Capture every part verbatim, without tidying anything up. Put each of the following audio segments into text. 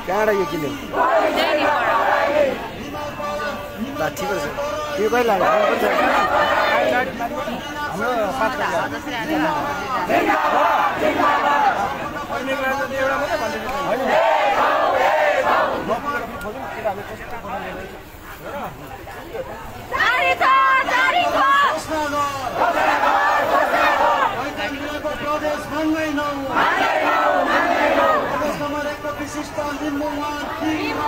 कहाँबाट यो किन्यो ल ठिक छ यो कहिले लाग्यो हाम्रो साथमा विशिष्ट लिम्बुवान टिममा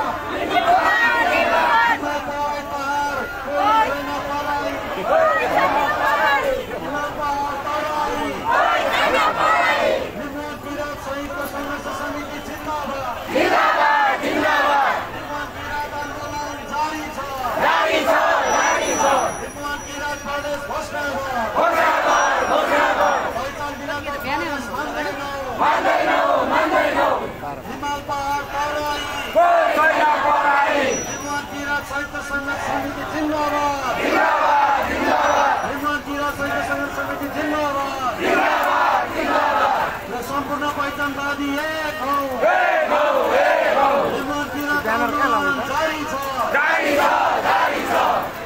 संयुक्त संघर्ष समिति जिन्दाबाद जिन्दाबाद आन्दोलन जारी छ जारी छ जारी छ लिम्बुवान किरात प्रदेश घोषणा घोषणा घोषणा पहिचान बिनाको प्रदेश मान्दैनौ मान्दैनौ मान्दैनौ हिमाल पहाड तराई कोइला पराई लिम्बुवान किरात संयुक्त संघर्ष समिति जिन्दाबाद जिन्दाबाद जिन्दाबाद लिम्बुवान किरात संयुक्त संघर्ष समिति जिन्दाबाद जिन्दाबाद जिन्दाबाद सम्पूर्ण पहिचानवादी एक हौ एक हौ एक हौ लिम्बुवान किरात आन्दोलन जारी छ जारी छ जारी छ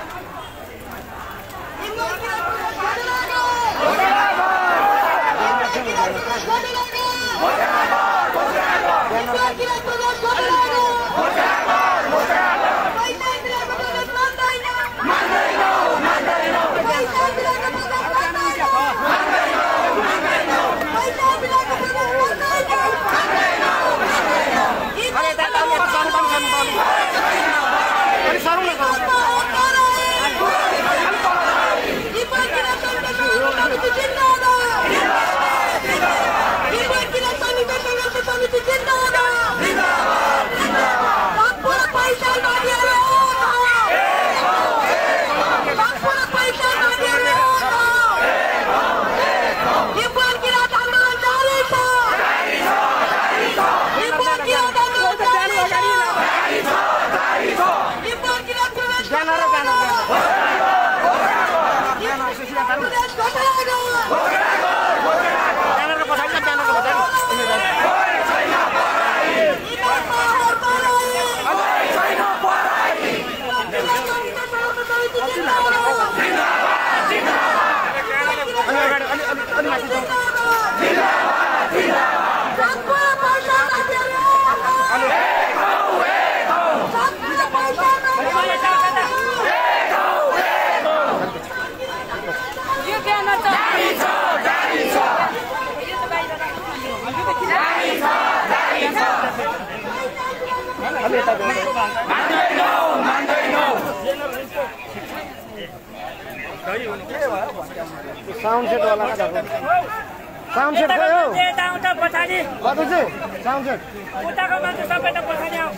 लिम्बुवान किरात साउन्ड सेट वाला साउन्ड सेट गयो पछाडि साउन्ड सेट उताको मान्छे सबै त पछाडि आऊ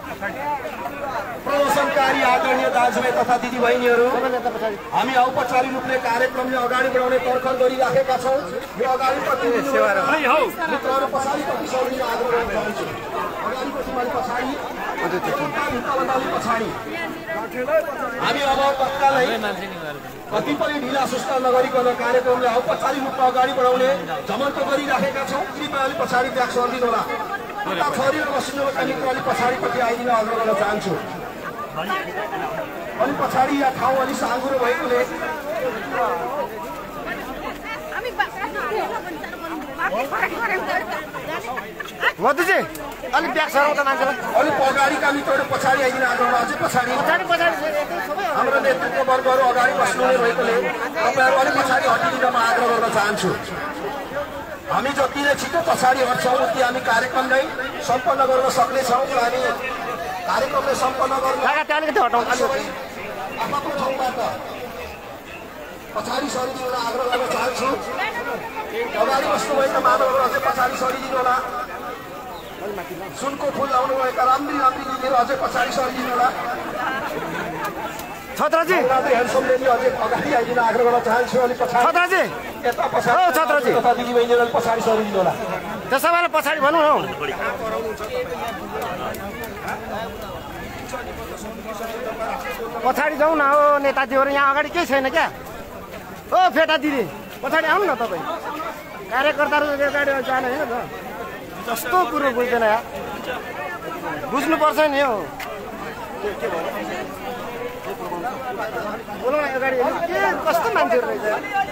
प्रदर्शनकारी आदरणीय दाजुभाइ तथा दिदीबहिनीहरू हामी औपचारिक रूपले कार्यक्रमले अगाडि बढाउने तर्खर गरिराखेका छौँ यो अगाडि मित्रहरू पछाडिपट्टि सर्ने आग्रह गर्न चाहन्छु अगाडिपट्टि मैले पछाडि पछाडि हामी अब तत्कालै कतिपय ढिला सुस्ता नगरिकन कार्यक्रमले औपचारिक रूपमा अगाडि बढाउने जमन्त गरिराखेका छौँ कृपया अलिक पछाडि ब्याग सर्दिनु होला छोरीहरू बस्नुभएका मित्र अलिक पछाडिपट्टि आइदिन आग्रह गर्न चाहन्छु अलिक पछाडि या ठाउँ अलिक साँघुरो भएकोले मधुजी अलिक ब्याग सराउँदा मान्छेलाई अलिक अगाडिका मित्रहरू पछाडि आइदिन आग्रह अझै पछाडि हाम्रो नेतृत्व वर्गहरू अगाडि बस्नुहुने भएकोले तपाईँहरू अलिक पछाडि हटिदिन म आग्रह गर्न चाहन्छु हामी जति नै छिटो पछाडि हट्छौँ उति हामी कार्यक्रमलाई सम्पन्न गर्न सक्नेछौँ र हामी कार्यक्रमलाई सम्पन्न गर्न आफ्नो ठाउँबाट पछाडि सरिदिनु होला आग्रह गर्न चाहन्छु अगाडि बस्नुभएका मानवहरू अझै पछाडि सरिदिनु होला सुनको फुल लाउनुभएका राम्री राम्री दिदीहरू अझै पछाडि सरिदिनु होला छत्रजी ह्यान्डसम लेडी अझै अगाडि आइदिन आग्रह गर्न चाहन्छु अलिक पछाडि छत्रजी यता पछाडि छत्रजी तथा दिदीबहिनीहरू पछाडि सरिदिनु होला त्यसो भए पछाडि भनौँ न पछाडि जाउँ न हो नेताजीहरू यहाँ अगाडि केही छैन क्या ओ फेटा दिदी पछाडि आउनु न तपाईँ कार्यकर्ताहरू अगाडि जाने होइन त जस्तो कुरो बुझ्दैन यार बुझ्नुपर्छ नि हो बोलाउन अगाडि के कस्तो मान्छेहरू रहेछ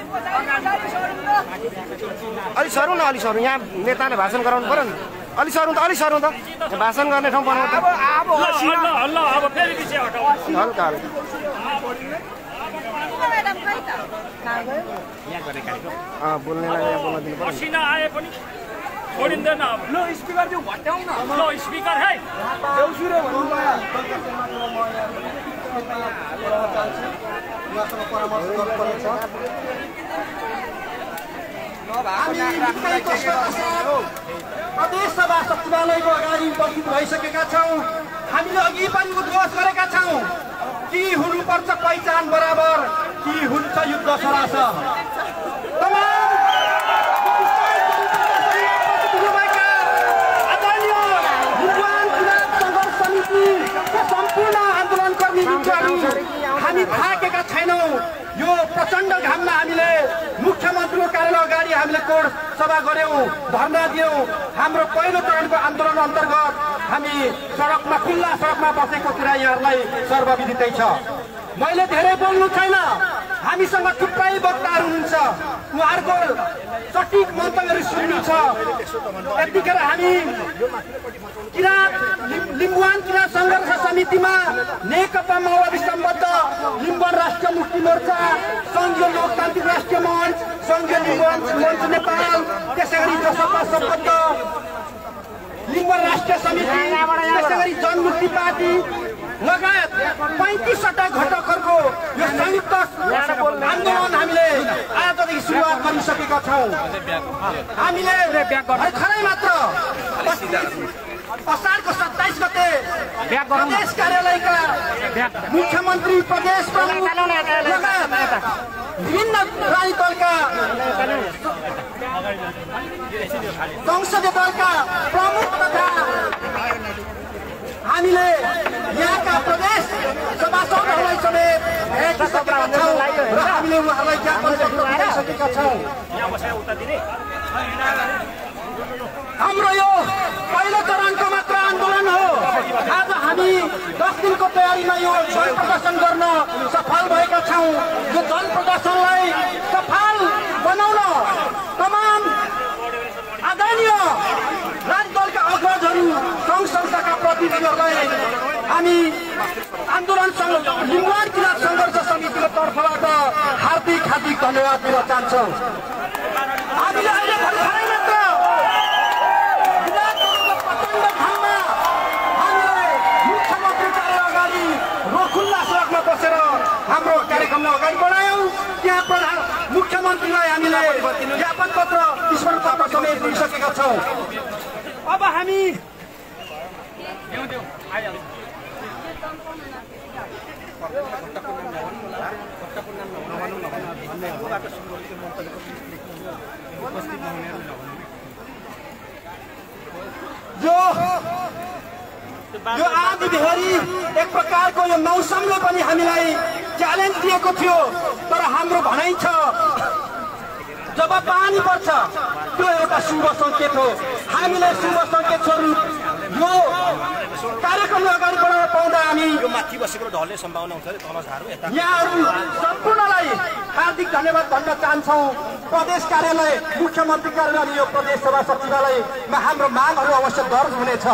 अलि सरौँ न अलि सरौँ यहाँ नेताले भाषण गराउनु पर्यो नि अलि सरौँ त अलि सरौँ त भाषण गर्ने ठाउँ बनाउनु त हल्का हल्का बोल्नेलाई यहाँ बोल्न दिनु पर्यो छोडिँदैन लो स्पिकर त्यो हटाउ न लो स्पिकर है देउसुरे भन्नु उहाँसँग परामर्श गर्नुपर्नेछ प्रदेश सभा सचिवालयको अगाडि उपस्थित भइसकेका छौँ हामीले अघि पनि उद्घोष गरेका छौँ कि हुनुपर्छ पहिचान बराबर कि हुन्छ युद्ध सरास सम्पूर्ण आन्दोलनकर्मी मित्रहरू हामी थाकेका छैनौँ यो प्रचण्ड घाममा हामीले मुख्यमन्त्रीको कार्यालय अगाडि हामीले कोड सभा गऱ्यौँ धरना दियौँ हाम्रो पहिलो चरणको आन्दोलन अन्तर्गत हामी सडकमा खुल्ला सडकमा बसेको कुरा यहाँहरूलाई सर्वविदितै छ मैले धेरै बोल्नु छैन हामीसँग थुप्रै वक्ताहरू हुनुहुन्छ उहाँहरूको सठिक मन्तव्यहरू सुन्नु छ यतिखेर हामी किराँत लिम्बुवान किराँत सङ्घर्ष समितिमा नेकपा माओवादी सम्बद्ध लिम्बुवान राष्ट्रिय मुक्ति मोर्चा सङ्घीय लोकतान्त्रिक राष्ट्रिय मञ्च सङ्घीय लिम्बुवान मञ्च नेपाल त्यसै गरी जसपा सम्बद्ध लिम्बुवान राष्ट्रिय समिति त्यसै गरी जनमुक्ति पार्टी लगायत पैँतिसवटा घटकहरूको यो संयुक्त आन्दोलन हामीले आजदेखि सुरुवात गरिसकेका छौँ हामीले भर्खरै मात्र असारको सत्ताइस गते प्रदेश कार्यालयका मुख्यमन्त्री प्रदेश प्रमुख लगायत विभिन्न राजनीतिक दलका संसदीय दलका प्रमुख तथा हामीले यहाँका प्रदेश सभासदहरूलाई समेत भेटिसकेका छौँ र हामीले उहाँहरूलाई ज्ञापन पत्र दिइसकेका छौँ हाम्रो यो पहिलो चरणको मात्र आन्दोलन हो आज हामी दस दिनको तयारीमा यो जन प्रदर्शन गर्न सफल भएका छौँ यो जन प्रदर्शनलाई सफल बनाउन तमाम आदरणीय राजनीतिक दलका अग्रजहरू सङ्घ संस्थाका प्रतिनिधिहरूलाई हामी आन्दोलन लिम्बुवान किराँत सङ्घर्ष समितिको तर्फबाट हार्दिक हार्दिक धन्यवाद दिन चाहन्छौँ हामीले अहिले भर्खरै मात्र प्रचण्ड घाममा हामीले मुख्यमन्त्री कार्यालय अगाडि खुल्ला सडकमा बसेर हाम्रो कार्यक्रमलाई अगाडि बढायौँ त्यहाँ प्रधान मुख्यमन्त्रीलाई हामीले ज्ञापन पत्र स्मरण पत्र समेत दिइसकेका छौँ अब हामी यो यो आँधी बेहरी एक प्रकारको यो मौसमले पनि हामीलाई च्यालेन्ज दिएको थियो तर हाम्रो भनाइ छ जब पानी पर्छ त्यो एउटा शुभ सङ्केत हो हामीले शुभ सङ्केत स्वरूप यो कार्यक्रमलाई अगाडि बढाउन पाउँदा हामी यो माथि बसेको ढल्ने सम्भावना हुन्छ तल झार्नु यता यहाँहरू सम्पूर्णलाई हार्दिक धन्यवाद भन्न चाहन्छौँ प्रदेश कार्यालय मुख्यमन्त्री कार्यालय यो प्रदेश सभा सचिवालयमा हाम्रो मागहरू अवश्य दर्ज हुनेछ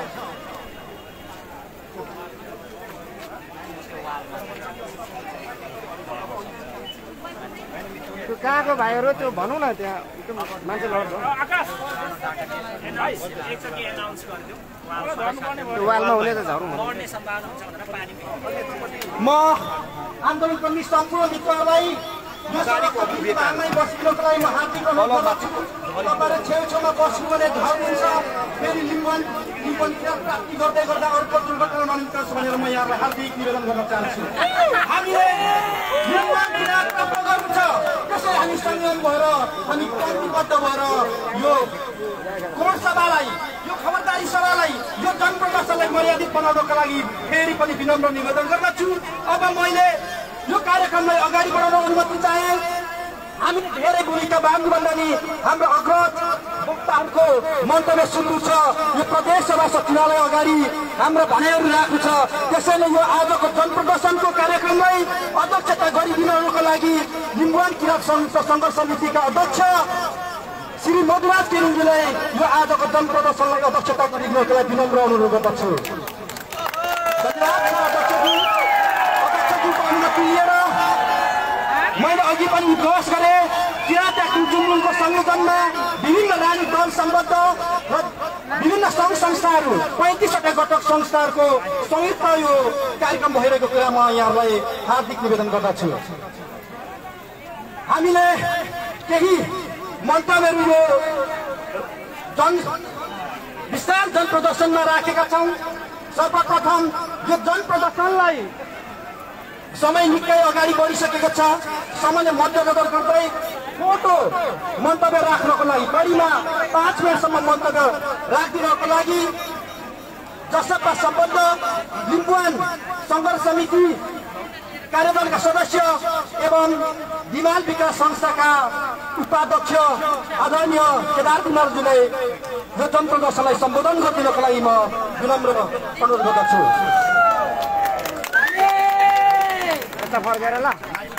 त्यो कहाँको भाइहरू त्यो भनौँ न त्यहाँ मान्छे लड्छ वालमा हुने त झरौँ म आन्दोलनकर्मी सम्पूर्ण मित्रहरूलाई यो सडकमै बसिनुको लागि म हार्दिक अनुरोध गर्छु तपाईँहरू छेउछेउमा बस्नु भने घर हुन्छ फेरि लिम्बुवान लिम्बुवान प्राप्ति गर्दै गर्दा अर्को दुर्घटना ननिकट्छ भनेर म यहाँलाई हार्दिक निवेदन गर्न चाहन्छु हामीले लिम्बुवान किराँत प्राप्त गर्नु छ त्यसै हामी संयम भएर हामी प्रतिबद्ध भएर यो कोड सभालाई यो खबरदारी सभालाई यो जनप्रदर्शनलाई मर्यादित बनाउनको लागि फेरि पनि विनम्र निवेदन गर्दछु अब मैले यो कार्यक्रमलाई अगाडि बढाउन अनुमति चाहे हामीले धेरै भूमिका बाँध्नु भन्दा नि हाम्रो अग्रज वक्ताहरूको मन्तव्य सुन्नु छ। यो प्रदेश सभा सचिवालय अगाडि हाम्रो भनाइहरू राख्नु छ। त्यसैले यो आजको जनप्रदर्शनको कार्यक्रमलाई अध्यक्षता गरिदिनको लागि लिम्बुवान किराँत सङ्घर्ष समितिका अध्यक्ष श्री मधुराज केरुङजीलाई यो आजको जनप्रदर्शनलाई अध्यक्षता गरिदिनको लागि विनम्र अनुरोध गर्दछु। अध्यक्षज्यूको अनुमति लिएर मैले अघि पनि बहस गरेँ। किराँत जुम्रुङको संयोजनमा विभिन्न राजनीतिक दल सम्बद्ध र विभिन्न सङ्घ संस्थाहरू पैँतिसवटा घटक संस्थाहरूको संयुक्त यो कार्यक्रम भइरहेको कुरा म यहाँलाई हार्दिक निवेदन गर्दछु। हामीले केही मन्तव्यहरू यो जन विशाल जनप्रदर्शनमा राखेका छौँ। सर्वप्रथम यो जनप्रदर्शनलाई समय निकै अगाडि बढिसकेको छ। समयले मध्यनजर गर्दै छोटो मन्तव्य राख्नको लागि बढीमा पाँच मिनटसम्म मन्तव्य राखिदिनको लागि जसपा सम्बद्ध लिम्बुवान सङ्घर्ष समिति कार्यदलका सदस्य एवं दिमाल विकास संस्थाका उपाध्यक्ष आदरणीय केदार कुमारजीलाई यो जनप्रदर्शनलाई सम्बोधन गरिदिनको लागि म विनम्र अनुरोध गर्दछु। फर्केर ल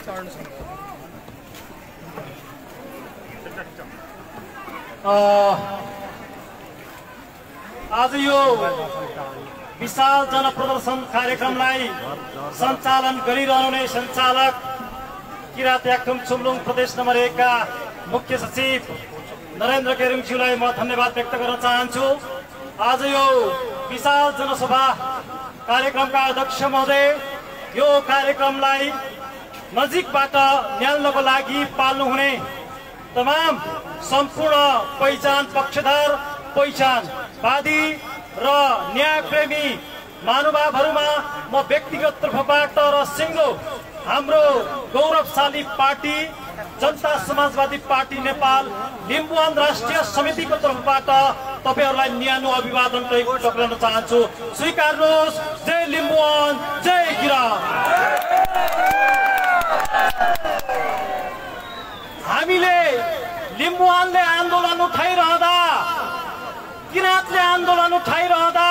आज यो विशाल जनप्रदर्शन कार्यक्रमलाई सञ्चालन गरिरहने सञ्चालक किराँत याक्थुङ छुम्लुङ प्रदेश नम्बर एक का मुख्य सचिव नरेन्द्र केरुङज्यूलाई म धन्यवाद व्यक्त गर्न चाहन्छु। आज यो विशाल जनसभा कार्यक्रमका अध्यक्ष महोदय, यो कार्यक्रमलाई नजिकबाट न्याल्नको लागि पाल्नुहुने तमाम सम्पूर्ण पहिचान पक्षधर, पहिचानवादी र न्यायप्रेमी महानुभावहरूमा म व्यक्तिगत तर्फबाट र सिङ्गो हाम्रो गौरवशाली पार्टी जनता समाजवादी पार्टी नेपाल लिम्बुवान राष्ट्रिय समितिको तर्फबाट तपाईहरूलाई न्यानो अभिवादन टक्राउन चाहन्छु। स्वीकार्नुहोस्। जय लिम्बुवान, जय किराँत। हामीले लिम्बुवानले आन्दोलन उठाइरहँदा, किराँतले आन्दोलन उठाइरहँदा,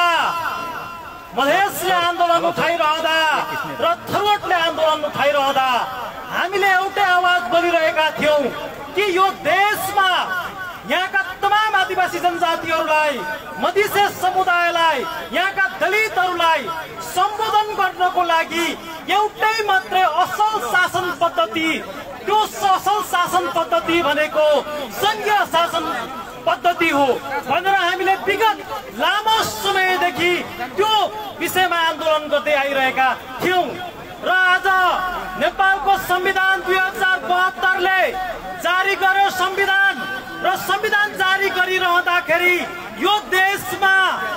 मधेसले आन्दोलन उठाइरहँदा र थरुवाटले आन्दोलन उठाइरहँदा हामीले एउटै आवाज बोलिरहेका थियौं कि यो देशमा यहाँका तमाम आदिवासी जनजातिहरूलाई, मधेसी समुदायलाई, यहाँका दलितहरूलाई सम्बोधन गर्नको लागि एउटै मात्रै असल शासन पद्धति, त्यो असल शासन पद्धति भनेको संघीय शासन पद्धति हो भनेर हामीले विगत लामो समयदेखि त्यो विषयमा आन्दोलन गर्दै आइरहेका थियौं। र आज नेपालको संविधान दुई हजार बहत्तरले जारी गर्यो संविधान, र संविधान जारी गरिरहँदाखेरि यो देशमा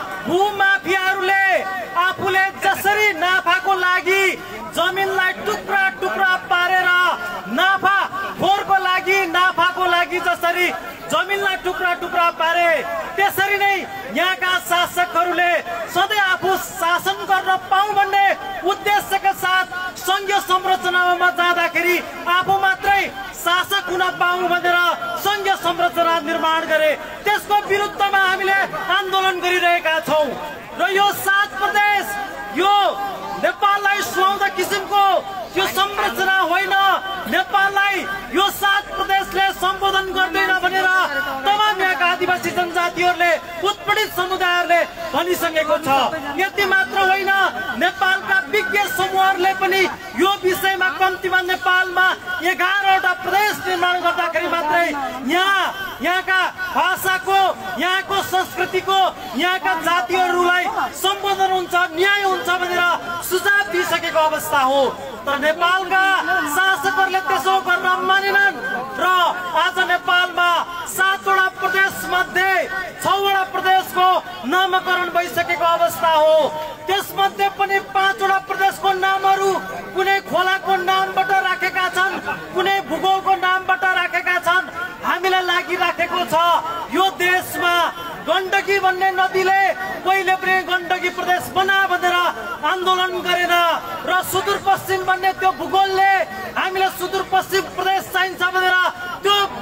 भूमाफियाहरूले आफूले जसरी नाफाको लागि जमिनलाई टुक्रा टुक्रा पारेर नाफा खोरको लागि, नाफाको लागि जसरी जमिनलाई टुक्रा टुक्रा पारे, त्यसरी नै यहाँका शासकहरूले सधैँ आफू शासन गर्न पाऊँ भन्ने उद्देश्यका साथ संघीय संरचनामा जाँदाखेरि आफू मात्रै शासक हुन पाऊँ भनेर संघीय संरचना निर्माण गरे। त्यसको विरुद्धमा हामीले आन्दोलन गरिरहेका छौँ। र यो सात प्रदेश, यो नेपाललाई सुहाउँदो किसिमको त्यो संरचना होइन। नेपाललाई यो सात प्रदेशले सम्बोधन गर्दैन भनेर तमाम यहाँका आदिवासी जनजातिहरूले, उत्पीडित समुदायहरूले भनिसकेको छ। यति मात्र होइन, नेपालका विज्ञ समूहहरूले पनि यो विषयमा कम्तीमा नेपालमा एघारवटा प्रदेश निर्माण गर्दाखेरि मात्रै यहाँ यहाँका भाषाको, यहाँको संस्कृतिको, यहाँका जातिहरूलाई सम्बोधन हुन्छ, न्याय हुन्छ भनेर सुझाव दिइसकेको अवस्था हो। तर नेपालका शासकहरूले त्यसो गर्न मानेनन् र आज नेपालमा सातवटा प्रदेश मध्ये छवटा प्रदेशको नामकरण भइसकेको अवस्था हो। त्यसमध्ये पनि पाँचवटा प्रदेशको नामहरू कुनै खोलाको नामबाट राखेका छन्, कुनै भूगोलको नामबाट राखेका छन्। हामीलाई लागिराखेको छ यो देशमा गण्डकी भन्ने नदीले पहिले पनि गण्डकी प्रदेश बना भनेर आन्दोलन गरेन, र सुदूरपश्चिम भन्ने त्यो भूगोलले हामीलाई सुदूरपश्चिम प्रदेश चाहिन्छ भनेर त्यो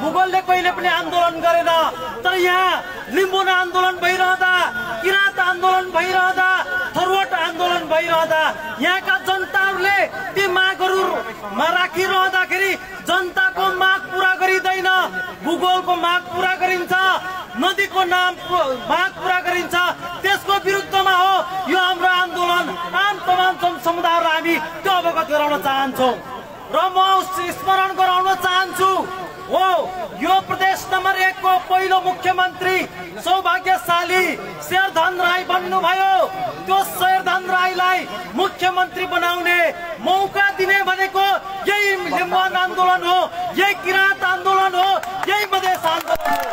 भूगोलले कहिले पनि आन्दोलन गरेन। तर यहाँ लिम्बुन आन्दोलन भइरहँदा, किराँत आन्दोलन भइरहँदा, थरवट आन्दोलन भइरहँदा यहाँका जनताहरूले ती मागहरूमा राखिरहँदाखेरि जनताको माग पूरा गरिँदैन, भूगोलको माग पूरा गरिन्छ, नदीको नाम माग पूरा गरिन्छ। त्यसको विरुद्धमा हो यो हाम्रो आन्दोलन। आम तमाम समुदायहरूलाई हामी त्यो अवगत गराउन चाहन्छौँ र म स्मरण गराउन चाहन्छु हो यो प्रदेश नम्बर एक को पहिलो मुख्यमन्त्री सौभाग्यशाली शेरधन राई बन्नुभयो। त्यो शेरधन राईलाई मुख्यमन्त्री बनाउने मौका दिने भनेको यही लिम्बुवान आन्दोलन हो, यही किराँत आन्दोलन हो, यही मधेस आन्दोलन हो।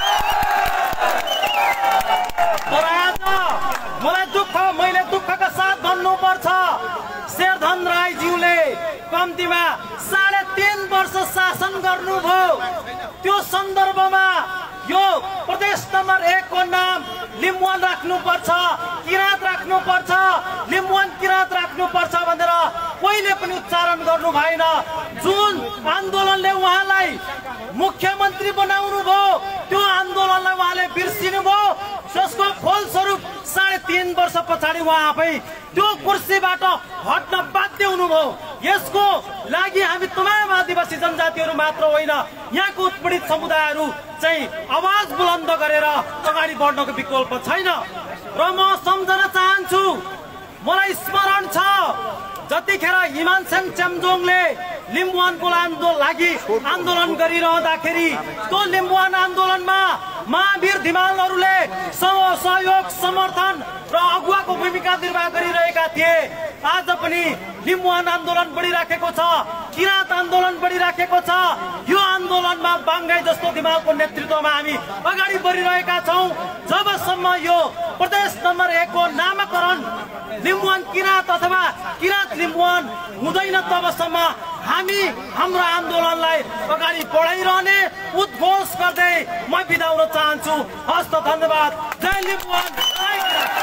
तर आज मलाई दुःख, मैले दुःखका साथ भन्नुपर्छ, शेरधन राईज्यूले कम्तीमा साढे तीन वर्ष शासन गर्नुभयो। त्यो सन्दर्भमा यो प्रदेश नम्बर एक को नाम लिम्बुवान राख्नुपर्छ, किराँत राख्नुपर्छ, लिम्बुवान किराँत राख्नुपर्छ भनेर कहिले पनि उच्चारण गर्नु भएन। जुन आन्दोलनले उहाँलाई मुख्यमन्त्री बनाउनु भयो त्यो आन्दोलनलाई उहाँले बिर्सिनु भयो। जसको फलस्वरूप साढे तीन वर्ष पछाडि उहाँ आफै त्यो कुर्सीबाट हट्न बाध्य हुनुभयो। यसको लागि हामी तमाम आदिवासी जनजातिहरू मात्र होइन, यहाँको उत्पीडित समुदायहरू चाहिँ आवाज बुलन्द गरेर अगाडि बढ्नको विकल्प छैन। र म सम्झन चाहन्छु, मलाई स्मरण छ जतिखेर हिमानसेन चेम्जोङले लिम्बुवानको लागि आन्दोलन गरिरहँदाखेरि त्यो लिम्बुवान आन्दोलनमा महावीर धिमालहरूले सहयोग, समर्थन र अगुवाको भूमिका निर्वाह गरिरहेका थिए। आज पनि लिम्बुवान आन्दोलन बढिराखेको छ, किराँत आन्दोलन बढिराखेको छ। यो आन्दोलनमा बाङ्गाई जस्तो धिमालको नेतृत्वमा हामी अगाडि बढिरहेका छौँ। जबसम्म यो प्रदेश नम्बर एक को नामाकरण लिम्बुवान किराँत अथवा किराँत लिम्बुवान हुँदैन तबसम्म हामी हाम्रो आन्दोलनलाई अगाडि बढाइरहने उद्घोष गर्दै म बिदा हुन चाहन्छु। हस्त धन्यवाद। जय लिम्बुवान, जय किराँत।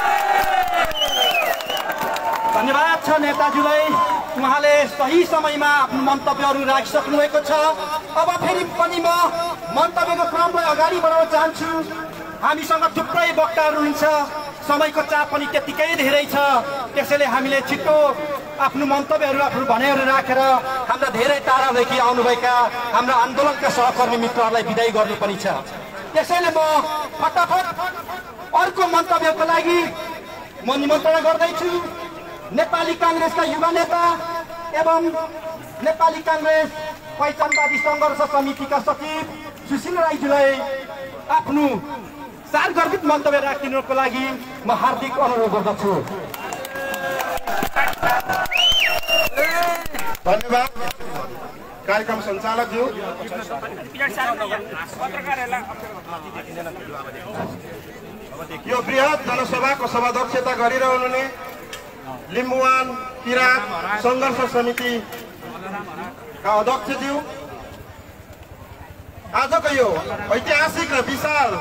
धन्यवाद छ नेताजीलाई, उहाँले सही समयमा आफ्नो मन्तव्यहरू राखिसक्नु भएको छ। अब फेरि पनि म मन्तव्यको क्रमलाई अगाडि बढाउन चाहन्छु। हामीसँग थुप्रै वक्ताहरू हुनुहुन्छ, समयको चाप पनि त्यतिकै धेरै छ, त्यसैले हामीले छिट्टो आफ्नो मन्तव्यहरू, आफ्नो भनाइहरू राखेर हाम्रा धेरै टाढादेखि आउनुभएका हाम्रा आन्दोलनका सहकर्मी मित्रहरूलाई बिदाई गर्नुपर्ने छ। त्यसैले म फटाफट अर्को मन्तव्यको लागि म निमन्त्रणा गर्दैछु नेपाली काङ्ग्रेसका युवा नेता एवं नेपाली काङ्ग्रेस पहिचानवादी सङ्घर्ष समितिका सचिव सुशील राईज्यूलाई आफ्नो सारगर्भित मन्तव्य राखिदिनुको लागि म हार्दिक अनुरोध गर्दछु। धन्यवाद कार्यक्रम सञ्चालकज्यू। यो बृहत जनसभाको सभाध्यक्षता गरिरहनुहुने लिम्बुवान किराँत सङ्घर्ष समितिका अध्यक्षज्यू, आजको यो ऐतिहासिक र विशाल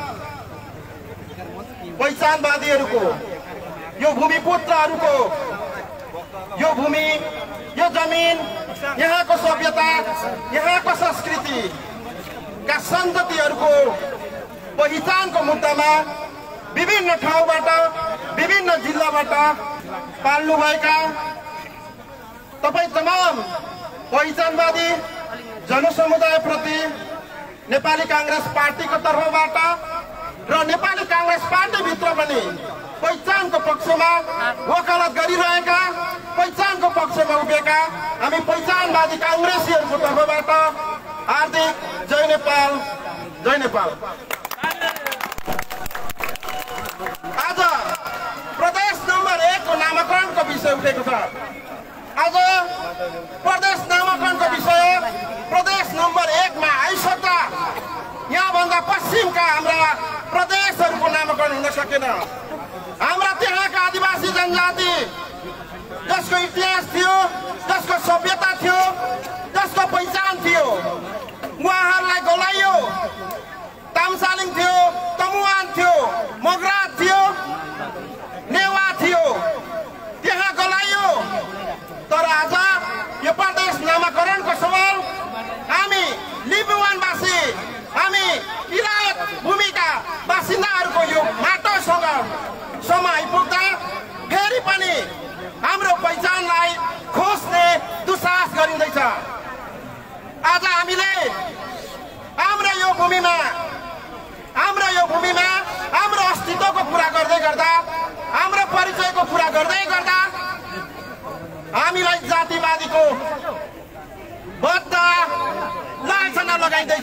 पहिचानवादीहरूको, यो भूमिपुत्रहरूको, यो भूमि, यो जमिन, यहाँको सभ्यता, यहाँको संस्कृतिका सन्ततिहरूको पहिचानको मुद्दामा विभिन्न ठाउँबाट, विभिन्न जिल्लाबाट पाल्नुभएका तपाईँ तमाम पहिचानवादी जनसमुदायप्रति नेपाली काङ्ग्रेस पार्टीको तर्फबाट र नेपाली काङ्ग्रेस पार्टीभित्र पनि पहिचानको पक्षमा वकालत गरिरहेका, पहिचानको पक्षमा उभिएका हामी पहिचानवादी काङ्ग्रेसीहरूको तर्फबाट हार्दिक जय नेपाल, जय नेपाल। आज प्रदेश नम्बर एक को नामाकरणको विषय उठेको छ। आज प्रदेश नामाकरणको विषय प्रदेश नम्बर एकमा आइसक्दा यहाँभन्दा पश्चिमका हाम्रा प्रदेशहरूको नामाकरण हुन सकेन। हाम्रा त्यहाँका आदिवासी जनजाति जसको इतिहास थियो, जसको सभ्यता थियो, जसको पहिचान थियो, उहाँहरूलाई गोलाइयो। तामसालिङ थियो, तमुवान थियो, मगरात थियो, नेवा थियो, त्यहाँ गोलाइयो। तर आज यो प्रदेश नामाकरणको सवाल हामी लिम्बुवानवासी पनि हाम्रो पहिचानलाई खोज्ने दुस्साहस गरिँदैछ। आज हामीले हाम्रो यो भूमिमा हाम्रो यो भूमिमा हाम्रो अस्तित्वको कुरा गर्दै गर्दा हाम्रो परिचयको कुरा गर्दै गर्दा हामीलाई जातिवादीको बद्ध लान्छना लगाइँदैछ।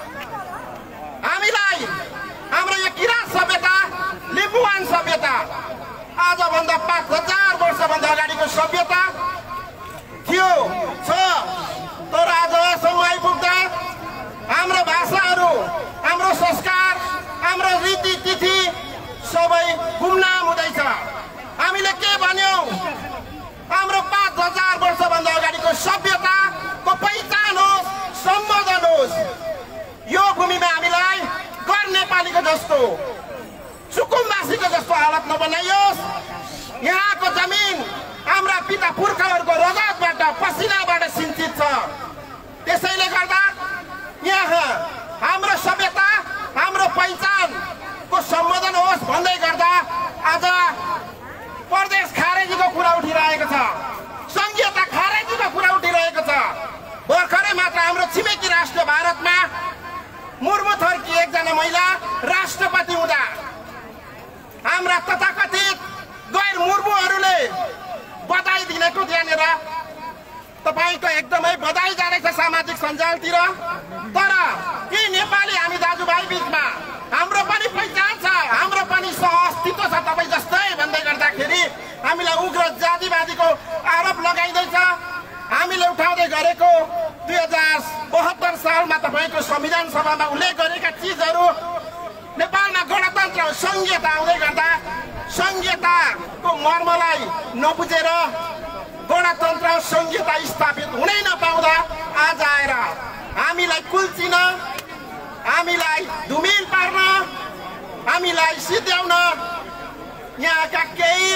हामीलाई हाम्रो यो किराँत सभ्यता लिम्बुवान सभ्यता आजभन्दा पाँच हजार वर्षभन्दा अगाडिको सभ्यता थियो छ, तर आजसम्म आइपुग्दा हाम्रो भाषाहरू हाम्रो संस्कार हाम्रो रीतिथिति सबै गुमनाम हुँदैछ। हामीले के भन्यौँ? हाम्रो पाँच हजार वर्षभन्दा अगाडिको सभ्यताको पहिचान होस्, सम्बोधन होस्। यो भूमिमा हामीलाई घर नेपालीको जस्तो सुकुम्बासीको जस्तो हालत नबनाइयोस्। यहाँको जमिन हाम्रा पिता पुर्खाहरूको रगतबाट पसिनाबाट सिन्चित छ। त्यसैले गर्दा यहाँ हाम्रो सभ्यता हाम्रो पहिचानको सम्बोधन होस् भन्दै गर्दा आज प्रदेश खारेजीको कुरा उठिरहेको छ, संघीयता खारेजीको कुरा उठिरहेको छ। भर्खरै मात्र हाम्रो छिमेकी राष्ट्र भारतमा मुर्मु थर्की एकजना महिला राष्ट्रपति हुँदा हाम्रा तथाकथित गैर मुर्मुहरूले बधाई दिनेको त्यहाँनिर तपाईँको एकदमै बधाई जाँदैछ सामाजिक सञ्जालतिर। तर यी नेपाली हामी दाजुभाइ बिचमा हाम्रो पनि पहिचान छ, हाम्रो पनि सहअस्तित्व छ तपाईँ जस्तै भन्दै गर्दाखेरि हामीलाई उग्र जातिवादीको आरोप लगाइँदैछ। हामीले उठाउँदै गरेको दुई हजार बहत्तर सालमा तपाईँको संविधान सभामा उल्लेख गरेका चिजहरू नेपालमा गणतन्त्र संघीयता आउँदै गर्दा संघीयताको मर्मलाई नबुझेर गणतन्त्र संघीयता स्थापित हुनै नपाउँदा आज आएर हामीलाई कुल्चिन, हामीलाई धुमिल पार्न, हामीलाई सिद्ध्याउन यहाँका केही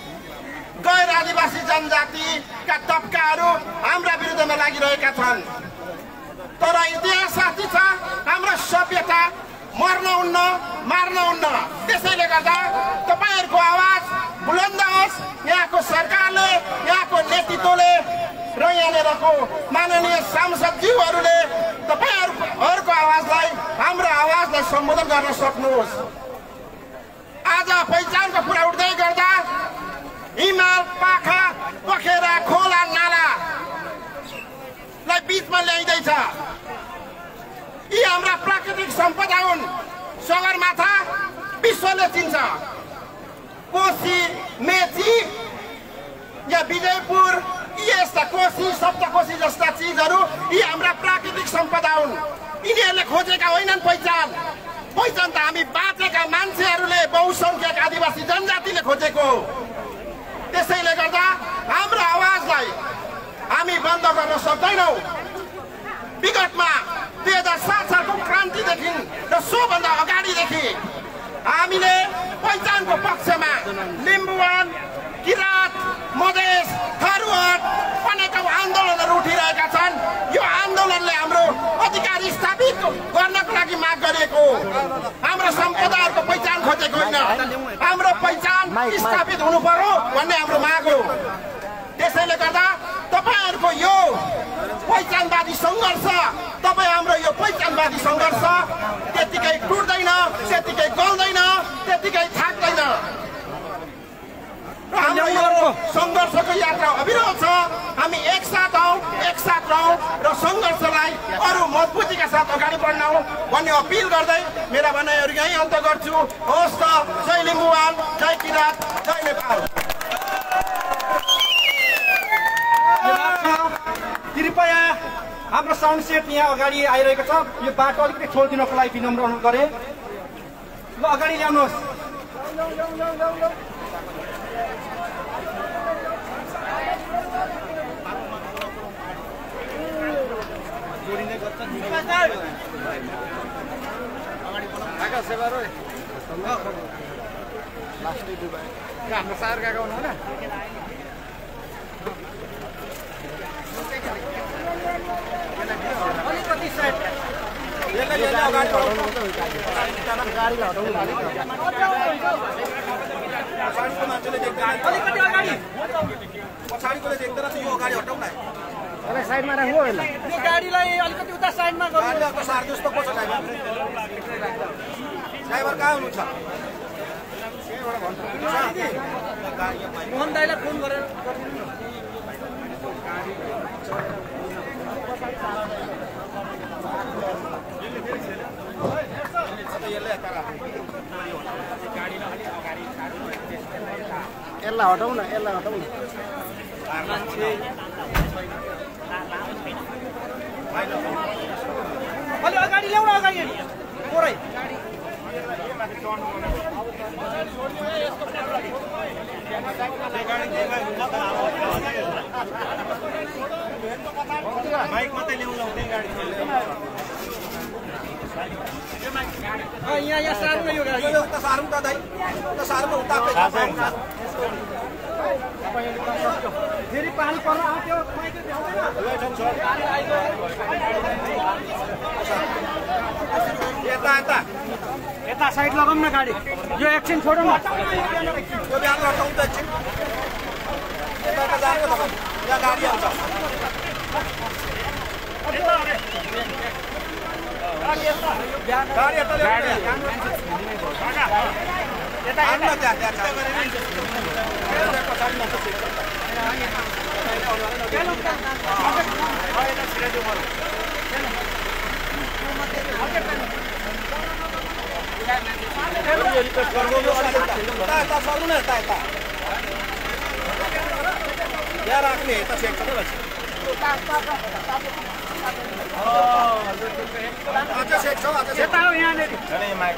गैर आदिवासी जनजातिका तबकाहरू हाम्रा विरुद्धमा लागिरहेका छन्। तर इतिहास साथी छ, हाम्रो सभ्यता मर्न हुन्न, मार्न हुन्न। त्यसैले गर्दा तपाईँहरूको आवाज बुलन्द होस्। यहाँको सरकारले, यहाँको नेतृत्वले र यहाँनिरको माननीय सांसदज्यूहरूले तपाईँहरूको आवाजलाई, हाम्रो आवाजलाई सम्बोधन गर्न सक्नुहोस्। आज पहिचानको कुरा उठ्दै गर्दा हिमाल, पाखा, पोखरा, खोला, नालालाई बिचमा ल्याइँदैछ। यी हाम्रा प्राकृतिक सम्पदा हुन्। सगरमाथा विश्वले चिन्छ। कोशी, मेची या विजयपुर यस्ता कोशी, सप्तकोशी जस्ता चिजहरू यी हाम्रा प्राकृतिक सम्पदा हुन्। यिनीहरूले खोजेका होइनन् पहिचान। पहिचान त हामी बाँचेका मान्छेहरूले, बहुसङ्ख्यक आदिवासी जनजातिले खोजेको हो। त्यसैले गर्दा हाम्रो आवाजलाई हामी बन्द गर्न सक्दैनौँ। विगतमा दुई हजार सात सालको क्रान्तिदेखि र सोभन्दा अगाडिदेखि हामीले पहिचानको पक्षमा लिम्बुवान, किराँत, मधेस, थारूहट अनेकौं आन्दोलनहरू उठिरहेका छन्। यो आन्दोलनले हाम्रो अधिकार स्थापित गर्नको लागि माग गरिएको हो। हाम्रो सम्पदाहरूको पहिचान खोजेको होइन, हाम्रो पहिचान स्थापित हुनु पर्यो भन्ने हाम्रो माग हो। त्यसैले गर्दा तपाईँहरूको यो पहिचानवादी सङ्घर्ष, तपाईँ हाम्रो यो पहिचानवादी सङ्घर्ष त्यतिकै टुट्दैन, त्यतिकै गल्दैन, त्यतिकै थाक्दैन। हाम्रो यो सङ्घर्षको यात्रा अविरल छ। हामी एकसाथ हौँ, एकसाथ रहौँ र सङ्घर्षलाई अरू मजबुतीका साथ अगाडि बढ्नौँ भन्ने अपिल गर्दै मेरा भनाइहरू यहीँ अन्त गर्छु। होस् त। जय लिम्बुवान, जय किराँत, जय नेपाल। कृपया हाम्रो साउन्ड सेट यहाँ अगाडि आइरहेको छ। यो बाटो अलिकति छोडिदिनको लागि विनम्र अनुरोध गरे। ल अगाडि ल्याउनुहोस्। हाम्रो सार गएको हुनु होइन। अलिकति साइड अलिकति अगाडि साइडमा राख्नु यसलाई यो गाडीलाई अलिकति उता साइडमा गर्नु गाडीको सार जस्तो को छ ड्राइभर ड्राइभर कहाँ हुनुहुन्छ मोहन दाइलाई फोन गरेर यसलाई हटाउ न यसलाई हटाउ न अलि अगाडि ल्याउन अगाडि पुरै बाइक मात्रै ल्याउनु हुँदैन गाडी यहाँ यहाँ सार्नु यो गाडी यो उता सारौँ त दाइ उता सारौँ उता फेरि पानी पर्न आउँथ्यो यता यता यता साइड लगाउँ न गाडी यो एकछिन छोडौँ न यो बिहान लटाउँ त एकछिन यता यता जाने तपाईँ यहाँ गाडी आउँछ गाडी यता ल्याउनु यता यता त्यहाँ त्यहाँ पछाडि यता सर्नु न यता यता यहाँ राख्ने यता सेक छ अझ सेक छ अझ यता हो यहाँनिर माइक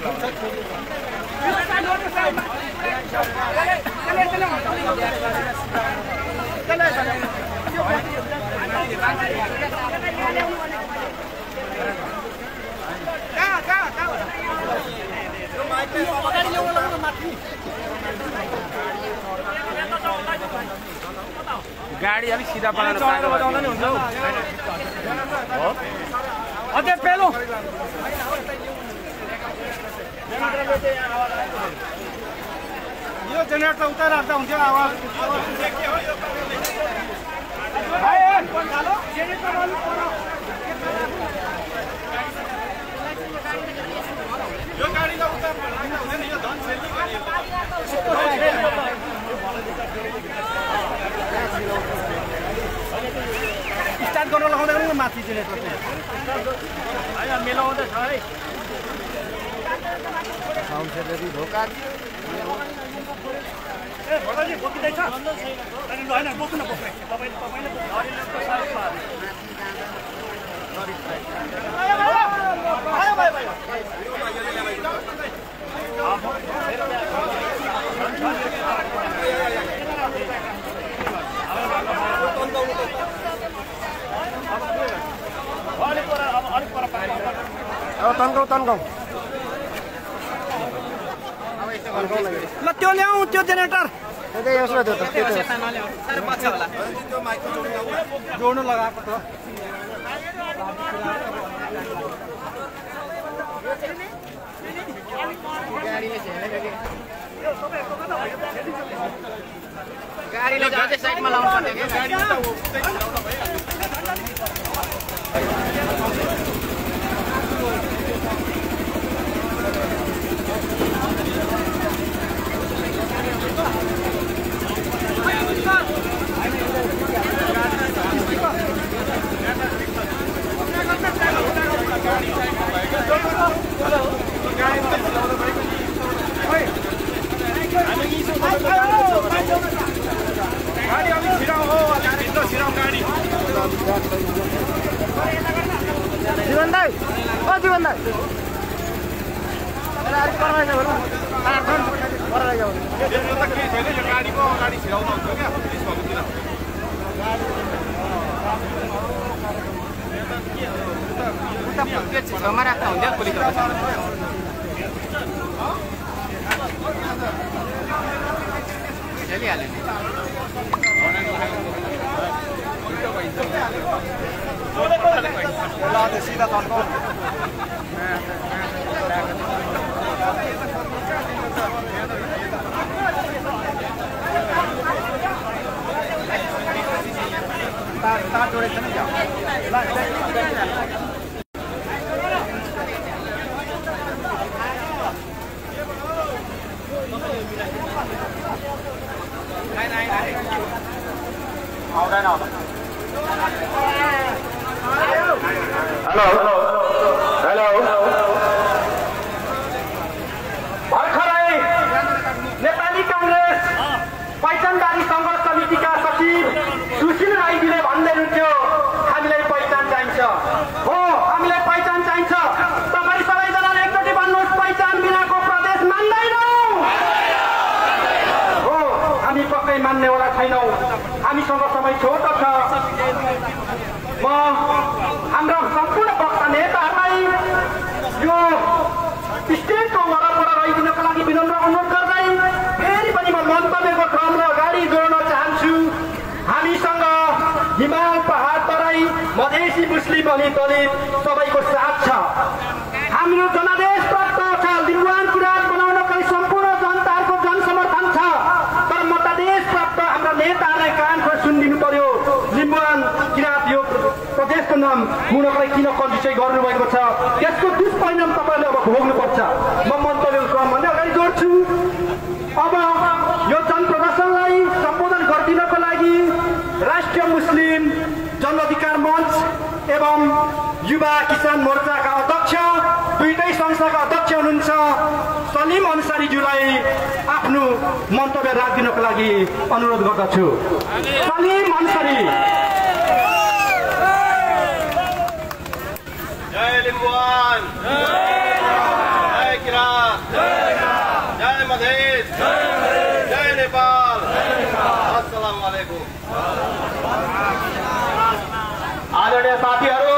गाडी अलिक सिधा बनाउनु हुन्छ अझै पेलो यो जेनेरेटर उता राख्दा हुन्थ्यो आवाज यो गाडीलाई उता राख्दा हुँदैन यो धन सेल्फी स्टार्ट गर्न लगाउँदा पनि माथि जेनेरेटर होइन मिलाउँदैछ है साउन्ड सेटरी ढोका ए भोटाजी बोकिँदैछ होइन बोक्नु न बोक्ने तपाईँ तपाईँले अब तन्काउ तन्काउ ल त्यो ल्याऊ त्यो जेनेरेटर त्यही यसो त्यो त जोड्नु लगाएको त गाडीले जति साइडमा लाउनु पर्ने के गाडी गाडी अलिक छिराउ हो भित्र छिराउ गाडी जीवन दाई ओ जीवन दाई अलिक परवाइज गर्नु तार छन् पर जाऊ यो त के छैन यो गाडीको अगाडि छिराउनु हुन्छ क्या पुलिस भएकोतिर उता के छेउमा राख्दा हुन्थ्यो पुलिसहरू चलिहाल्यो सीधा तन्काउ तार भर्खरै नेपाली कांग्रेस पहिचानदारी संघर्ष समितिका सचिव सुशील राईजीले भन्दै हुन्थ्यो हामीलाई पहिचान चाहिन्छ। हो, हामीलाई पहिचान चाहिन्छ। तपाईँ सबैजनाले एकचोटि भन्नुहोस्, पहिचान बिनाको प्रदेश मान्दैनौँ। हो, हामी पक्कै मान्नेवाला छैनौँ। हामीसँग समय छोटो छ। म हाम्रा सम्पूर्ण वक्ता नेताहरूलाई यो स्टेजको वरपर रहिदिनको लागि विनम्र अनुरोध गर्दै फेरि पनि म मन्तव्यको क्रमलाई अगाडि जोड्न चाहन्छु। हामीसँग हिमाल, पहाड, तराई, मधेसी, मुस्लिम अनि दलित सबैको साथ छ। हाम्रो जनादेश प्राप्त छ। लिम्बुवान किराँत बनाउनका लागि सम्पूर्ण जनताहरूको जनसमर्थन छ। तर मतादेश प्राप्त हाम्रा नेताहरूलाई कानको सुनिदिनु पर्यो। लिम्बुवान किराँत यो प्रदेशको नाम हुनलाई किन कन्जुसै गर्नुभएको छ, त्यसको दुष्परिणाम तपाईँले अब भोग्नुपर्छ। म मन्तव्यको क्रममा अगाडि जोड्छु। अब यो जनप्रदर्शनलाई सम्बोधन गरिदिनको लागि राष्ट्रिय मुस्लिम जन अधिकार मञ्च एवं युवा किसान मोर्चाका अध्यक्ष, दुईटै संस्थाका अध्यक्ष हुनुहुन्छ सलिम अन्सारीज्यूलाई आफ्नो मन्तव्य राखिदिनको लागि अनुरोध गर्दछु। सलिम अन्सारी। जय लिम्बुवान, जय किराँत, जय मधेस, जय नेपाल। अस्सलामु अलैकुम। आदरणीय साथीहरू,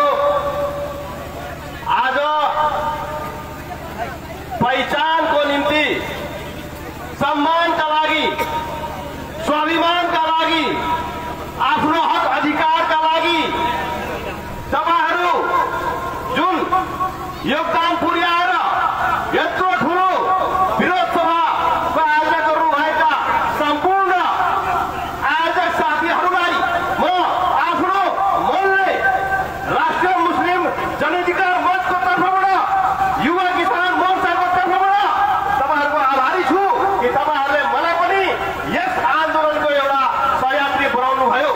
आज पहिचानको निम्ति, सम्मानका लागि, स्वाभिमानका लागि, आफ्नो हक अधिकारका लागि तपाईँहरू जुन योगदान पुर्याएर यत्रो ठुलो विरोध सभाको आयोजना गर्नुभएका सम्पूर्ण आयोजक साथीहरूलाई म आफ्नो मनले राष्ट्रिय मुस्लिम जनअधिकार मञ्चको तर्फबाट, युवा किसान मोर्चाको तर्फबाट तपाईँहरूको आभारी छु कि तपाईँहरूले मलाई पनि यस आन्दोलनको एउटा सहयात्री बनाउनु भयो।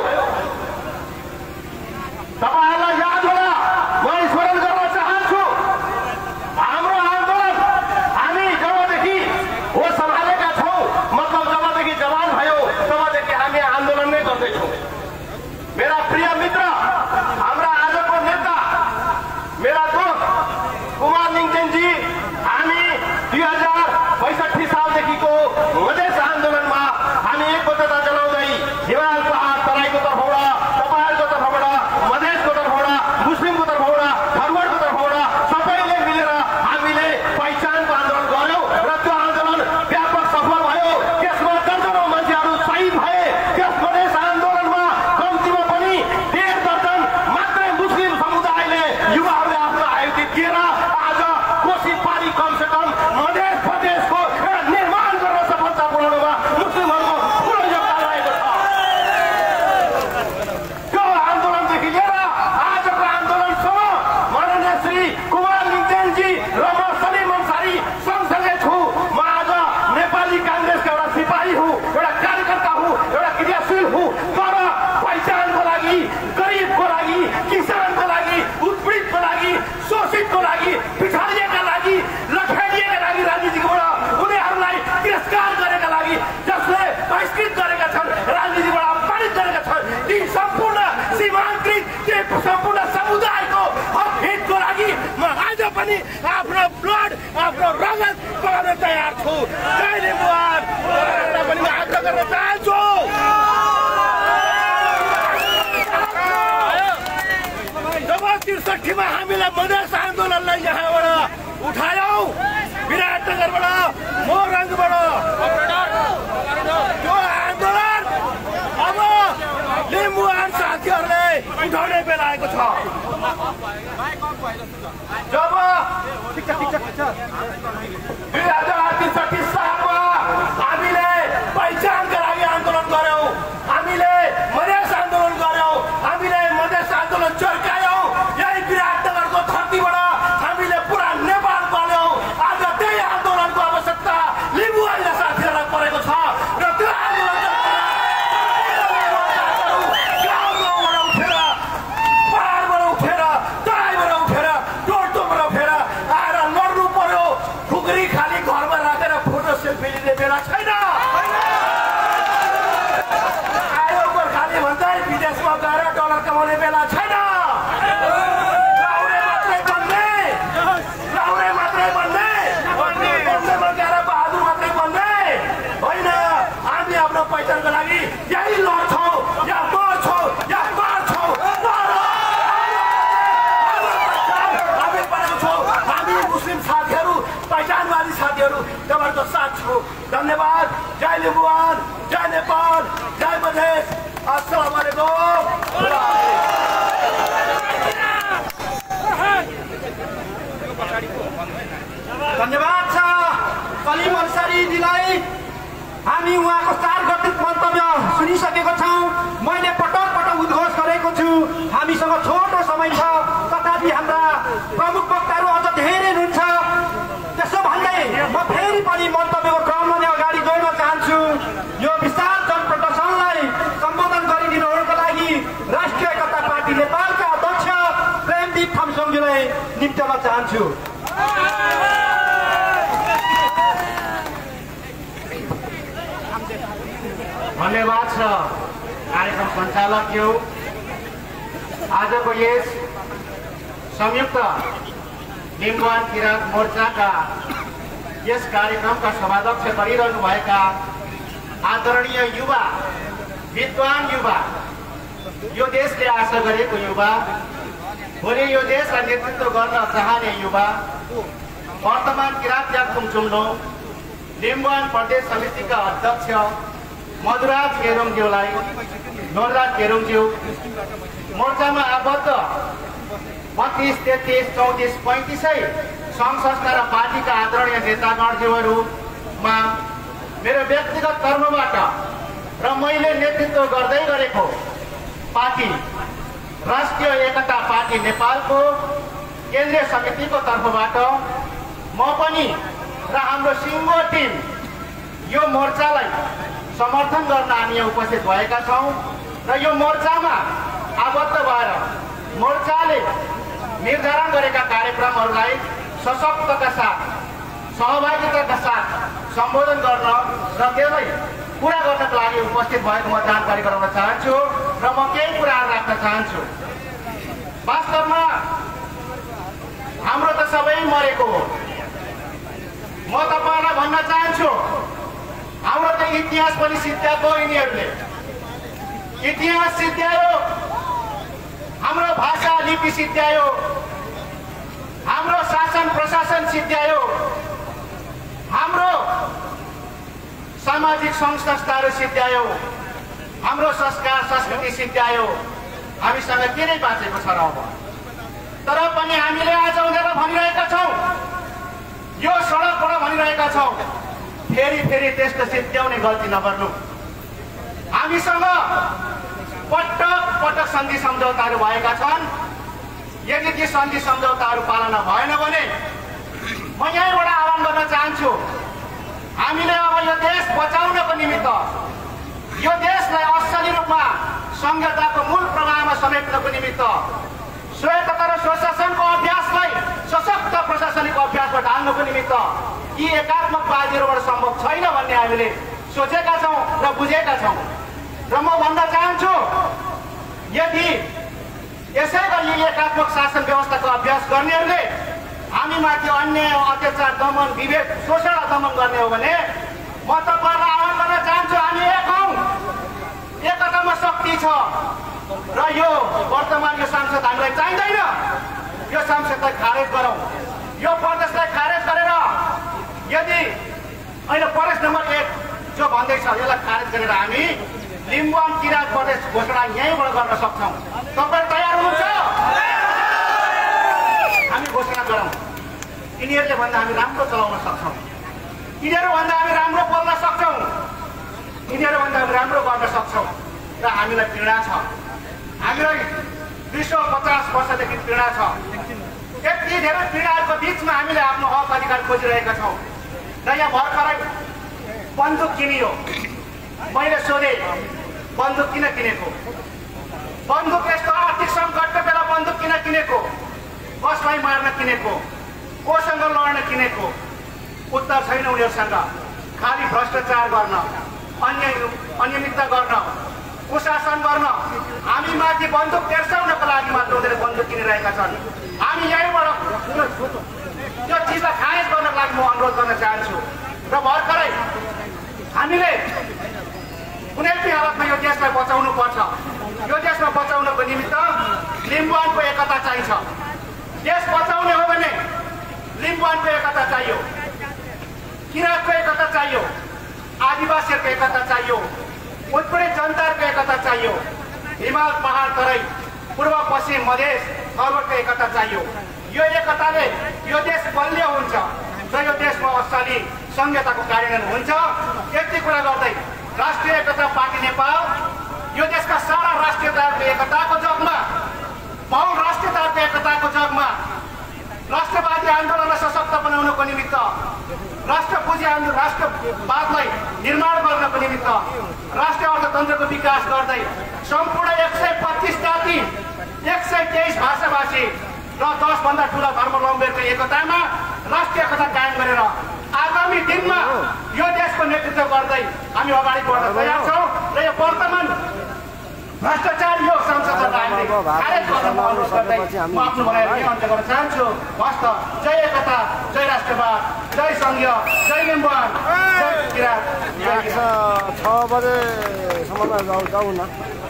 तपाईँहरूलाई याद होला, म स्मरण गर्न चाहन्छु, हाम्रो आन्दोलन हामी जबदेखि हो सम्हालेका छौँ, मतलब जबदेखि जवान भयो तबदेखि हामी आन्दोलन नै गर्दैछौँ। मेरा प्रिय मित्र, हाम्रा आजको नेता, मेरा दोस्त कुमार लिङदेनजी, हामी दुई हजार पैँसठी सालदेखिको मधेस आन्दोलनमा हामी एकबद्धता जनाउँदै हिमाल, पहाड, तराईको तर्फबाट, तपाईँहरूको तर्फबाट, मधेसको तर्फबाट, मुस्लिमको तर्फबाट, फरवर्डको तर्फबाट सबैले मिलेर हामीले पहिचानको आन्दोलन गर्यौँ र त्यो आन्दोलन व्यापक सफल भयो। त्यसमा दर्जनौँ मान्छेहरू शहीद भए। त्यस मधेस आन्दोलनमा कम्तीमा पनि डेढ दर्जन मात्रै मुस्लिम समुदायले, युवाहरूले आफ्नो आयुधि दिएर आज कोसी पारी कमसे कम मधेस प्रदेशको एउटा निर्माण गर्न सफलता पुर्याउनुमा मुस्लिमहरूको ठुलो योगदान रहेको छ। त्यो आन्दोलनदेखि लिएर आजको आन्दोलनसम्म माननीय श्री कुमार लिङदेनजी र म सलिम अन्सारी सँगसँगै छु। म आज नेपाली काङ्ग्रेसका एउटा सिपाही हुँ, एउटा कार्यकर्ता हुँ, एउटा क्रियाशील हुँ। तर पहिचानको लागि, गरिबको लागि, किसानको लागि, उत्पीडितको लागि, शोषितको लागि, पिछाडिएका लागि, लखेडिएका लागि, राजनीतिबाट उनीहरूलाई तिरस्कार गरेका लागि, जसले बहिष्कृत गरेका छन्, राजनीतिबाट अपमानित गरेका छन्, ती सम्पूर्ण सीमान्तकृत ती सम्पूर्ण समुदायको हक हितको लागि म आज पनि आफ्नो ब्लड, आफ्नो रगत बगाउन तयार छु। जय लिम्बुवान। पनि म आग्रह गर्न चाहन्छु, जब त्रिसठीमा हामीलाई मधेस आन्दोलनलाई यहाँबाट उठायौँ, विराटनगरबाट, मोरङबाट, त्यो आन्दोलन अब लिम्बुवान साथीहरूले उठाउने बेला आएको छ। जब दुई हजार त्रिसठी सालमा हामीले पहिचानका लागि आन्दोलन गर्यौँ, हामीले मधेस आन्दोलन गर्यौँ, हामीले समाउने बेला छैन। लाउरे मात्रै बन्ने, लाउरे मात्रै बन्ने, बन्ने बगेर बहादुर मात्रै बन्ने होइन। हामी आफ्नो पहिचानको लागि यही लड्छौँ, या मर्छौँ, या मार्छौँ। हामी बनाउँछौँ, हामी मुस्लिम साथीहरू, पहिचानवादी साथीहरू जबरदस्त साथ छौँ। धन्यवाद। जय लिम्बुवान, जय नेपाल, जय मधेस। अस्सलाम वालेकुम। धन्यवाद छ कलिम अन्सारीजीलाई। हामी उहाँको चार गतिक मन्तव्य सुनिसकेको छौँ। मैले पटक पटक उद्घोष गरेको छु, हामीसँग छोटो समय छ, तथापि हाम्रा प्रमुख वक्ताहरू अझ धेरै हुनुहुन्छ। त्यसो भन्दै म फेरि पनि मन्तव्यको क्रममा नै अगाडि जोड्न चाहन्छु। यो विशाल जनप्रदर्शनलाई सम्बोधन गरिदिनुको लागि राष्ट्रिय एकता पार्टी नेपालका अध्यक्ष प्रेमदीप थामसोङजीलाई निम्त्याउन चाहन्छु। धन्यवाद छ कार्यक्रम सञ्चालकज्यू। आजको यस संयुक्त लिम्बुवान किराँत मोर्चाका यस कार्यक्रमका सभाध्यक्ष गरिरहनुभएका आदरणीय युवा, विद्वान युवा, यो देशले आशा गरेको युवा, भोलि यो देशलाई नेतृत्व गर्न चाहने युवा, वर्तमान किराँत याक्थुङ चुम्लो लिम्बुवान प्रदेश समितिका अध्यक्ष मधुराज केरुङज्यूलाई, नोरराज केरुङज्यू, मोर्चामा आबद्ध बत्तीस, तेत्तीस, चौतिस, पैँतिसै सङ्घ संस्था र पार्टीका आदरणीय नेतागणज्यूहरूमा मेरो व्यक्तिगत तर्फबाट र मैले नेतृत्व गर्दै गरेको पार्टी राष्ट्रिय एकता पार्टी नेपालको केन्द्रीय समितिको तर्फबाट म पनि र हाम्रो सिङ्गो टिम यो मोर्चालाई समर्थन गर्न हामी उपस्थित भएका छौँ र यो मोर्चामा आबद्ध भएर मोर्चाले निर्धारण गरेका कार्यक्रमहरूलाई सशक्तका साथ, सहभागिताका साथ सम्बोधन गर्न र त्यसलाई पुरा गर्नको लागि उपस्थित भएको म जानकारी गराउन चाहन्छु र म केही कुराहरू राख्न चाहन्छु। वास्तवमा हाम्रो त सबै मरेको हो। म तपाईँलाई भन्न चाहन्छु, हाम्रो त इतिहास पनि सिद्ध्याएको यिनीहरूले। इतिहास सिद्ध्यायो, हाम्रो भाषा लिपि सिद्ध्यायो, हाम्रो शासन प्रशासन सिद्ध्यायो, हाम्रो सामाजिक सङ्घ संस्थाहरू सिद्ध्यायो, हाम्रो संस्कार संस्कृति सिद्ध्यायो। हामीसँग के नै बाँचेको छ र अब? तर पनि हामीले आज उनीहरूलाई भनिरहेका छौँ, यो सडकबाट भनिरहेका छौँ, फेरि फेरि त्यस्तो सिद्ध्याउने गल्ती नगर्नु। हामीसँग पटक पटक सन्धि सम्झौताहरू भएका छन्। यदि ती सन्धि सम्झौताहरू पालना भएन भने म यहीँबाट आह्वान गर्न चाहन्छु, हामीले अब यो देश बचाउनको निमित्त, यो देशलाई असली रूपमा संहिताको मूल प्रवाहमा समेट्नको निमित्त, स्वायत्तता र स्वशासनको अभ्यासलाई सशक्त प्रशासनिक अभ्यासमा ढाल्नको निमित्त यी एकात्मकवादीहरूबाट सम्भव छैन भन्ने हामीले सोचेका छौँ र बुझेका छौँ। र म भन्न चाहन्छु, यदि यसै गरी एकात्मक शासन व्यवस्थाको अभ्यास गर्नेहरूले हामीमाथि अन्याय, अत्याचार, दमन, विभेद, शोषण दमन गर्ने हो भने म तपाईँहरूलाई आह्वान गर्न चाहन्छु, हामी एक हौँ, एकतामा शक्ति छ र यो वर्तमान यो सांसद हामीलाई चाहिँदैन। यो सांसदलाई खारेज गरौँ, यो प्रदेशलाई खारेज गरेर, यदि अहिले प्रदेश नम्बर एक जो भन्दैछ यसलाई खारेज गरेर हामी लिम्बुवान किराँत प्रदेश घोषणा यहीँबाट गर्न सक्छौँ। तपाईँ तयार हुनुहुन्छ? हामी घोषणा गरौँ। यिनीहरूले भन्दा हामी राम्रो चलाउन सक्छौँ, यिनीहरूभन्दा हामी राम्रो बोल्न सक्छौँ, यिनीहरूभन्दा हामी राम्रो गर्न सक्छौँ र हामीलाई पीडा छ। हामीलाई दुई सौ पचास वर्षदेखि पीडा छ। यति धेरै पीडाहरूको बिचमा हामीले आफ्नो हक अधिकार खोजिरहेका छौँ र यहाँ भर्खरै बन्दुक किनियो। मैले सोधेँ, बन्दुक किन किनेको? बन्दुक यस्तो आर्थिक सङ्कटको बेला बन्दुक किन किनेको? कसलाई मार्न किनेको? कोसँग लड्न किनेको? उत्तर छैन उनीहरूसँग। खालि भ्रष्टाचार गर्न, अन्य अनियमितता गर्न, कुशासन गर्न हामी माथि बन्दुक तेर्साउनको लागि मात्र उनीहरूले बन्दुक किनिरहेका छन्। हामी यहीँबाट त्यो चिजलाई खारेज गर्नको लागि म अनुरोध गर्न चाहन्छु र भर्खरै हामीले कुनै पनि हालतमा यो देशलाई बचाउनु पर्छ। यो देशमा बचाउनको निमित्त लिम्बुवानको एकता चाहिन्छ। देश बचाउने हो भने लिम्बुवानको एकता चाहियो, किराँतको एकता चाहियो, आदिवासीहरूको एकता चाहियो, उत्पीडित जनताहरूको एकता चाहियो, हिमाल पहाड तराई पूर्व पश्चिम मधेस सर्वको एकता चाहियो। यो एकताले यो देश बलियो हुन्छ र यो देशमा असली संहिताको कार्यान्वयन हुन्छ। यति कुरा गर्दै राष्ट्रिय एकता पार्टी नेपाल यो देशका सारा राष्ट्रियताको एकताको जगमा, बहुराष्ट्रियताको एकताको जगमा राष्ट्रवादी आन्दोलनलाई सशक्त बनाउनको निमित्त, राष्ट्रपुँजी आन्दोलन राष्ट्रवादलाई निर्माण गर्नको निमित्त, राष्ट्रिय अर्थतन्त्रको विकास गर्दै सम्पूर्ण एक सय पच्चिस जाति, एक सय तेइस भाषाभाषी र दस भन्दा ठुला धर्मावलम्बीहरूको एकतामा राष्ट्रिय एकता कायम गरेर आगामी दिनमा यो देशको नेतृत्व गर्दै हामी अगाडि बढ्न तयार छौँ र यो वर्तमान भ्रष्टाचार यो संसदलाई हामीले खारेज गर्न म अनुरोध गर्दै म आफ्नो भनाइ अन्त्य गर्न चाहन्छु। हस्त जय एकता, जय राष्ट्रवाद, जय संघीय, जय लिम्बुवान, जय किराँत। छ बजेसम्ममा जाउँ न।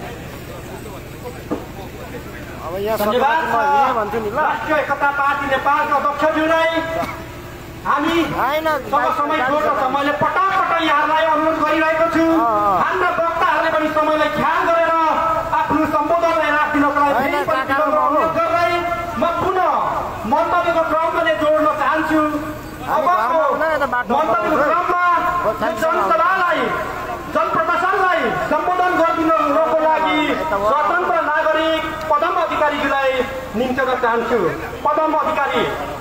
अब यहाँ भन्छु नि ल। राष्ट्रिय एकता पार्टी नेपालका अध्यक्षज्यूलाई हामी समय छोड्छ। मैले पटक पटक यहाँलाई अनुरोध गरिरहेको छु, हाम्रा वक्ताहरूले पनि समयलाई ख्याल गरेर आफ्नो सम्बोधनलाई राखिदिनको लागि अनुरोध गर्दै म पुनः मन्तव्यको क्रममा जोड्न चाहन्छु। अबको मन्तव्यको क्रममा जनसभालाई, जनप्रशासनलाई सम्बोधन गरिदिनको लागि स्वतन्त्र नागरिक पदम अधिकारीलाई निम्ति गर्न चाहन्छु। पदम अधिकारी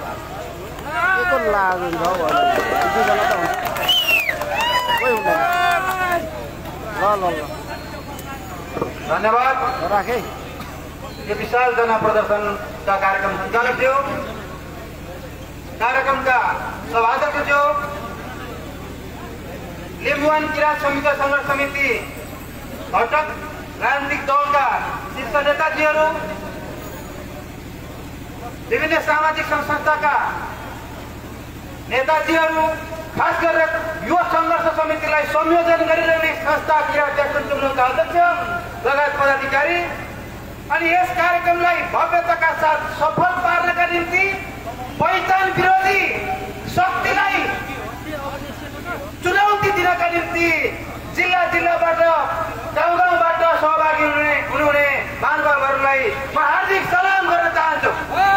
धन्यवाद। राखे यो विशाल जनप्रदर्शनका कार्यक्रम सञ्चालक थियो, कार्यक्रमका सभाध्यक्ष थियो, लिम्बुवान किराँत संयुक्त सङ्घर्ष समिति घटक राजनीतिक दलका शीर्ष नेताजीहरू, विभिन्न सामाजिक संस्थाका नेताजीहरू, खास गरेर यो सङ्घर्ष समितिलाई संयोजन गरिरहने संस्था किराँत एक्सन चुम्नुका अध्यक्ष लगायत पदाधिकारी अनि यस कार्यक्रमलाई भव्यताका साथ सफल पार्नका निम्ति पहिचान विरोधी शक्तिलाई चुनौती दिनका निम्ति जिल्ला जिल्लाबाट गाउँ गाउँबाट सहभागी हुने हुनुहुने महानुभावहरूलाई म हार्दिक सलाम गर्न चाहन्छु।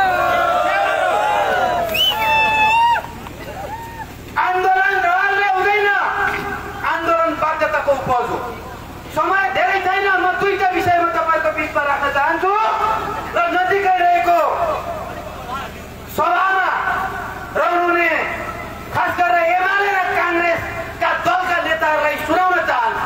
आन्दोलन रहरले हुँदैन, आन्दोलन बाध्यताको उपज हो। समय धेरै छैन, म दुईटा विषयमा तपाईँको बिचमा राख्न चाहन्छु र नजिकै रहेको सभामा रहनुहुने खास गरेर एमाले र काङ्ग्रेसका दलका नेताहरूलाई सुनाउन चाहन्छु।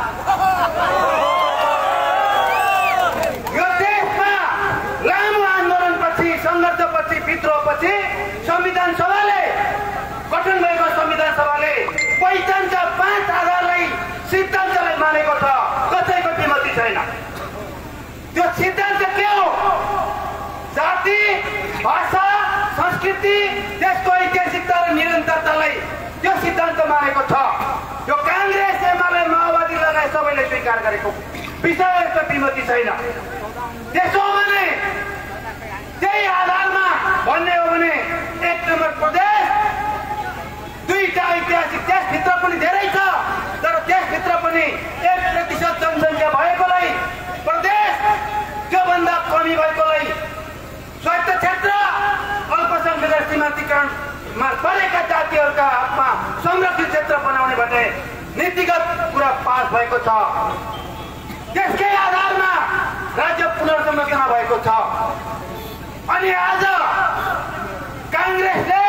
यो देशमा लामो आन्दोलनपछि, सङ्घर्षपछि, विद्रोहपछि संविधान सभाले गठन भएको संविधान सभाले पहिचानका पाँच आधारलाई, सिद्धान्तलाई मानेको छ, कसैको विमति छैन। त्यो सिद्धान्त के हो? जाति, भाषा, संस्कृति, देशको ऐतिहासिकता र निरन्तरतालाई त्यो सिद्धान्त मानेको छ। यो काङ्ग्रेस, एमाले, माओवादी लगायत सबैले स्वीकार गरेको विषयको विमति छैन। त्यसो भने त्यही आधारमा भन्ने हो भने एक नम्बर प्रदेश, दुईटा ऐतिहासिक, त्यसभित्र पनि धेरै छ तर त्यसभित्र पनि एक प्रतिशत जनसङ्ख्या भएकोलाई प्रदेश, त्योभन्दा कमी भएकोलाई स्वायत्त क्षेत्र, अल्पसङ्ख्यक सीमान्तकरणमा परेका जातिहरूका हातमा संरक्षित क्षेत्र बनाउने भन्ने नीतिगत कुरा पास भएको छ। त्यसकै आधारमा राज्य पुनर्संरचना भएको छ। अनि आज काङ्ग्रेसले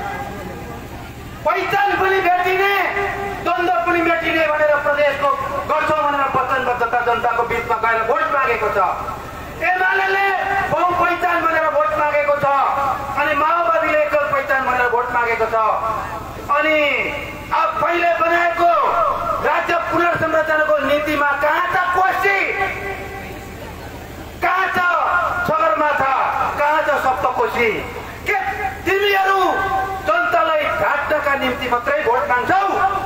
पहिचान पनि भेटिने, द्वन्द्व पनि भेटिने भनेर प्रदेशको गर्छौँ भनेर वचनबद्धता जनताको बिचमा गएर भोट मागेको छ। एमाले बहु पहिचान भनेर भोट मागेको छ अनि माओवादीले एकल पहिचान भनेर भोट मागेको छ। अनि अब पहिले बनाएको राज्य पुनर्संरचनाको नीतिमा कहाँ त कोसी नबकोसी के तिमीहरू जनतालाई घाट्नका निम्ति मात्रै भोट माग्छौ?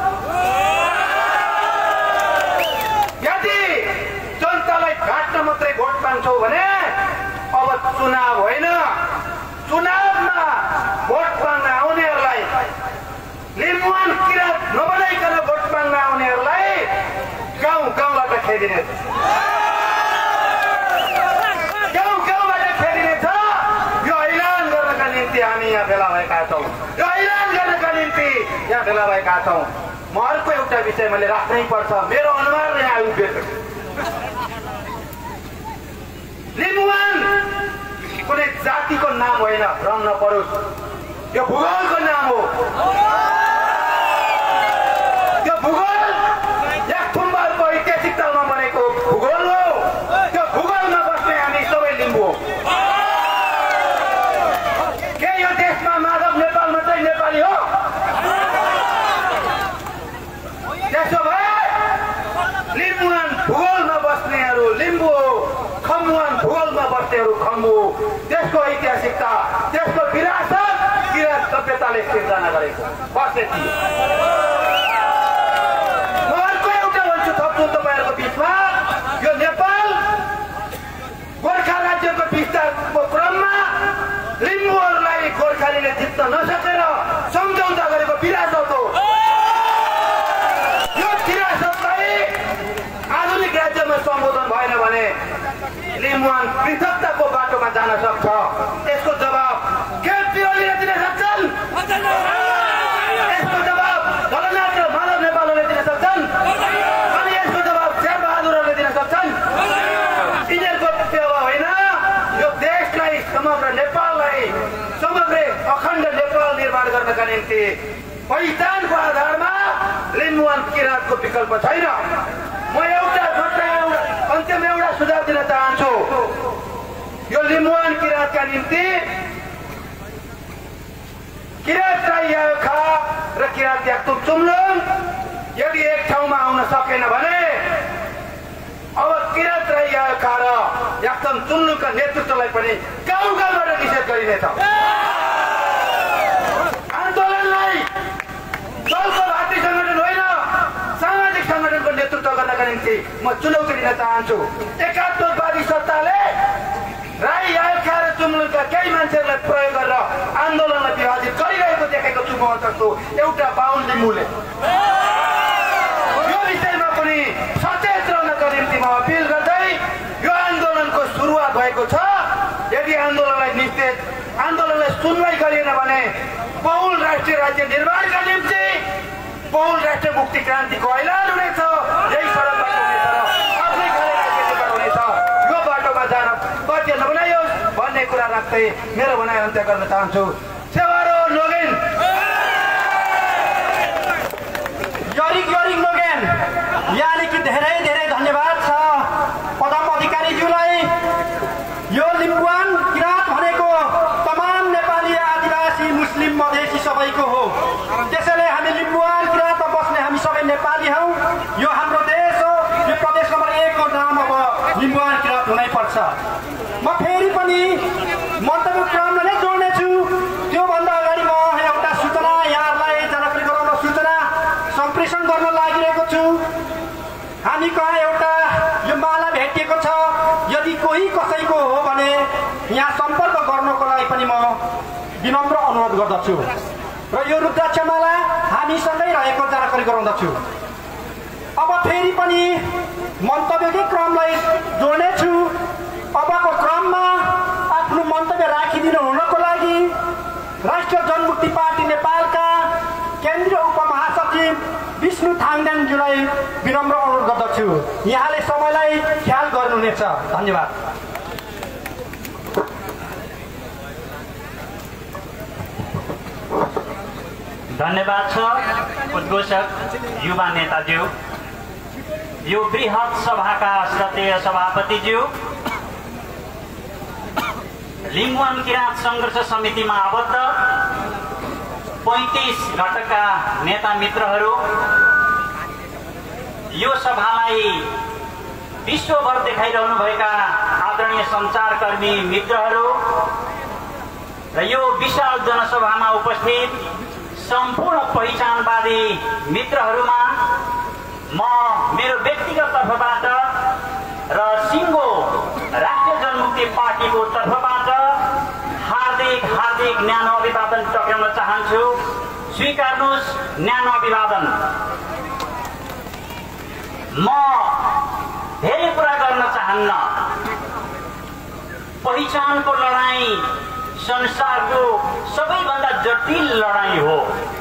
यदि जनतालाई घाट्न मात्रै भोट माग्छौ भने अब चुनाव होइन, चुनावमा भोट माग्न आउनेहरूलाई, लिम्बुवान किरात नबनाइकन भोट माग्न आउनेहरूलाई गाउँ गाउँबाट खेदिने, गाउँ गाउँबाट खेदिनेछ। यो ऐलान गर्नका निम्ति हामी यहाँ भेला भएका छौँ, यो ऐलान गर्नका निम्ति यहाँ भेला भएका छौँ। म अर्को एउटा विषय मैले राख्नै पर्छ, मेरो अनुहार नै आयो उभिएको। लिम्बुवान कुनै जातिको नाम होइन, भ्रम नपरोस्, यो भूगोलको नाम हो। त्यो भूगोल एक थुम्बाको ऐतिहासिक तलमा बनेको भूगोल हो। त्यो भूगोलमा बस्ने हामी सबै लिम्बू हो। के यो देशमा माधव नेपाल मात्रै नेपाली हो? त्यसो भए लिम्बुवान भूगोलमा बस्नेहरू लिम्बू हो, खम्बुवान भूगोलमा बस्नेहरू खम्बू। त्यसको ऐतिहासिकता, त्यसको विरासत किरात सभ्यताले सिर्जना गरेको बस यति। म अर्को एउटा भन्छु थप्छु तपाईँहरूको बिचमा, यो नेपाल गोर्खा राज्यको विस्तारको क्रममा लिम्बूहरूलाई गोर्खालीले जित्न नसकेर सम्झौता गरेको विरासत हो। यो विरासतलाई आधुनिक राज्यमा सम्बोधन भएन भने लिम्बुवान पृथकताको बाटोमा जान सक्छ। यसको जवाब के पिरोलीले दिन सक्छन्? यसको जवाब भोलानाथ र माधव नेपालले दिन सक्छन्? अनि यसको जवाब शेरबहादुरहरूले दिन सक्छन्? यिनीहरूको सेवा होइन, यो देशलाई, समग्र नेपाललाई, समग्र अखण्ड नेपाल निर्माण गर्नका निम्ति पहिचानको आधारमा लिम्बुवान किरातको विकल्प छैन। म एउटा मात्र अन्त्यमा एउटा सुझाव दिन चाहन्छु। यो लिम्बुवान किरातका निम्ति किरात राई खा र किरात याक्तुम चुम्लुङ यदि एक ठाउँमा आउन सकेन भने अब किरात राई खा र याक्तुम चुम्लुङका नेतृत्वलाई पनि गाउँ गाउँबाट निषेध गरिनेछ। आन्दोलनलाई दलको भातृ सङ्गठन होइन, सामाजिक सङ्गठनको नेतृत्व गर्नका निम्ति म चुनौती दिन चाहन्छु। एकात्मकवादी सत्ताले राई आयोखा र चुम्लुङका केही मान्छेहरूलाई प्रयोग गरेर आन्दोलनलाई विभाजित गरिरहेको देखेको छु म जस्तो एउटा बाहुन लिम्बूले। यो विषयमा पनि सचेत रहनका निम्ति म अपिल गर्दै यो आन्दोलनको सुरुवात भएको छ। यदि आन्दोलनलाई निश्चित आन्दोलनलाई सुनवाई गरिएन भने बहुल राष्ट्रिय राज्य निर्माणका निम्ति बहुल राष्ट्रिय मुक्ति क्रान्तिको ऐलान हुनेछ। यही सडकबाट हुनेछ र आफ्नै खाले राज्य निर्माण हुनेछ। यो बाटोमा जान बाध्य नबनाइयोस् भन्ने कुरा राख्दै मेरो भनाइ अन्त्य गर्न चाहन्छु। सेवारो नोगेन यरिक यरिक नोगेन यहाँदेखि धेरै धेरै धन्यवाद छ पदम अधिकारीज्यूलाई। यो लिम्बुवान किरात भनेको तमाम नेपाली, आदिवासी, मुस्लिम, मधेसी सबैको हो। त्यसैले हामी लिम्बुवान किरातमा बस्ने हामी सबै नेपाली हौ। यो हाम्रो देश हो। यो प्रदेश नम्बर एकको नाम अब लिम्बुवान किरात हुनै पर्छ। म फेरि पनि मन्तव्य क्रमलाई नै जोड्नेछु। त्योभन्दा अगाडि म एउटा सूचना यहाँहरूलाई जानकारी गराउन सूचना सम्प्रेषण गर्न लागिरहेको छु। हामी कहाँ एउटा यो माला भेटिएको छ। यदि कोही कसैको हो भने यहाँ सम्पर्क गर्नको लागि पनि म विनम्र अनुरोध गर्दछु र यो रुद्राक्षमाला हामीसँगै रहेको जानकारी गराउँदछु। अब फेरि पनि मन्तव्यकै क्रमलाई जोड्नेछु। अबको क्रममा आफ्नो मन्तव्य राखिदिनु हुनको लागि राष्ट्रिय जनमुक्ति पार्टी नेपालका केन्द्रीय उपमहासचिव विष्णु थाङदाङज्यूलाई विनम्र अनुरोध गर्दछु। यहाँले समयलाई ख्याल गर्नुहुनेछ। धन्यवाद। धन्यवाद छ उद्घोषक युवा नेताज्यू, यो बृहत सभाका श्रद्धेय सभापतिज्यू, लिम्बुवान किरात सङ्घर्ष समितिमा आबद्ध पैँतिस घटकका नेता मित्रहरू, यो सभालाई विश्वभर देखाइरहनुभएका आदरणीय सञ्चारकर्मी मित्रहरू, र यो विशाल जनसभामा उपस्थित सम्पूर्ण पहिचानवादी मित्रहरूमा म मेरो व्यक्तिगत तर्फबाट र सिङ्गो राष्ट्रिय जनमुक्ति पार्टीको तर्फबाट हार्दिक हार्दिक न्यानो अभिवादन टक्राउन चाहन्छु। स्वीकार्नुहोस् न्यानो अभिवादन। म धेरै कुरा गर्न चाहन्न। पहिचानको लडाईँ संसारको सबैभन्दा जटिल लडाईँ हो।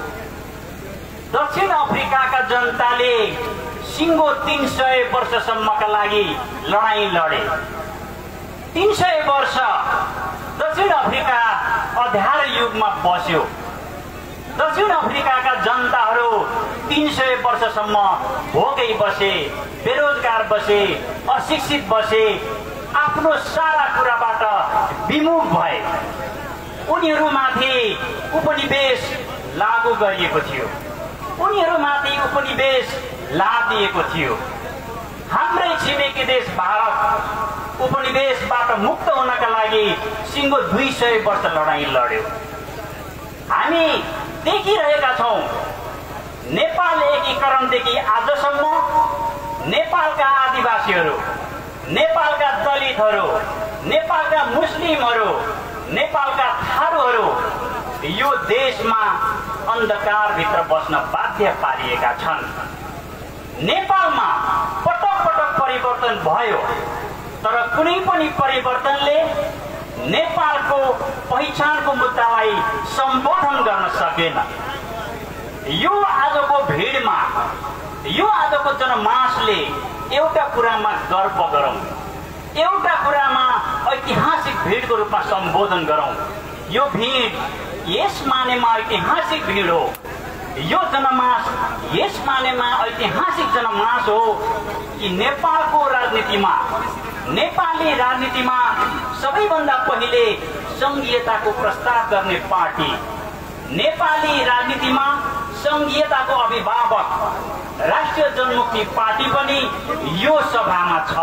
दक्षिण अफ्रिकाका जनताले सिङ्गो तीन सय वर्षसम्मका लागि लडाईँ लडे। तीन सय वर्ष दक्षिण अफ्रिका अँध्यारो युगमा बस्यो। दक्षिण अफ्रिकाका जनताहरू तीन सय वर्षसम्म भोकै बसे, बेरोजगार बसे, अशिक्षित बसे, आफ्नो सारा कुराबाट विमुख भए। उनीहरूमाथि उपनिवेश लागू गरिएको थियो। उनीहरूमाथि उपनिवेश लादिएको थियो। हाम्रै छिमेकी देश भारत उपनिवेशबाट मुक्त हुनका लागि सिङ्गो दुई सय वर्ष लडाईँ लड्यो। हामी देखिरहेका छौँ नेपाल एकीकरणदेखि आजसम्म नेपालका आदिवासीहरू, नेपालका दलितहरू, नेपालका मुस्लिमहरू, नेपालका थारूहरू यो देशमा अन्धकारभित्र बस्न बाध्य पारिएका छन्। नेपालमा पटक पटक परिवर्तन भयो, तर कुनै पनि परिवर्तनले नेपालको पहिचानको मुद्दालाई सम्बोधन गर्न सकेन। यो आजको भिडमा, यो आजको जनमासले एउटा कुरामा गर्व गरौँ, एउटा कुरामा ऐतिहासिक भिडको रूपमा सम्बोधन गरौँ। यो भिड यस मानेमा ऐतिहासिक भिड हो। यो जनमास यस मानेमा ऐतिहासिक जनमास हो कि नेपालको राजनीतिमा, नेपाली राजनीतिमा सबैभन्दा पहिले संघीयताको प्रस्ताव गर्ने पार्टी, नेपाली राजनीतिमा संघीयताको अभिभावक राष्ट्रिय जनमुक्ति पार्टी पनि यो सभामा छ।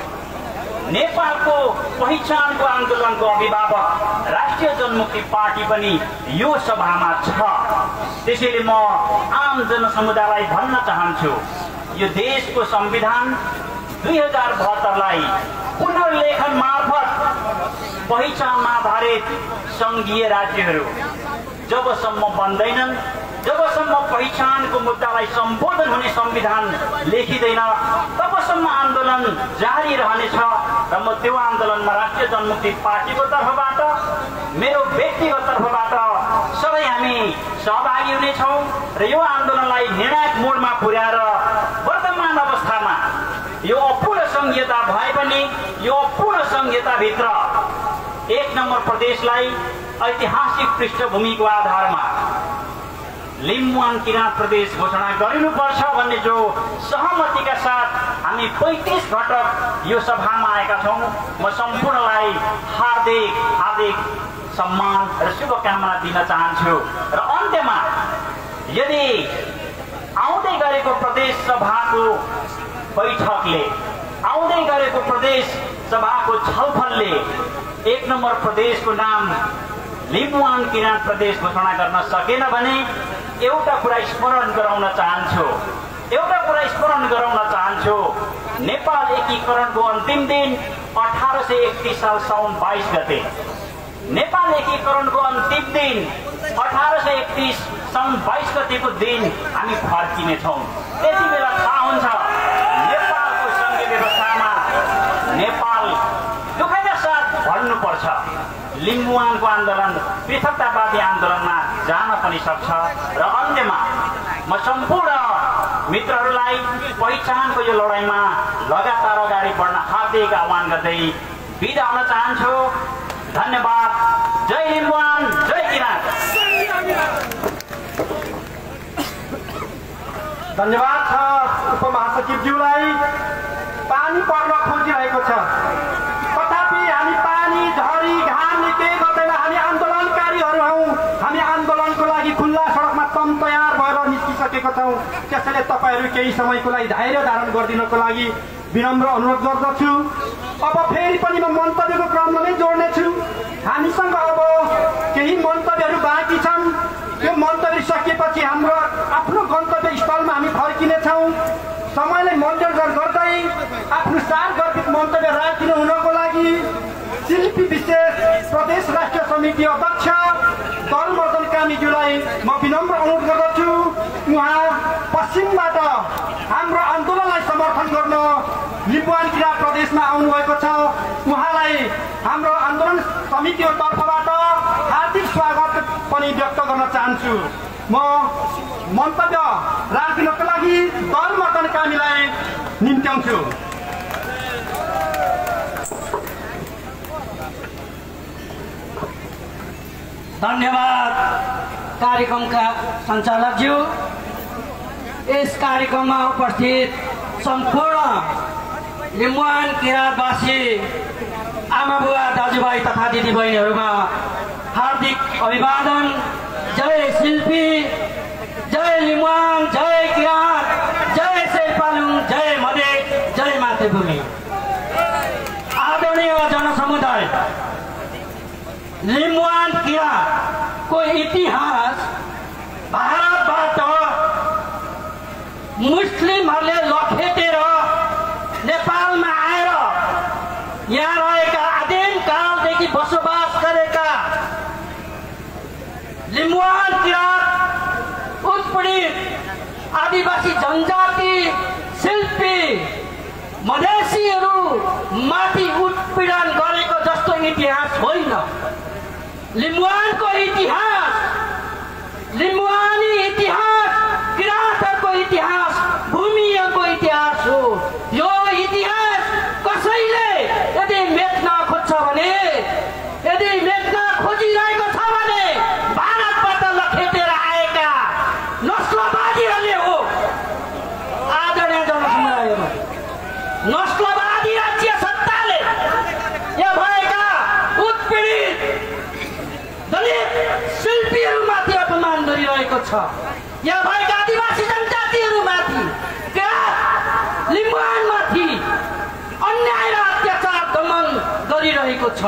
नेपालको पहिचानको आन्दोलनको अभिभावक राष्ट्रिय जनमुक्ति पार्टी पनि यो सभामा छ। त्यसैले म आम जनसमुदायलाई भन्न चाहन्छु, यो देशको संविधान दुई हजार बहत्तरलाई पुनर्लेखन मार्फत पहिचानमा आधारित संघीय राज्यहरू जबसम्म बन्दैनन्, जबसम्म पहिचानको मुद्दालाई सम्बोधन हुने संविधान लेखिँदैन, तबसम्म आन्दोलन जारी रहनेछ। र म त्यो आन्दोलनमा राष्ट्रिय जनमुक्ति पार्टीको तर्फबाट, मेरो व्यक्तिगत तर्फबाट सबै हामी सहभागी हुनेछौँ र यो आन्दोलनलाई निर्णायक मोडमा पुर्याएर वर्तमान अवस्थामा यो अपूर्ण संघीयता भए पनि यो अपूर्ण संघीयताभित्र एक नम्बर प्रदेशलाई ऐतिहासिक पृष्ठभूमिको आधारमा लिम्बुवान किराँत प्रदेश घोषणा गरिनुपर्छ भन्ने जो सहमतिका साथ हामी पैँतिस घटक यो सभामा आएका छौँ। म सम्पूर्णलाई हार्दिक हार्दिक सम्मान र शुभकामना दिन चाहन्छु। र अन्त्यमा यदि आउँदै गरेको प्रदेश सभाको बैठकले, आउँदै गरेको प्रदेश सभाको छलफलले एक नम्बर प्रदेशको नाम लिम्बुवान किराँत प्रदेश घोषणा गर्न सकेन भने एउटा कुरा स्मरण गराउन चाहन्छु, एउटा कुरा स्मरण गराउन चाहन्छु। नेपाल एकीकरणको अन्तिम दिन अठार सय एकतिस साल साउन बाइस गते, नेपाल एकीकरणको अन्तिम दिन अठार सय एकतिस साउन बाइस गतेको दिन हामी फर्किनेछौँ। त्यति बेला थाहा हुन्छ नेपालको सङ्घीय व्यवस्थामा नेपाल दुःखका साथ भर्नुपर्छ। लिम्बुवानको आन्दोलन पृथकतावादी आन्दोलनमा जान पनि सक्छ। र अन्त्यमा म सम्पूर्ण मित्रहरूलाई पहिचानको यो लडाईँमा लगातार अगाडि बढ्न हार्दिक आह्वान गर्दै बिदा हुन चाहन्छु। धन्यवाद। जय लिम्बुवान, जय किराँत। धन्यवाद छ उपमहासचिवज्यूलाई। पानी पर्न खोजिरहेको छ, तथापि हामी पानी, झरी, घामले केही गर्दैन। हामी आन्दोलनकारीहरू हौँ। हामी आन्दोलनको लागि खुल्ला सडकमा तम तयार भएर निस्किसकेका छौँ। त्यसैले तपाईँहरू केही समयको लागि धैर्य धारण गरिदिनको लागि विनम्र अनुरोध गर्दछु। अब फेरि पनि म मन्तव्यको क्रममा नै जोड्नेछु। हामीसँग अब केही मन्तव्यहरू बाँकी छन्। त्यो मन्तव्य सकिएपछि हाम्रो आफ्नो गन्तव्य स्थलमा हामी फर्किनेछौँ। समयलाई मध्यनजर गर्दै आफ्नो सार गर्भित मन्तव्य राखिनु हुनको लागि शिल्पी विशेष प्रदेश राष्ट्रिय समिति अध्यक्ष दलमर्दन कामीज्यूलाई म विनम्र अनुरोध गर्दछु। उहाँ पश्चिमबाट हाम्रो आन्दोलनलाई समर्थन गर्न लिम्बुवान किराँत प्रदेशमा आउनुभएको छ। उहाँलाई हाम्रो आन्दोलन समितिको तर्फबाट हार्दिक स्वागत पनि व्यक्त गर्न चाहन्छु। म मन्तव्य राखिनको लागि दलमर्दन कामीलाई निम्त्याउँछु। धन्यवाद कार्यक्रमका सञ्चालकज्यू। यस कार्यक्रममा उपस्थित सम्पूर्ण लिम्बुवान किराँतवासी आमा बुवा दाजुभाइ तथा दिदीबहिनीहरूमा हार्दिक अभिवादन। जय शिल्पी, जय लिम्बुवान, जय किराँत, जय शेर्पालुङ, जय मधेस, जय मातृभूमि। आदरणीय जनसमुदाय, लिम्बुवान किराँतको इतिहास भारतबाट मुस्लिमहरूले लखेटेर नेपालमा आएर यहाँ रहेका आदिम कालदेखि बसोबास गरेका लिम्बुवान किराँत उत्पीडित आदिवासी जनजाति शिल्पी मधेसीहरू माथि उत्पीडन गरेको जस्तो इतिहास होइन। लिम्बुवानको इतिहास, लिम्बुवानी इतिहास किराँतहरूको इतिहास भूमिहरूको इतिहास हो। यो इतिहास कसैले यदि मेट्न खोज्छ भने, यदि मेट्न खोजिरहेको छ भने भारतबाट लखेटेर आएका नस्लवादीहरूले हो। आदरणीय जनसमुदायहरू, नस्लवादी राज्य सत्ताले यहाँ भएका उत्पीडित दलित शिल्पीहरूमाथि अपमान गरिरहेको छ। यहाँ भएका आदिवासी जनजातिहरूमाथि, किराँत लिम्बुवानमाथि अन्याय र अत्याचार दमन गरिरहेको छ।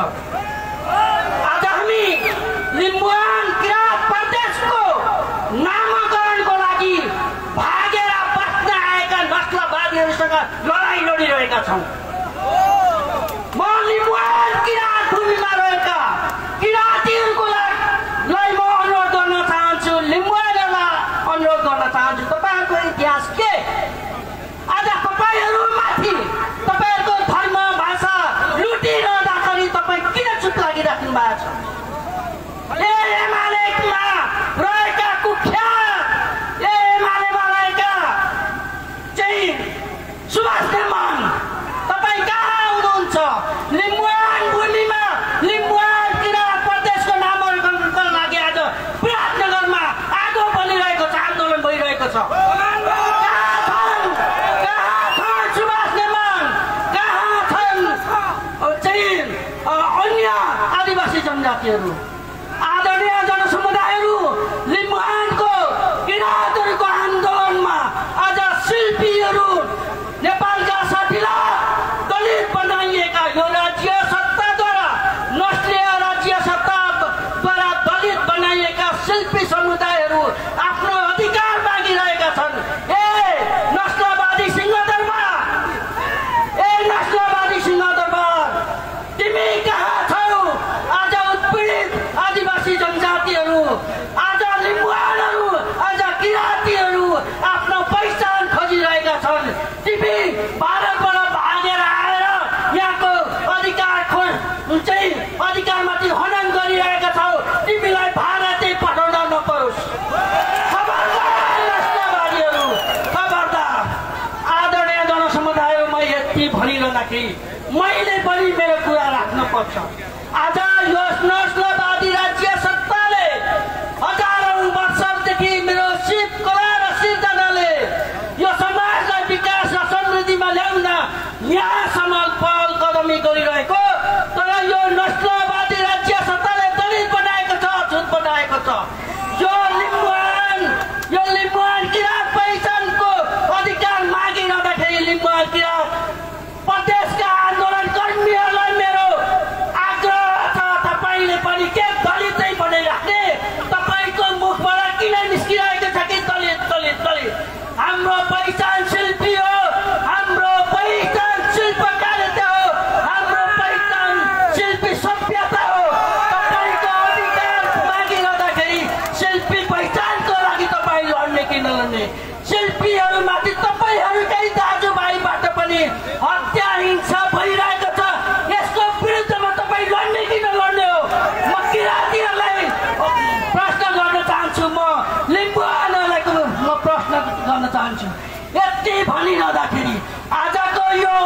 आज हामी लिम्बुवान किराँत प्रदेशको नामाकरणको लागि भागेर बस्न आएका नस्लवादीहरूसँग लडाइँ लडिरहेका छौँ। म लिम्बुवान किराँत भूमिमा रहेका किराँतीहरूको लागि म अनुरोध गर्न चाहन्छु, लिम्बुवानहरूलाई अनुरोध गर्न चाहन्छु, तपाईँहरूको इतिहास के? आज तपाईँहरूमाथि तपाईँहरूको धर्म भाषा लुटिरहँदाखेरि तपाईँ किन चुप लागिराख्नु भएको छ? ए एमालेमा रहेका कुख्यात, ए एमालेमा रहेका चाहिँ सुभाष नेमान, तपाईँ कहाँ हुनुहुन्छ? लिम्बुवान भूमिमा लिम्बुवान किराँत प्रदेशको नामाकरणको लागि आज विराटनगरमा आगो बलिरहेको छ, आन्दोलन भइरहेको छ। कहाँ छन्? कहाँ छन् सुभाष नेमान? कहाँ छन् चाहिँ अन्य आदिवासी जनजातिहरू? आदरणीय जनसमुदायहरू, लिम्बुवानको किराँतहरूको आन्दोलनमा आज शिल्पीहरू नेपालका साथीला दलित बनाइएका यो राज्य सत्ताद्वारा, नस्लीय राज्य सत्ताद्वारा दलित बनाइएका शिल्पी समुदायहरू आफ्नो अधिकार मागिरहेका छन्। ए नस्लवादी सिंहदरबार, ए नस्लवादी सिंहदरबार, तिमी कहाँ छौ? आज उत्पीडित आदिवासी जनजातिहरू, आज लिम्बुवानहरू, आज किराँतीहरू आफ्नो पहिचान खोजिरहेका छन्। तिमी भारतबाट भागेर आएर यहाँको अधिकार खोज चाहिँ अधिकारमाथि हनन गरिरहेका छौ। तिमीलाई भारतै पठाउन नपरोस्। खबरदार नस्लवादीहरू, खबरदार। आदरणीय जनसमुदाय, म यति भनिरहँदाखेरि मैले पनि मेरो कुरा राख्नु पर्छ। आज यो नस्लवादी राज्य सत्ताले हजारौं वर्षदेखि मेरो सिप कला र सिर्जनाले यो समाजलाई विकास र समृद्धिमा ल्याउन यहाँसम्म पहल कदमी गरिरहेको, तर यो नस्लवादी राज्य सत्ताले दलित बनाएको छ, झुट बनाएको छ। यो लिम्बुवान, यो लिम्बुवान किराँत पहिचानको अधिकार मागिरहँदाखेरि लिम्बुवान किराँत प्रदेशका आन्दोलन कर्मीहरूलाई मेरो आग्रह छ, तपाईँले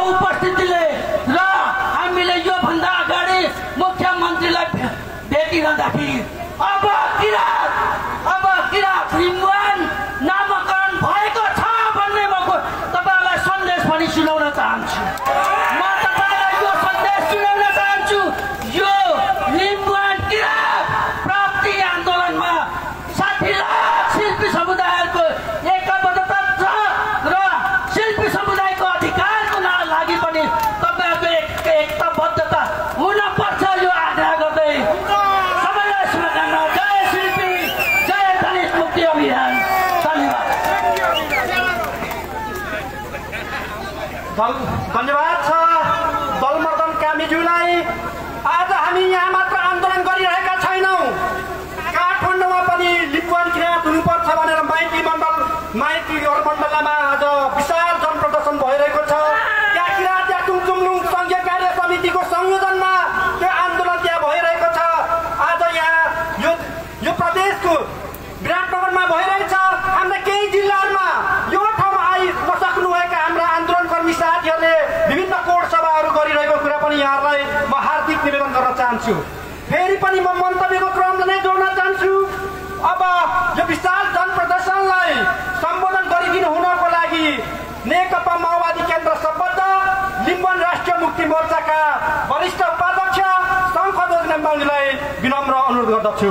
उपस्थितिले र हामीले यो भन्दा अगाडि मुख्यमन्त्रीलाई भेटिरहँदाखेरि अब किरात अब किरात लिम्बुवान नामकरण भएको छ भन्ने म तपाईँलाई सन्देश पनि सुनाउन चाहन्छु। म तपाईँलाई यो सन्देश सुनाउन चाहन्छु, यो लिम्बुवान किरात प्राप्ति आन्दोलनमा साठी लाख शिल्पी समुदायको एकबद्धता छ र शिल्पी समुदायको अधिकारको लागि पनि तपाईँहरूको एक एकताबद्धता हुनपर्छ यो आग्रह गर्दै सबैलाई शुभकामना। जय शिल्पी, जय दलित मुक्ति अभियान। धन्यवाद। धन्यवाद छ दलमर्दन कामीज्यूलाई। आज हामी यहाँ मात्र आन्दोलन गरिरहेका छैनौँ, काठमाडौँमा पनि लिम्बुवान किरात हुनुपर्छ भनेर माइती मण्डल माइती मण्डलमा आज विशाल जनप्रदर्शन भइरहेको छ। त्यहाँ किरात या चुङचुङलुङ सङ्घीय कार्य समितिको संयोजनमा त्यो आन्दोलन त्यहाँ भइरहेको छ। आज यहाँ यो यो प्रदेशको विराटनगरमा भइरहेछ। हाम्रा केही जिल्लाहरूमा यो ठाउँमा आइ नसक्नुभएका हाम्रा आन्दोलनकर्मी साथीहरूले विभिन्न कोड सभाहरू गरिरहेको कुरा पनि यहाँहरूलाई म हार्दिक निवेदन गर्न चाहन्छु। फेरि पनि म मन्तव्यको क्रमलाई नै जोड्न चाहन्छु। अब यो विशाल जनप्रदर्शनलाई सम्बोधन गरिदिनु हुनको लागि नेकपा माओवादी केन्द्र सम्बद्ध लिम्बुवान राष्ट्रिय मुक्ति मोर्चाका वरिष्ठ उपाध्यक्ष शङ्खध्वज नेम्बाङलाई विनम्र अनुरोध गर्दछु।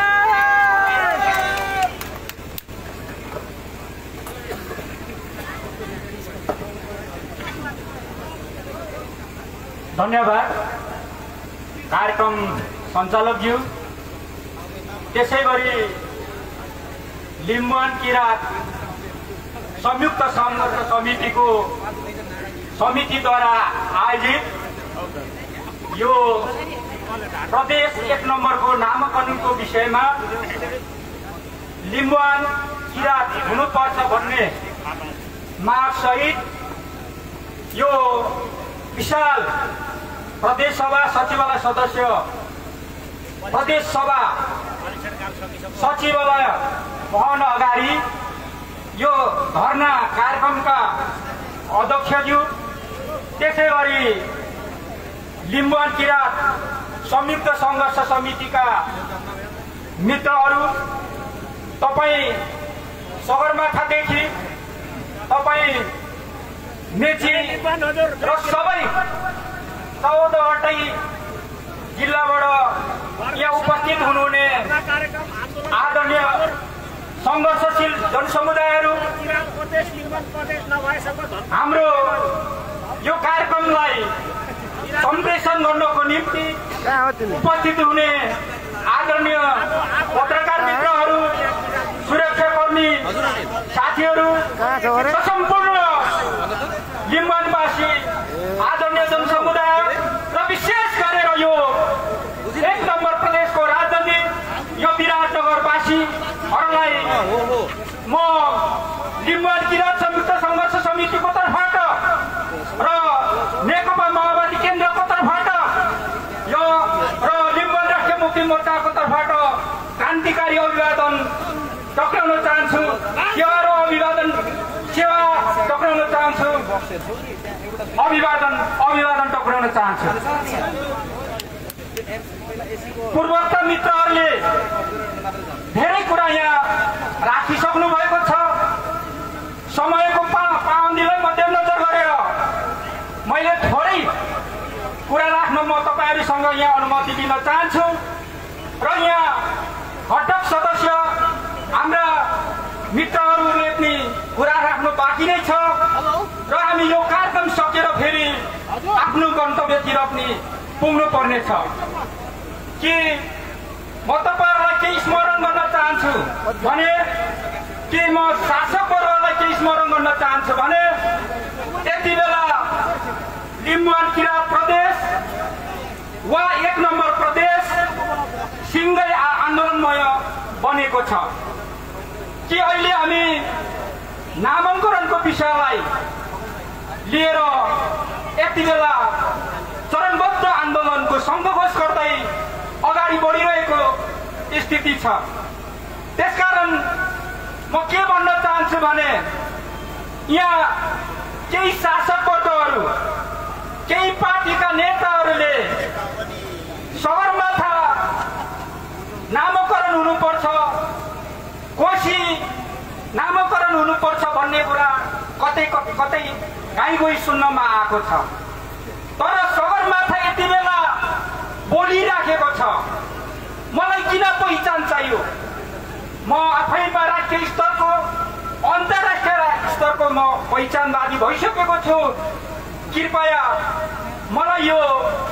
धन्यवाद कार्यक्रम सञ्चालकज्यू। त्यसै गरी लिम्बुवान किरात संयुक्त सङ्घर्ष समितिको समितिद्वारा आयोजित यो प्रदेश एक नम्बरको नामाङ्कनको विषयमा लिम्बुवान किरात हुनुपर्छ भन्ने मागसहित यो विशाल प्रदेश सभा सचिवालय सदस्य प्रदेश सभा सचिवालय भवन अगाडि यो धरना कार्यक्रमका अध्यक्षज्यू, त्यसै गरी लिम्बुवान किरात संयुक्त सङ्घर्ष समितिका मित्रहरू, तपाईँ सगरमाथादेखि तपाईँ मेची र सबै चौधवटै जिल्लाबाट यहाँ उपस्थित हुनुहुने आदरणीय सङ्घर्षशील जनसमुदायहरू, हाम्रो यो कार्यक्रमलाई सम्प्रेषण गर्नको निम्ति उपस्थित हुने आदरणीय पत्रकार मित्रहरू, सुरक्षाकर्मी साथीहरू, सम्पूर्ण लिम्बुवानवासी आदरणीय जनसमुदाय र विशेष गरेर यो एक नम्बर प्रदेशको राजधानी यो विराटनगरवासीहरूलाई म लिम्बुवान किरात संयुक्त सङ्घर्ष समितिको तर्फबाट र नेकपा माओवादी केन्द्रको तर्फबाट यो र लिम्बुवान राष्ट्रिय मुक्ति मोर्चाको तर्फबाट क्रान्तिकारी अभिवादन टक्राउन चाहन्छु। सेवा र अभिवादन सेवा टक्राउन चाहन्छु अभिवादन अभिवादन टक्राउन चाहन्छु। पूर्वोक्त मित्रहरूले धेरै कुरा यहाँ राखिसक्नु भएको छ। समयको पाबन्दीलाई मध्यनजर गरेर मैले थोरै कुरा राख्न म तपाईँहरूसँग यहाँ अनुमति दिन चाहन्छु र यहाँ घटक सदस्य हाम्रा मित्रहरूले पनि कुरा राख्नु बाँकी नै छ र हामी यो कार्यक्रम सकेर फेरि आफ्नो गन्तव्यतिर पनि पुग्नु पर्नेछ। के म तपाईँहरूलाई केही स्मरण गर्न चाहन्छु भने के म शासकवर्गलाई केही स्मरण गर्न चाहन्छु भने यति बेला लिम्बुवान किरात प्रदेश वा एक नम्बर प्रदेश सिङ्गै आन्दोलनमय बनेको छ कि अहिले हामी नामाङ्करणको विषयलाई लिएर यति बेला चरणबद्ध आन्दोलनको सङ्घर्ष गर्दै अगाडि बढिरहेको स्थिति छ। त्यसकारण म के भन्न चाहन्छु भने यहाँ केही शासकवर्गहरू केही पार्टीका नेताहरूले सगरमाथा नामकरण हुनुपर्छ, कोशी नामकरण हुनुपर्छ भन्ने कुरा कतै कतै गाई गई सुन्नमा आएको छ। तर सगरमाथा यति बेला बोलिराखेको छ। मलाई किन पहिचान चाहियो? म आफैमा राष्ट्रिय स्तरको अन्तर्राष्ट्रिय स्तरको म पहिचानवादी भइसकेको छु। कृपया मलाई यो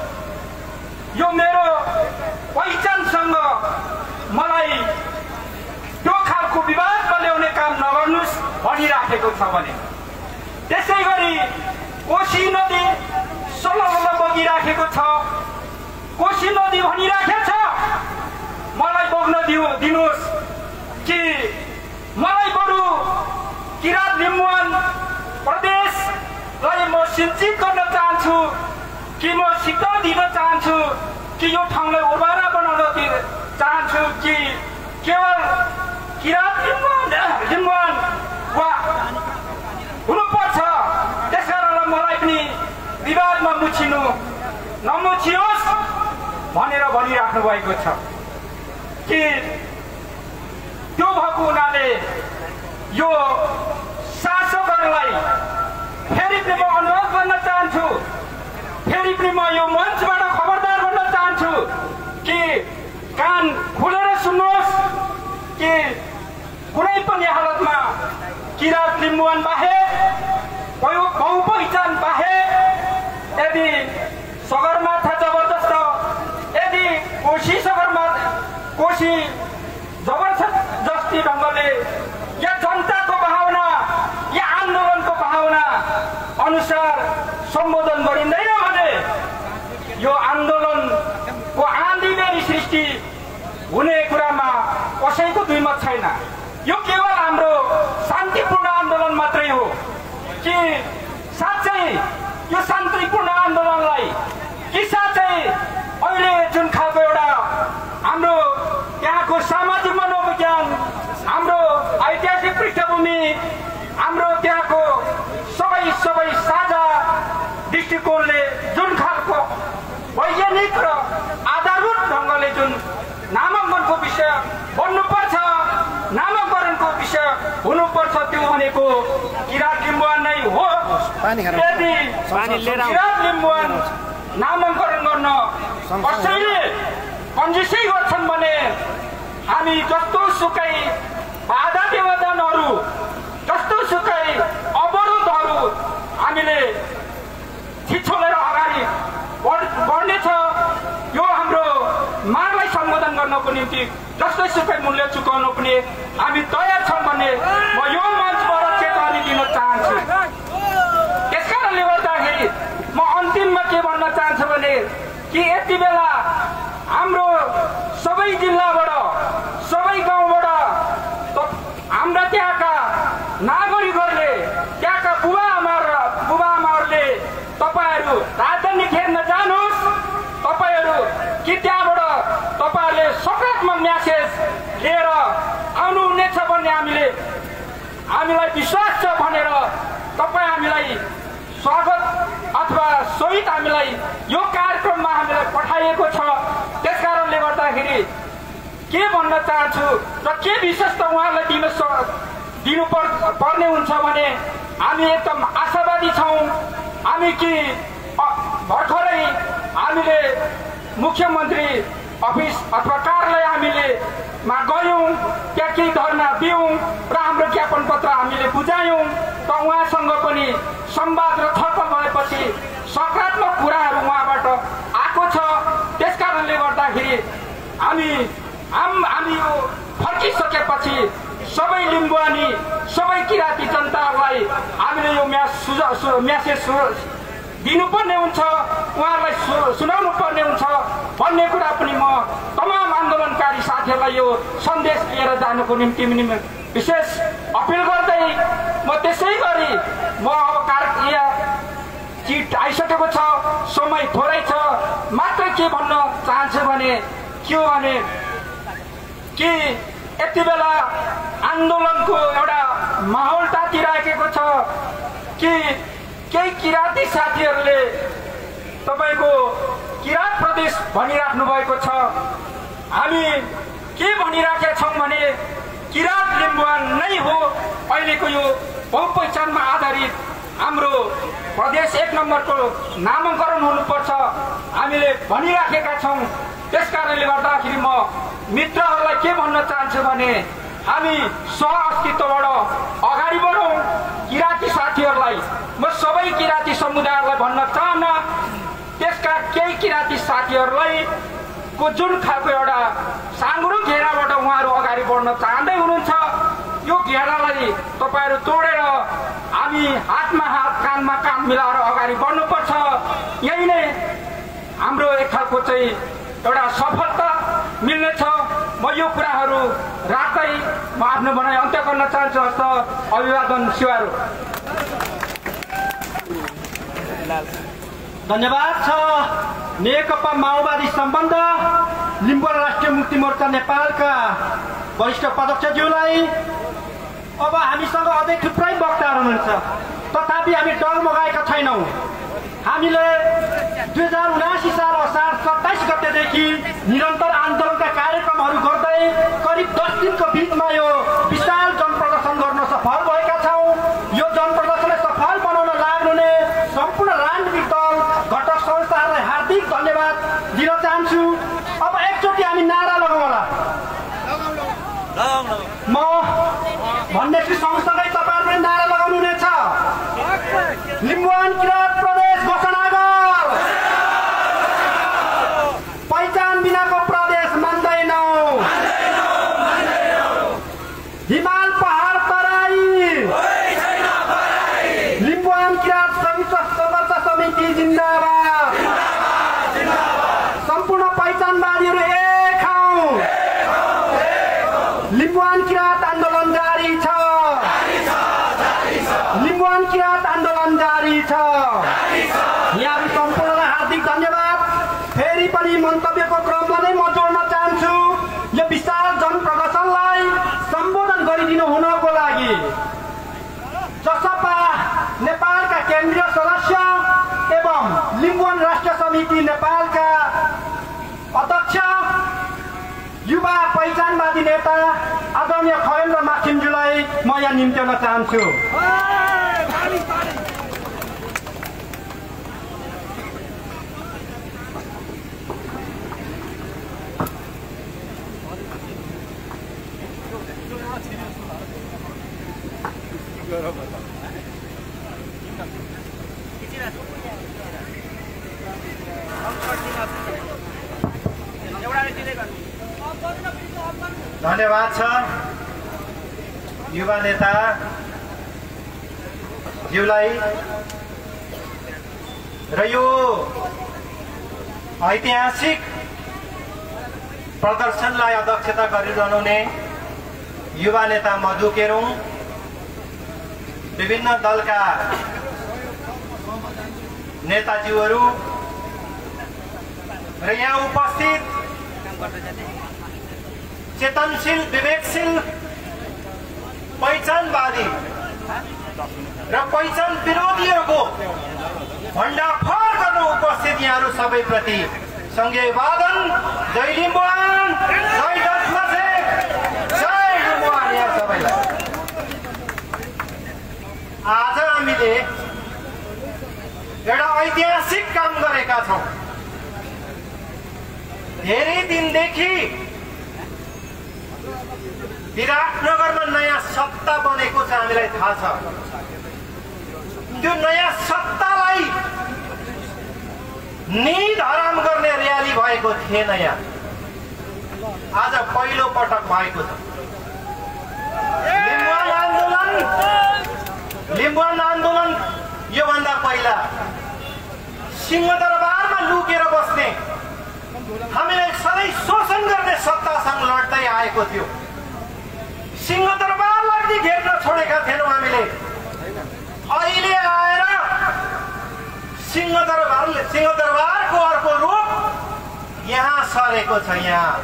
यो मेरो पहिचानसँग मलाई त्यो खालको विवादमा ल्याउने काम नगर्नुहोस् भनिराखेको छ भने, त्यसै गरी कोशी नदी सलल बगिराखेको छ। कोशी नदी भनिराखेको छ, मलाई बग्न दिउ दिनुहोस् कि मलाई बरु किरात लिम्बुवान प्रदेशलाई म सिन्चित गर्न चाहन्छु कि म सिक्न दिन चाहन्छु कि यो ठाउँलाई उर्वरा बनाउन दिन चाहन्छु कि केवल किरात लिम्बुवान लिम्बुवान वा हुनुपर्छ। त्यसकारण मलाई पनि विवादमा मुछिनु नमुछियोस् भनेर भनिराख्नु भएको छ कि त्यो भएको हुनाले यो शासकहरूलाई फेरि पनि म अनुरोध गर्न चाहन्छु, फेरि पनि म यो मञ्चबाट खबरदार गर्न चाहन्छु कि कान खुलेर सुन्नुहोस् कि कुनै पनि हालतमा किरात लिम्बुवान बाहेक बहु पहिचान बाहेक यदि सगरमाथा जबरजस्त यदि कोशी सगरमाथा कोशी जबरजस्ती ढङ्गले या जनताको भावना या आन्दोलनको भावना अनुसार सम्बोधन गरिँदैन भने यो आन्दोलनको आँधीबेरी सृष्टि हुने कुरामा कसैको दुई मत छैन। यो केवल हाम्रो शान्तिपूर्ण आन्दोलन मात्रै हो कि साँच्चै यो शान्तिपूर्ण आन्दोलनलाई कि साँच्चै अहिले जुन खालको एउटा हाम्रो त्यहाँको सामाजिक मनोविज्ञान, हाम्रो ऐतिहासिक पृष्ठभूमि, हाम्रो त्यहाँको सबै सबै साझा दृष्टिकोणले जुन खालको वैज्ञानिक र आधारभूत ढङ्गले जुन नामाङ्कनको विषय बन्नुपर्छ, नामाकरणको विषय हुनुपर्छ, त्यो भनेको किरात लिम्बुवान नै हो। यदि किरात लिम्बुवान नामाङ्करण गर्न कसैले कन्जुसै गर्छन् भने हामी जस्तो सुकै बाधा व्यवधानहरू, जस्तो सुकै अवरोधहरू हामीले छिछोलेर अगाडि बढ्नेछ। यो हाम्रो मागलाई सम्बोधन गर्नको निम्ति जस्तै सुकै मूल्य चुकाउनु पनि हामी तयार छौँ भन्ने म यो मञ्चबाट चेतावनी दिन चाहन्छु। त्यस कारणले गर्दाखेरि म अन्तिममा के भन्न चाहन्छु भने कि यति बेला हाम्रो सबै जिल्लाबाट सबै गाउँबाट हाम्रा त्यहाँका नागरिकहरूले, त्यहाँका बुबा आमा र बुबा आमाहरूले तपाईँहरू राजधानी खेल्न जानुहोस्, तपाईँहरू कि त्यहाँबाट तपाईँहरूले सकारात्मक म्यासेज लिएर आउनुहुनेछ भन्ने हामीले हामीलाई विश्वास छ भनेर तपाईँ हामीलाई स्वागत अथवा सहित हामीलाई यो कार्यक्रममा हामीलाई पठाइएको छ। त्यस कारणले गर्दाखेरि के भन्न चाहन्छु र के विशेषता उहाँलाई दिन दिनु पर्ने हुन्छ भने हामी एकदम आशावादी छौँ। हामी कि भर्खरै हामीले मुख्यमन्त्री अफिस अथवा कार्यालय हामीले मा गयौँ, त्यहाँ केही धर्ना दियौँ र हाम्रो ज्ञापन पत्र हामीले बुझायौँ। त उहाँसँग पनि संवाद र छलफल भएपछि सकारात्मक कुराहरू उहाँबाट आएको छ। त्यस कारणले गर्दाखेरि हामी हाम हामी यो फर्किसकेपछि सबै लिम्बुवानी, सबै किराती जनताहरूलाई हामीले यो म्यास सुझाव म्यासेज दिनुपर्ने हुन्छ, उहाँहरूलाई सुनाउनु पर्ने हुन्छ भन्ने कुरा पनि म तमाम आन्दोलनकारी साथीहरूलाई यो सन्देश लिएर जानुको निम्ति विशेष अपिल गर्दै म त्यसै गरी म अब कार्य चिट आइसकेको छ, समय थोरै छ, मात्र के भन्न चाहन्छु भने के हो भने कि यति बेला आन्दोलनको एउटा माहौल तातिराखेको छ कि केही किराँती साथीहरूले तपाईँको किराँत प्रदेश भनिराख्नु भएको छ। हामी के भनिराखेका छौँ भने किराँत लिम्बुवान नै हो अहिलेको यो बहुपहिचानमा आधारित हाम्रो प्रदेश एक नम्बरको नामाङ्करण हुनुपर्छ हामीले भनिराखेका छौँ। त्यस कारणले गर्दाखेरि म मित्रहरूलाई के भन्न चाहन्छु भने हामी सह अस्तित्वबाट अगाडि बढौँ। किराँती साथीहरूलाई म सबै किराँती समुदायहरूलाई भन्न चाहन्न, त्यसका केही किराँती साथीहरूलाई को जुन खालको एउटा साँघुरो घेराबाट उहाँहरू अगाडि बढ्न चाहँदै हुनुहुन्छ, यो घेरालाई तपाईँहरू तोडेर हामी हातमा हात कानमा कान मिलाएर अगाडि बढ्नुपर्छ। यही नै हाम्रो एक खालको चाहिँ एउटा सफलता मिल्नेछ। म यो कुराहरू राख्दै म आफ्नो भनाइ अन्त्य गर्न चाहन्छु। हस्त अभिवादन शिवारू। धन्यवाद छ नेकपा माओवादी सम्बन्ध लिम्बुवान राष्ट्रिय मुक्ति मोर्चा नेपालका वरिष्ठ पदक्षज्यूलाई। अब हामीसँग अझै थुप्रै वक्ताहरू हुनुहुन्छ, तथापि हामी डगमगाएका छैनौँ। हामीले दुई हजार उनासी साल असार सत्ताइस गतेदेखि निरन्तर आन्दोलनका कार्यक्रमहरू गर्दै करिब दस दिनको बिचमा यो विशाल जनप्रदर्शन गर्न सफल भएका छौँ। यो जनप्रदर्शनलाई सफल बनाउन लाग्नुहुने सम्पूर्ण राजनीतिक दल घटक संस्थाहरूलाई हार्दिक धन्यवाद दिन चाहन्छु। अब एकचोटि हामी नारा लगाउँला। म भन्ने सँगसँगै तपाईँहरू पनि नारा लगाउनु हुनेछ। लिम्बुवान किराँत प्रदेश घोषणा गर, पहिचान बिनाको प्रदेश मान्दैनौ, हिमाल पहाड तराई, लिम्बुवान किराँत संघर्ष समिति जिन्दाबाद, सम्पूर्ण पहिचानवादीहरू एक हौं, लिम्बुवान किराँत आन्दोलन जारी छ, लिम्बुवान किराँत आन्दोलन जारी छ। यहाँहरू सम्पूर्णलाई हार्दिक धन्यवाद। फेरि पनि मन्तव्यको क्रममा नै म जोड्न चाहन्छु, यो विशाल जनप्रदर्शनलाई सम्बोधन गरिदिनु हुनको लागि जसपा नेपालका केन्द्रीय सदस्य एवं लिम्बुवान राष्ट्रिय समिति नेपालका अध्यक्ष युवा पहिचानवादी नेता आदरणीय खगेन्द्र मासिमज्यूलाई म यहाँ निम्त्याउन चाहन्छु। धन्यवाद छ युवा नेता ज्यूलाई र यो ऐतिहासिक प्रदर्शनलाई अध्यक्षता गरिरहनुहुने युवा नेता मधु केरुङ, विभिन्न दलका नेताज्यूहरू र यहाँ उपस्थित चेतनशील विवेकशील पहिचानवादी र पहिचान विरोधीहरूको भण्डाफोर गर्नु उपस्थित यहाँहरू सबैप्रति सँगै वादन। जय लिम्बुवान, जय डचमासेक, जय लिम्बुवान यहाँ सबैलाई। आज हामीले एउटा ऐतिहासिक काम गरेका छौँ। धेरै दिनदेखि विराटनगरमा नयाँ सत्ता बनेको छ, हामीलाई थाहा छ। त्यो नयाँ सत्तालाई निद हराम गर्ने र्याली भएको थिएन यहाँ, आज पहिलो पटक भएको छ। लिम्बुवान आन्दोलन लिम्बुवान आन्दोलन योभन्दा पहिला सिंहदरबारमा लुकेर बस्ने, हामीलाई सधैँ शोषण गर्ने सत्तासँग लड्दै आएको थियो। सिंहदरबारलाई घेर्न छोडेका थिएनौँ हामीले। अहिले आएर सिंहदरबारले सिंहदरबारको अर्को रूप यहाँ सरेको छ। यहाँ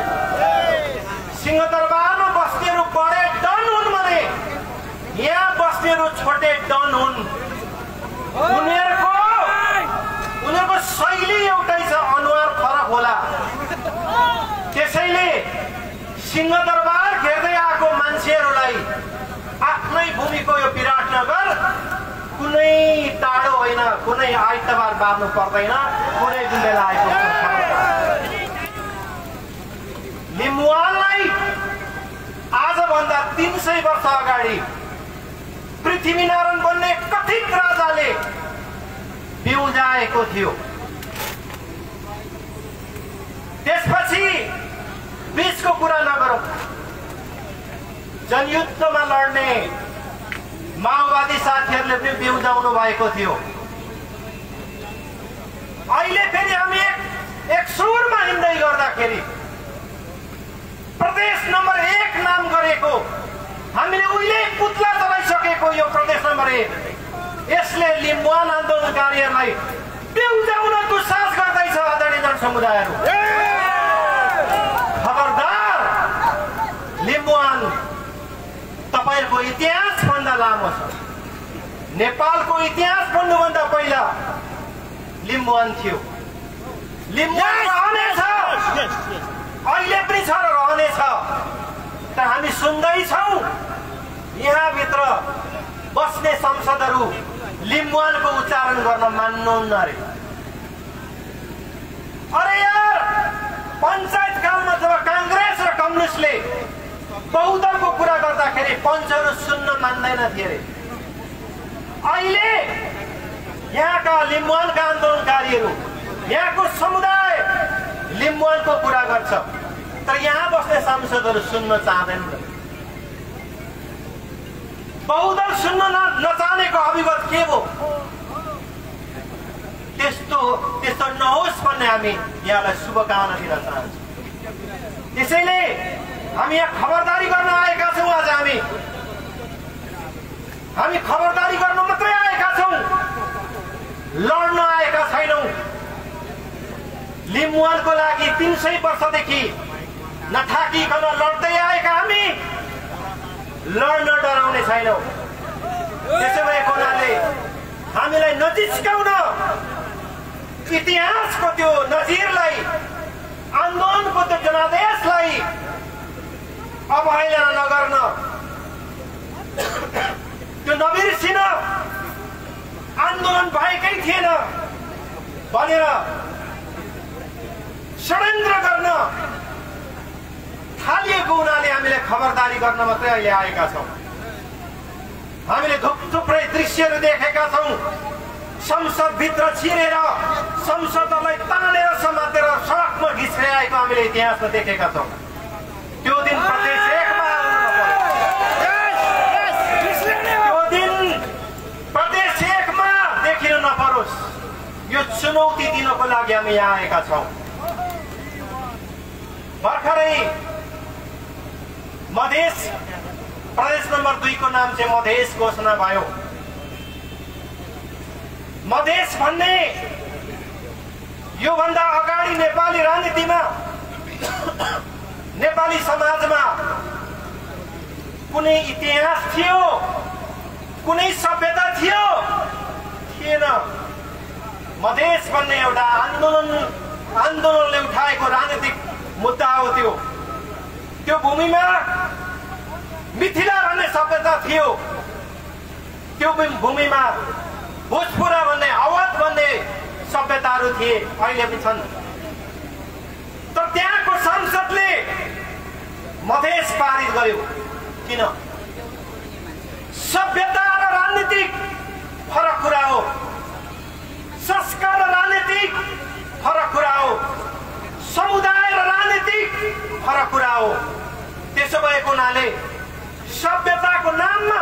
सिंहदरबारमा बस्नेहरू बढे डन हुन् भने यहाँ बस बस्नेहरू छोटे डन हुन्। उनीहरूको उनीहरूको शैली एउटै छ, अनुहार फरक होला। त्यसैले सिंहदरबार घेर्दै आएको मान्छेहरूलाई आफ्नै भूमिको यो विराटनगर कुनै टाढो होइन, कुनै आइतबार बार्नु पर्दैन, कुनै जुन बेला आएको। लिम्बुवानलाई आजभन्दा तीन सय वर्ष अगाडि पृथ्वीनारायण बन्ने कथित राजाले बिउजाएको थियो। त्यसपछि बीचको कुरा नगरौँ, जनयुद्धमा लड्ने माओवादी साथीहरूले पनि बिउजाउनु भएको थियो। अहिले फेरि हामी एक एक सुरमा हिँड्दै गर्दाखेरि प्रदेश नम्बर एक नाम गरेको हामीले उहिले पुतला चलाइसकेको यो प्रदेश नम्बर एक, यसले लिम्बुवान आन्दोलनकारीहरूलाई बिउजाउन दुस्साहस गर्दैछ। आदरणीय जनसमुदायहरू, खबरदार, लिम्बुवान तपाईहरूको इतिहास भन्दा लामो छ। नेपालको इतिहास भन्नुभन्दा पहिला लिम्बुवान थियो। लिम्बुवान रहनेछ, अहिले पनि छ र रहनेछ। त हामी सुन्दैछौँ यहाँभित्र बस्ने संसदहरू लिम्बुवानको उच्चारण गर्न मान्नुहुन्न अरे। अरे यार, पञ्चायत कालमा जब काङ्ग्रेस र कम्युनिस्टले बहुदलको कुरा गर्दाखेरि पञ्चहरू सुन्न मान्दैन थिए अरे। अहिले यहाँका लिम्बुवानका आन्दोलनकारीहरू, यहाँको समुदाय लिम्बुवानको कुरा गर्छ, तर यहाँ बस्ने सांसदहरू सुन्न चाहँदैनन्। बहुदल सुन्न नचाहनेको अभिगत के हो? त्यस्तो त्यस्तो नहोस् भन्ने हामी यहाँलाई शुभकामना दिन चाहन्छौँ। त्यसैले हामी यहाँ खबरदारी गर्न आएका छौँ। आज हामी हामी खबरदारी गर्न मात्रै आएका छौँ, लड्न आएका छैनौँ। लिम्बुवानको लागि तीन सय वर्षदेखि नथाकिकन लड्दै आएका हामी लड्न डराउने छैनौँ। त्यसो भएको हुनाले हामीलाई नजिस्काउन, इतिहासको त्यो नजिरलाई, आन्दोलनको त्यो जनादेशलाई अवहेलना नगर्न, त्यो नबिर्सिन, आन्दोलन भएकै थिएन भनेर षड्यन्त्र गर्न थालिएको हुनाले हामीले खबरदारी गर्न मात्रै अहिले आएका छौँ। हामीले थुप्रै दृश्यहरू देखेका छौँ। संसदभित्र छिरेर संसदलाई तानेर समातेर सडकमा घिच्राएको हामीले इतिहासमा देखेका छौँ। त्यो दिन प्रदेश एकमा त्यो दिन प्रदेश एकमा देखिन नपरोस्, यो चुनौती दिनको लागि हामी यहाँ आएका छौँ। भर्खरै मधेस प्रदेश नम्बर दुई को नाम चाहिँ मधेस घोषणा भयो। मधेस भन्ने योभन्दा अगाडि नेपाली राजनीतिमा, नेपाली समाजमा कुनै इतिहास थियो, कुनै सभ्यता थियो थिएन। मधेस भन्ने एउटा आन्दोलन आन्दोलनले उठाएको राजनीतिक मुद्दा हो। त्यो त्यो भूमिमा मिथिला भन्ने सभ्यता थियो, त्यो भूमिमा भोजपुरा भन्ने, अवध भन्ने सभ्यताहरू थिए, अहिले पनि छन्। तर त्यहाँको संसदले मधेस पारित गर्यो। किन? सभ्यता र राजनीतिक फरक कुरा हो, संस्कार र राजनीतिक फरक कुरा हो, समुदाय र राजनीतिक फरक कुरा हो। त्यसो भएको हुनाले सभ्यताको नाममा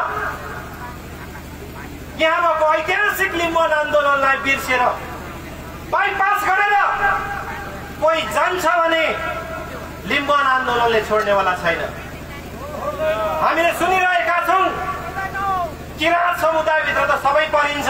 यहाँ भएको ऐतिहासिक लिम्बुवान आन्दोलनलाई बिर्सेर बाइपास गरेर कोही जान्छ भने लिम्बुवान आन्दोलनले छोड्नेवाला छैन। हामीले सुनिरहेका छौँ, किराँत समुदायभित्र त सबै परिन्छ,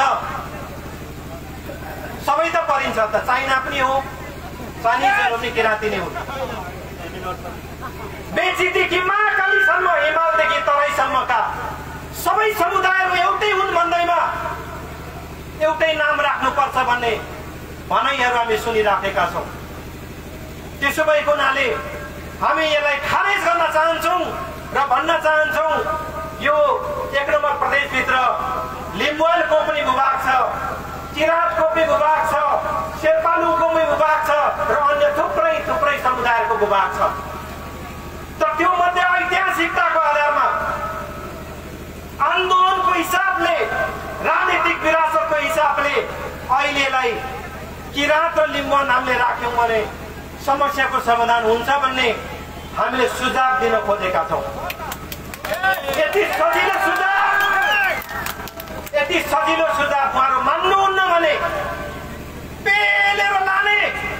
सबै त परिन्छ त, चाइना पनि हो, चाइनिजहरू पनि किराँती नै हो। मेचीदेखि महाकालीसम्म, हिमालदेखि तराईसम्मका सबै समुदायहरू एउटै हुन् भन्दैमा एउटै नाम राख्नुपर्छ भन्ने भनाइहरू हामी सुनिराखेका छौँ। त्यसो भएको हुनाले हामी यसलाई खारेज गर्न चाहन्छौँ र भन्न चाहन्छौँ यो एक नम्बर प्रदेशभित्र लिम्बुवानको पनि भूभाग छ, किराँतको पनि भूभाग छ, शेर्पालुको पनि भूभाग छ र अन्य थुप्रै थुप्रै समुदायहरूको भूभाग छ। तर त्यो मध्ये ऐतिहासिकताको आधारमा आन्दोलनको हिसाबले राजनीतिक विरासतको हिसाबले अहिलेलाई किराँत र लिम्बुवान हामीले राख्यौँ भने समस्याको समाधान हुन्छ भन्ने हामीले सुझाव दिन खोजेका छौँ। यति सजिलो सुझाव यति सजिलो सुझाव उहाँहरू मान्नुहुन्न भने पेलेर लाने,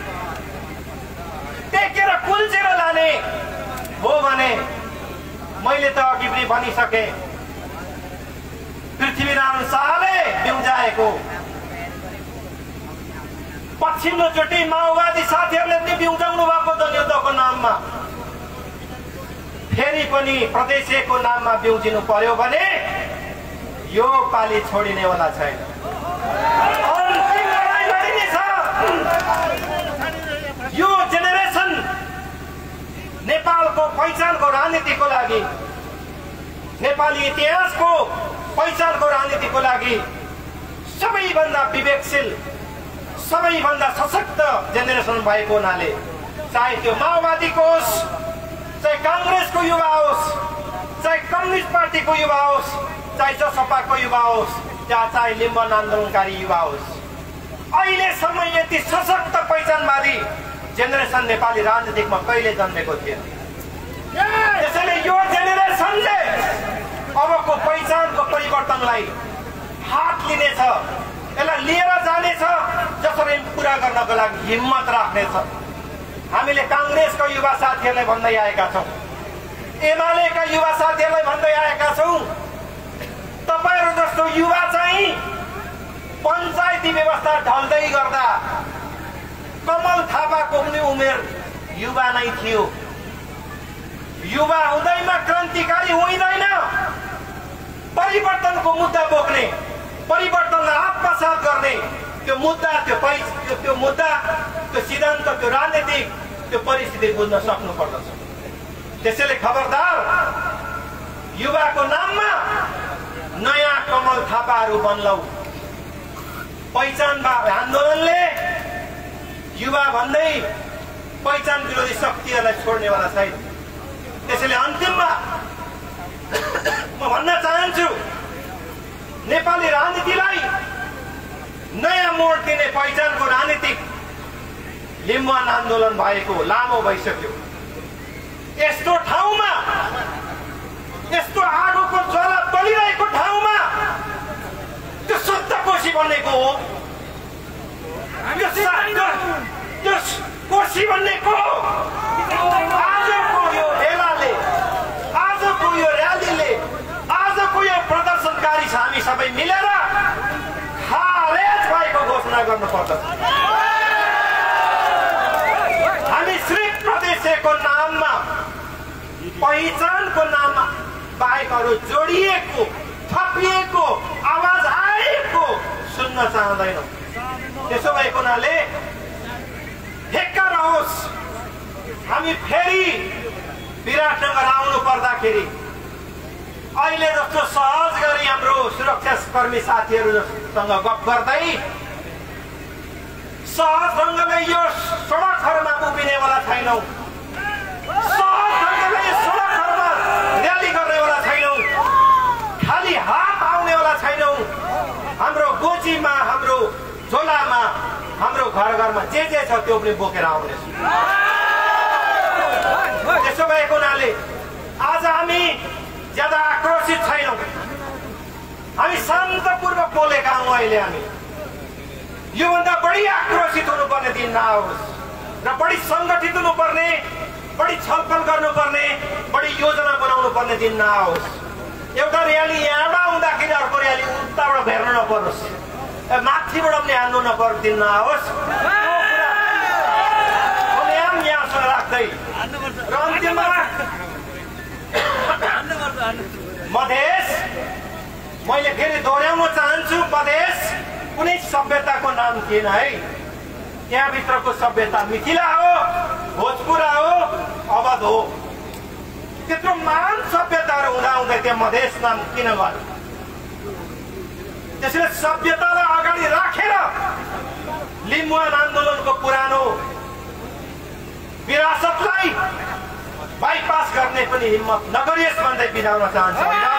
टेकेर कुल्चेर लाने हो भने मैले त अघि पनि भनिसकेँ, पृथ्वीनारायण शाहले बिउजाएको पछिल्लोचोटि माओवादी साथीहरूले पनि बिउजाउनु भएको जनयुद्धको नाममा फेरि पनि प्रदेशको नाममा बिउजिनु पर्यो भने यो पाली छोडिनेवाला छैन। अन्तिम लडाइँ लडिनेछ। यो जेनेरेसन नेपालको पहिचानको राजनीतिको लागि, नेपाली इतिहासको पहिचानको राजनीतिको लागि सबैभन्दा विवेकशील, सबैभन्दा सशक्त जेनेरेसन भएको हुनाले चाहे त्यो माओवादीको होस्, चाहे काङ्ग्रेसको युवा होस्, चाहे कम्युनिस्ट पार्टीको युवा होस्, चाहे जसपाको युवा होस्, चाहे लिम्बुवान आन्दोलनकारी युवा होस्, अहिलेसम्म यति सशक्त पहिचानवादी जेनेरेसन नेपाली राजनीतिमा कहिले जन्मेको थिएन। त्यसैले यो जेनेरेसनले अबको पहिचानको परिवर्तनलाई हात लिनेछ, यसलाई लिएर जानेछ, जसरी पुरा गर्नको लागि हिम्मत राख्नेछ। हामीले काङ्ग्रेसका युवा साथीहरूलाई भन्दै आएका छौँ, एमालेका युवा साथीहरूलाई भन्दै आएका छौँ, तपाईँहरू जस्तो युवा चाहिँ पञ्चायती व्यवस्था ढल्दै गर्दा कमल थापाको पनि उमेर युवा नै थियो। युवा हुँदैमा क्रान्तिकारी हुँदैन, परिवर्तनको मुद्दा बोक्ने, परिवर्तनलाई आत्मसात गर्ने त्यो मुद्दा, त्यो त्यो त्यो मुद्दा, त्यो सिद्धान्त, त्यो राजनीतिक त्यो परिस्थिति बुझ्न सक्नु पर्दछ। त्यसैले खबरदार, युवाको नाममा नयाँ कमल थापाहरू बन्लौ। पहिचान आन्दोलनले युवा भन्दै पहिचान विरोधी शक्तिहरूलाई छोड्नेवाला छैन। त्यसैले अन्तिममा म भन्न चाहन्छु, नेपाली राजनीतिलाई नयाँ मोड दिने पहिचानको राजनीतिक लिम्बुवान आन्दोलन भएको लामो भइसक्यो। यस्तो ठाउँमा, यस्तो आगोको ज्वाला बलिरहेको ठाउँमा त्यो सप्तकोशी बनेको हो, त्यो कोशी बनेको हो। आजको यो भेलाले, आजको यो र्यालीले, आजको यो प्रदर्शनकारी हामी सबै मिलेर खारेज भएको घोषणा गर्नु पर्दछ। हामी श्री प्रदेशको नाममा, पहिचानको नाममा बाहेक अरू जोडिएको, थपिएको, आवाज आएको सुन्न चाहँदैनौँ। त्यसो भएको हुनाले ढेक्का रहोस्, हामी फेरि विराटनगर आउनु पर्दाखेरि अहिले जस्तो सहज गरी हाम्रो सुरक्षाकर्मी साथीहरूसँग गफ गर्दै सहज ढङ्गले यो सडकहरूमा उभिनेवाला छैनौँ, सहज ढङ्गले यो सडकहरूमा र्याली गर्नेवाला छैनौँ, खाली हात आउनेवाला छैनौँ। हाम्रो गोजीमा, हाम्रो झोलामा, हाम्रो घर घरमा जे जे छ त्यो पनि बोकेर आउनेछौँ। त्यसो भएको हुनाले आज हामी ज्यादा आक्रोशित छैनौँ, हामी शान्तपूर्वक बोलेका हौँ। अहिले हामी योभन्दा बढी आक्रोशित हुनुपर्ने दिन नआओस् र बढी सङ्गठित हुनुपर्ने, बढी छलफल गर्नुपर्ने, बढी योजना बनाउनु पर्ने दिन नआओस्। एउटा र्याली यहाँबाट हुँदाखेरि अर्को र्याली उताबाट भेट्न नपरोस्, माथिबाट पनि हान्नु नपर्ने दिन नआओस्। यहाँसँग राख्दै र अन्तिममा मधेस मैले फेरि दोहोऱ्याउन चाहन्छु, मधेस कुनै सभ्यताको नाम थिएन है। त्यहाँभित्रको सभ्यता मिथिला हो, भोजपुरा हो, अवध हो। त्यत्रो महान सभ्यताहरू हुँदाहुँदै त्यहाँ मधेस नाम किन गर्यो? त्यसैले सभ्यतालाई अगाडि राखेर लिम्बुवान आन्दोलनको पुरानो विरासतलाई बाइपास गर्ने पनि हिम्मत नगरियोस् भन्दै बिताउन चाहन्छु।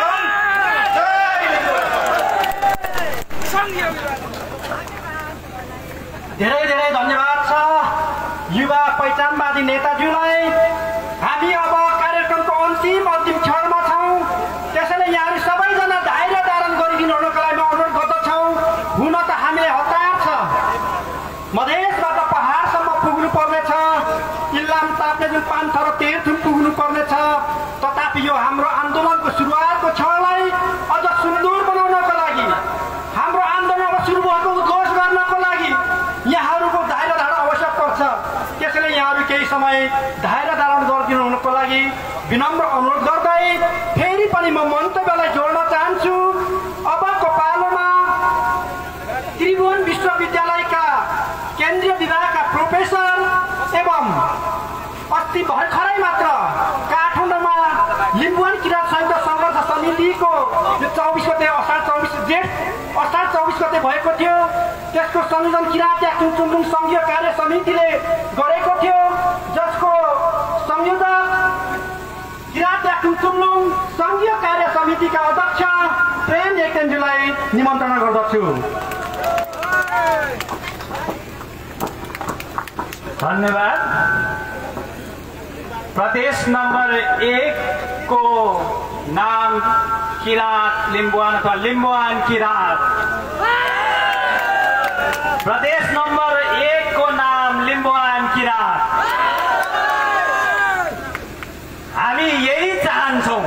धेरै धेरै धन्यवाद छ युवा पहिचानवादी नेताज्यूलाई। हामी अब कार्यक्रमको अन्तिम अन्तिम क्षणमा छौँ, त्यसैले यहाँहरू सबैजना धैर्य धारण गरिदिनुको लागि अनुरोध गर्दछौँ। हुन त हामीले हतार छ, मधेसबाट पहाडसम्म पुग्नु पर्नेछ, इलाम ताप्ने जुन पान्थर तेह्रथुम पुग्नु पर्नेछ। तथापि यो हाम्रो आन्दोलनको सुरुवातको क्षणलाई अझ सुन्दर बनाउनको लागि, हाम्रो आन्दोलन सुरु भएको उद्घोष गर्नको लागि यहाँहरूको धैर्य धारण आवश्यक पर्छ। त्यसैले यहाँहरू केही समय धैर्य धारण गरिदिनु हुनको लागि विनम्र अनुरोध गर्दै फेरि पनि म मन्तव्यलाई जोड्न चाहन्छु। अबको पालोमा त्रिभुवन विश्वविद्यालयका केन्द्रीय विभागका प्रोफेसर एवं अस्ति भर्खरै मात्र काठमाडौँमा लिम्बुवान किराँत संयुक्त सङ्घर्ष समितिको यो चौबिस गते असार चौबिस जेठ असार चौबिस गते भएको थियो, त्यसको संयोजन किराँत याक्थुङ चुम्लुङ सङ्घीय कार्य समितिले गरेको थियो, जसको संयोजक किराँत याक्थुङ चुम्लुङ सङ्घीय कार्य समितिका अध्यक्ष प्रेम याक्थुङज्यूलाई निमन्त्रणा गर्दछु। धन्यवाद। प्रदेश नंबर एक को नाम किराँत लिम्बुवान अथवा लिम्बुवान किराँत। प्रदेश नंबर एक को नाम लिम्बुवान किराँत। हामी यही चाहन्छौँ।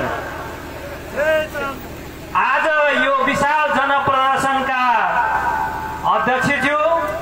आज यो विशाल जनप्रदर्शनका अध्यक्षज्यू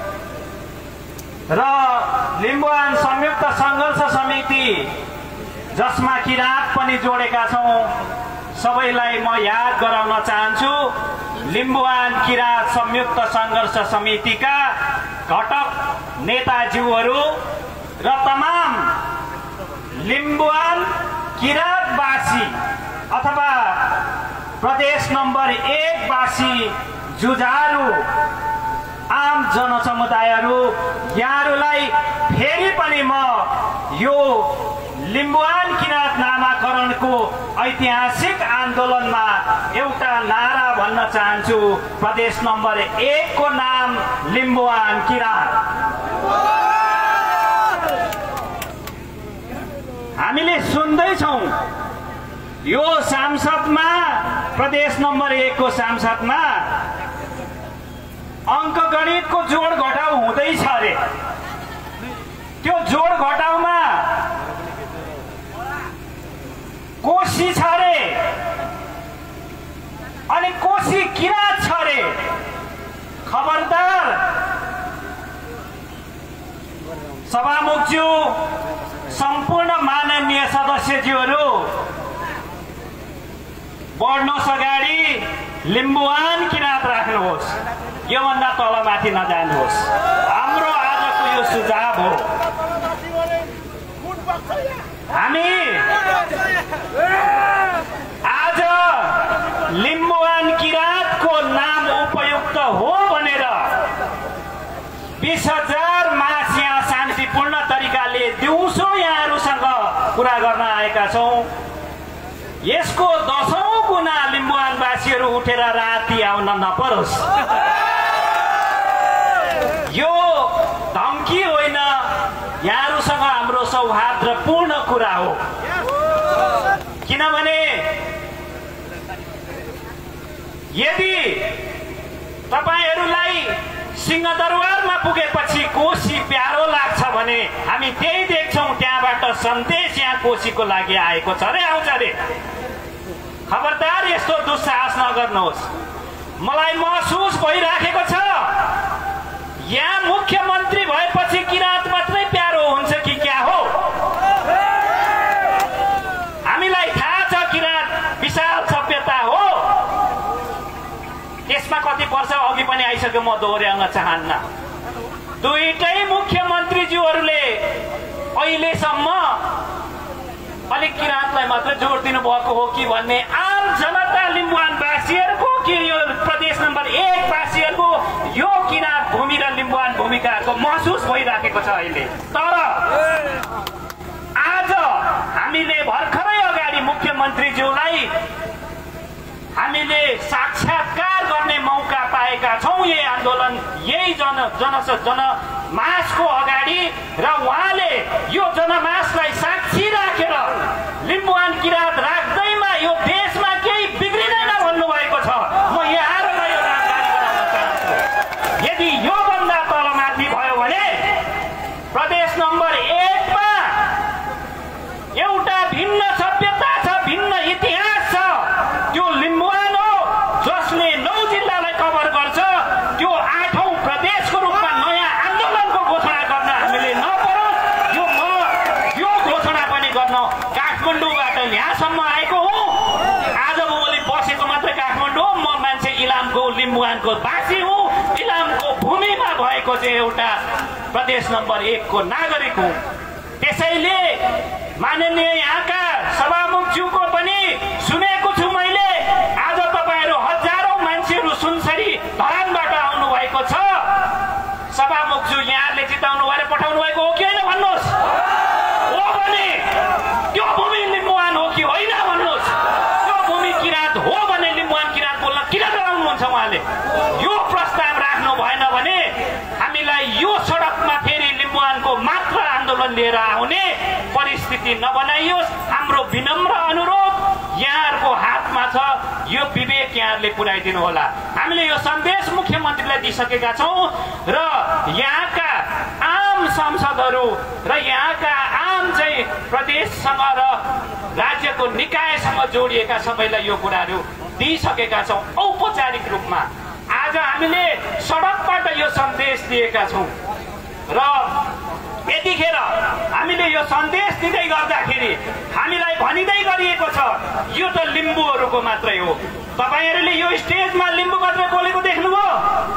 र लिम्बुवान संयुक्त सङ्घर्ष समिति जसमा किराँत पनि जोडेका छौँ, सबैलाई म याद गराउन चाहन्छु। लिम्बुवान किराँत संयुक्त सङ्घर्ष समितिका घटक नेताज्यूहरू र तमाम लिम्बुवान किराँतवासी अथवा प्रदेश नम्बर एकवासी जुझारु आम जनसमुदायहरू, यहाँहरूलाई फेरि पनि म यो लिम्बुवान किराँत नामाकरणको ऐतिहासिक आन्दोलनमा एउटा नारा भन्न चाहन्छु। प्रदेश नम्बर एक को नाम लिम्बुवान किराँत। हामीले सुन्दैछौँ यो सांसदमा, प्रदेश नम्बर एक को सांसदमा अंक गणितको जोड घटाउ हुँदैछ अरे। त्यो जोड घटाउमा कोशी छ रे अनि कोशी किराँत छ रे। खबरदार सभामुखज्यू, सम्पूर्ण माननीय सदस्यज्यूहरू, बढ्नुहोस् अगाडि, लिम्बुवान किराँत राख्नुहोस्, योभन्दा तलमाथि नजानुहोस्। हाम्रो आजको यो सुझाव हो। हामी आज लिम्बुवान किराँतको नाम उपयुक्त हो भनेर बिस हजार मास यहाँ शान्तिपूर्ण तरिकाले दिउँसो यहाँहरूसँग कुरा गर्न आएका छौँ। यसको दशौं गुना लिम्बुवानवासीहरू उठेर राति आउन नपरोस्। यो धम्की होइन, यहाँहरूसँग हाम्रो सौहार्दपूर्ण कुरा हो। किनभने यदि तपाईहरूलाई सिंहदरबारमा पुगेपछि कोशी प्यारो लाग्छ भने हामी त्यही देख्छौँ, त्यहाँबाट सन्देश यहाँ कोशीको लागि आएको छ रे, आउँछ रे। खबरदार यस्तो दुस्साहस नगर्नुहोस्। मलाई महसुस भइराखेको छ यहाँ मुख्यमन्त्री भएपछि किराँत मात्रै प्यारो हुन्छ कि क्या हो? हामीलाई थाहा छ किराँत विशाल सभ्यता हो। भनिसक्यो, म दोहोर्याउन चाहन्न। दुईटै मुख्यमन्त्रीज्यूहरूले अहिलेसम्म अलिक किराँतलाई मात्र जोड दिनु भएको हो कि भन्ने आम जनता लिम्बुवानवासीहरूको कि यो प्रदेश नम्बर एक वासीहरूको यो किराँत भूमि र लिम्बुवान भूमिकाको महसुस भइराखेको छ अहिले। तर आज हामीले भर्खरै अगाडि मुख्यमन्त्रीज्यूलाई हामीले साक्षात्कार गर्ने मौका पाएका छौँ यही आन्दोलन यही जन जन जनमासको अगाडि, र उहाँले यो जनमासलाई साक्षी राखेर लिम्बुवान किराँत राख्दैमा यो देशमा केही बिग्रिँदैन भन्नुभएको छ। म यहाँहरूलाई यो जानकारी गराउन चाहन्छु। यदि योभन्दा तलमाथि भयो भने प्रदेश नम्बर एकमा एउटा भिन्न सभ्यता छ, भिन्न इतिहास छ, त्यो लिम्बुवान हो जसले नौ जिल्लालाई कभर गर्छ। त्यो आठौं प्रदेशको रूपमा नयाँ आन्दोलनको घोषणा गर्न हामीले नपरोस्, यो म यो घोषणा पनि गर्न काठमाडौँबाट यहाँसम्म आएको हुँ। आज भोलि बसेको मात्र काठमाडौँ हो, म मान्छे इलामको लिम्बुवानको बासी हुँ, इलामको भूमिमा भएको चाहिँ एउटा प्रदेश नम्बर एकको नागरिक हुँ। त्यसैले माननीय यहाँका सभामुखज्यूको पनि सुनेको छु मैले, आज तपाईँहरू हजारौं मान्छेहरू सुनसरी धरानबाट आउनु भएको छ। सभामुखज्यू यहाँले जिताउनु भएर पठाउनु भएको हो कि होइन भन्नुहोस्? हो भने त्यो भूमि लिम्बुवान हो कि होइन भन्नुहोस्? त्यो भूमि किराँत हो भने लिम्बुवान किराँत बोल्न किन डराउनुहुन्छ उहाँले? यो प्रस्ताव राख्नु भएन भने हामीलाई यो सडकमा फेरि लिम्बुवानको मात्र आन्दोलन लिएर आउने परिस्थिति नबनाइयोस्। हाम्रो विनम्र अनुरोध यहाँहरूको हातमा छ, यो विवेक यहाँहरूले पुर्याइदिनु होला। हामीले यो सन्देश मुख्यमन्त्रीलाई दिइसकेका छौँ र यहाँका आम सांसदहरू र यहाँका आम चाहिँ प्रदेशसँग र राज्यको निकायसँग जोडिएका सबैलाई यो कुराहरू दिइसकेका छौँ औपचारिक रूपमा। आज हामीले सडकबाट यो सन्देश दिएका छौँ र यतिखेर हामीले यो सन्देश दिँदै गर्दाखेरि हामीलाई भनिँदै गरिएको छ यो त लिम्बूहरूको मात्रै हो। तपाईँहरूले यो स्टेजमा लिम्बू मात्रै बोलेको देख्नुभयो?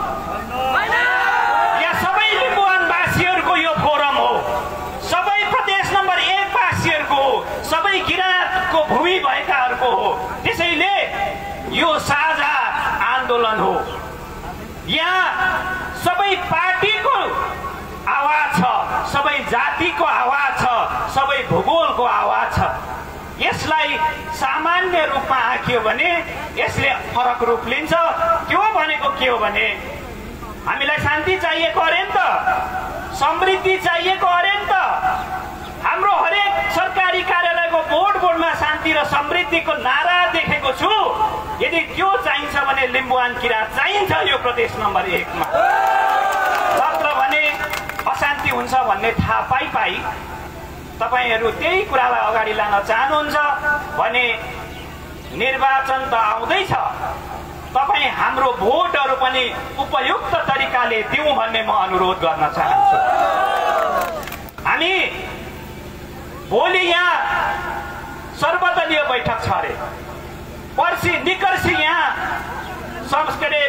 यहाँ सबै लिम्बुवानवासीहरूको यो फोरम हो, सबै प्रदेश नम्बर एक वासीहरूको हो, सबै किराँतको भूमि भएकाहरूको हो। त्यसैले यो साझा आन्दोलन हो। यहाँ सबै पार्टीको आवाज छ, सबै जातिको आवाज छ, सबै भूगोलको आवाज छ। यसलाई सामान्य रूपमा आँकियो भने यसले फरक रूप लिन्छ। त्यो भनेको के हो भने हामीलाई शान्ति चाहिएको अरे नि त, समृद्धि चाहिएको अरे नि त। हाम्रो हरेक सरकारी कार्यालयको बोर्ड बोर्डमा शान्ति र समृद्धिको नारा देखेको छु। यदि त्यो चाहिन्छ भने लिम्बुवान किराँत चाहिन्छ यो प्रदेश नम्बर एकमा। मात्र भने अशान्ति हुन्छ भन्ने थाहा पाइ पाइ तपाईहरू त्यही कुरालाई अगाडि लान चाहनुहुन्छ भने निर्वाचन त आउँदैछ, तपाईँ हाम्रो भोटहरू पनि उपयुक्त तरिकाले दिउँ भन्ने म अनुरोध गर्न चाहन्छु। हामी भोलि यहाँ सर्वदलीय बैठक छ अरे, पर्सि निकर्सी यहाँ के अरे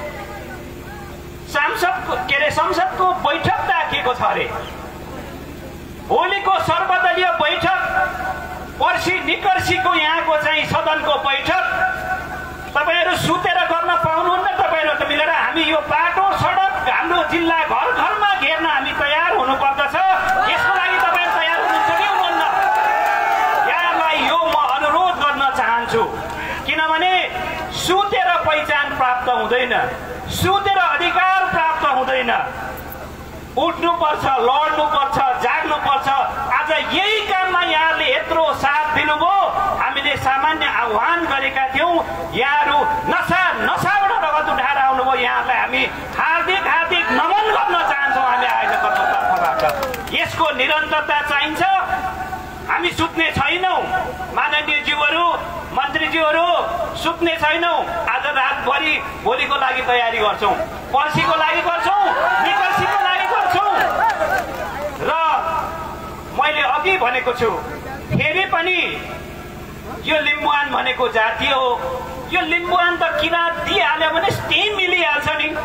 सांसदको के अरे संसदको बैठक राखिएको छ अरे। भोलिको सर्वदलीय बैठक पर्सि निकर्सीको यहाँको चाहिँ सदनको बैठक तपाईँहरू सुतेर गर्न पाउनुहुन्न। तपाईँहरू त मिलेर हामी यो बाटो सडक हाम्रो जिल्ला घर घरमा घेर्न हामी तयार हुनुपर्दछ। यसको लागि तपाईँ तयार हुनुहुन्छ कि हुनुहुन्न? यहाँलाई यो म अनुरोध गर्न चाहन्छु, किनभने सुतेर पहिचान प्राप्त हुँदैन, सुतेर अधिकार प्राप्त हुँदैन। उठ्नुपर्छ, लड्नुपर्छ, जाग्नुपर्छ। आज यही काममा यहाँले यत्रो साथ दिनुभयो। हामीले सामान्य आह्वान गरेका थियौँ, यहाँहरू नसा नसाबाट रगत उठाएर आउनुभयो। यहाँलाई हामी हार्दिक हार्दिक नमन गर्न चाहन्छौँ। हामी आयोजकको तर्फबाट यसको निरन्तरता चाहिन्छ। हामी सुत्ने छैनौँ, माननीय ज्यूहरू, मन्त्रीज्यूहरू सुत्ने छैनौँ। आज रातभरि भोलिको लागि तयारी गर्छौँ, पर्सिको लागि गर्छौँ, निकर्सीको लागि गर्छौँ। र मैले अघि भनेको छु, फेरि पनि यो लिम्बुवान भनेको जाति हो। यो लिम्बुवान त किराँत दिइहाल्यो भने त्यही मिलिहाल्छ नि।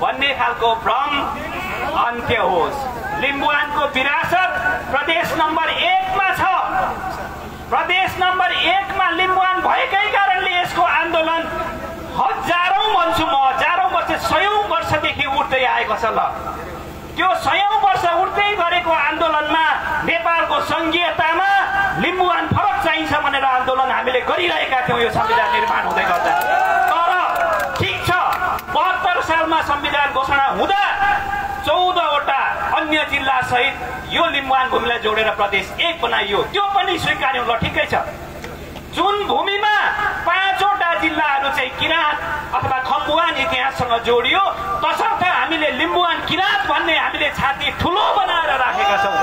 भन्ने खालको भ्रम अन्त्य होस्। लिम्बुवानको विरासत प्रदेश नम्बर एकमा छ। प्रदेश नम्बर एकमा लिम्बुवान भएकै कारणले यसको आन्दोलन हजारौं भन्छु म हजारौं वर्ष सयौं वर्षदेखि उठ्दै आएको छ। ल त्यो सयौं वर्ष उठ्दै गरेको आन्दोलनमा नेपालको संघीयतामा लिम्बुवान फरक चाहिन्छ भनेर आन्दोलन हामीले गरिरहेका थियौँ यो संविधान निर्माण हुँदै गर्दा। तर ठिक छ, बहत्तर सालमा संविधान घोषणा हुँदा चौधवटा अन्य जिल्ला सहित यो लिम्बुवान भूमिलाई जोडेर प्रदेश एक बनाइयो। त्यो पनि स्वीकार्यौं, ल ठिकै छ। जुन भूमिमा पाँचवटा जिल्लाहरू चाहिँ किराँत अथवा खम्बुवान इतिहाससँग जोडियो, तसर्थ हामीले लिम्बुवान किराँत भन्ने हामीले छाती ठुलो बनाएर राखेका छौँ।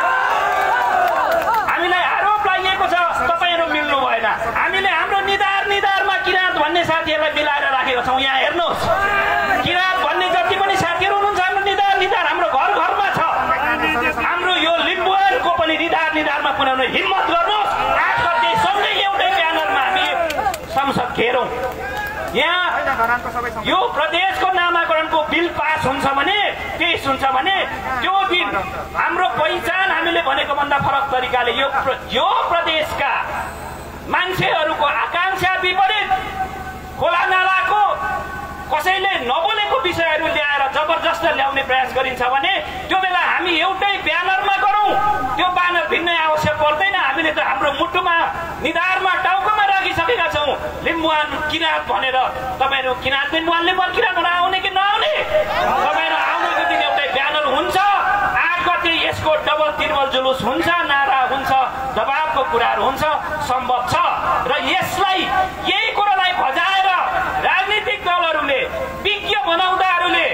हामीलाई आरोप लागिएको छ तपाईहरु मिल्नु भएन। हामीले हाम्रो निधार निधारमा किराँत भन्ने साथीहरूलाई मिलाएर राखेका छौँ। यहाँ हेर्नुहोस्, किराँत भन्ने जति पनि साथीहरू हुनुहुन्छ हाम्रो निधार निधार हाम्रो घर घरमा छ। हाम्रो यो लिम्बुवानको पनि निधार निधारमा पुर्याउने हिम्मत गर्नुहोस्। आठ गते सँगै एउटै ब्यानरमा हामी संसद घेरौँ। यहाँ यो प्रदेशको नामाकरणको बिल पास हुन्छ भने, पेश हुन्छ भने त्यो दिन हाम्रो पहिचान हामीले भनेको भन्दा फरक तरिकाले यो यो प्रदेशका मान्छेहरूको आकांक्षा विपरीत खोला नालाको कसैले नबोलेको विषयहरू ल्याएर जबरजस्त ल्याउने प्रयास गरिन्छ भने त्यो बेला हामी एउटै ब्यानरमा गरौँ। त्यो ब्यानर भिन्नै आवश्यक पर्दैन। हामीले त हाम्रो मुटुमा निधारमा टाउकोमा राखिसकेका छौँ लिम्बुवान किराँत भनेर। तपाईँहरू किराँत लिम्बुवान लिम्बुवान किराँत आउने कि नआउने, तपाईँहरू आउनेको दिन एउटै ब्यानर हुन्छ। आठ गते यसको डबल तिर्बल जुलुस हुन्छ, नारा हुन्छ, दबावको कुराहरू हुन्छ, सम्भव छ। र यसलाई यही कुरालाई भजाएर राजनीतिक दलहरूले, विज्ञ बनाउँदाहरूले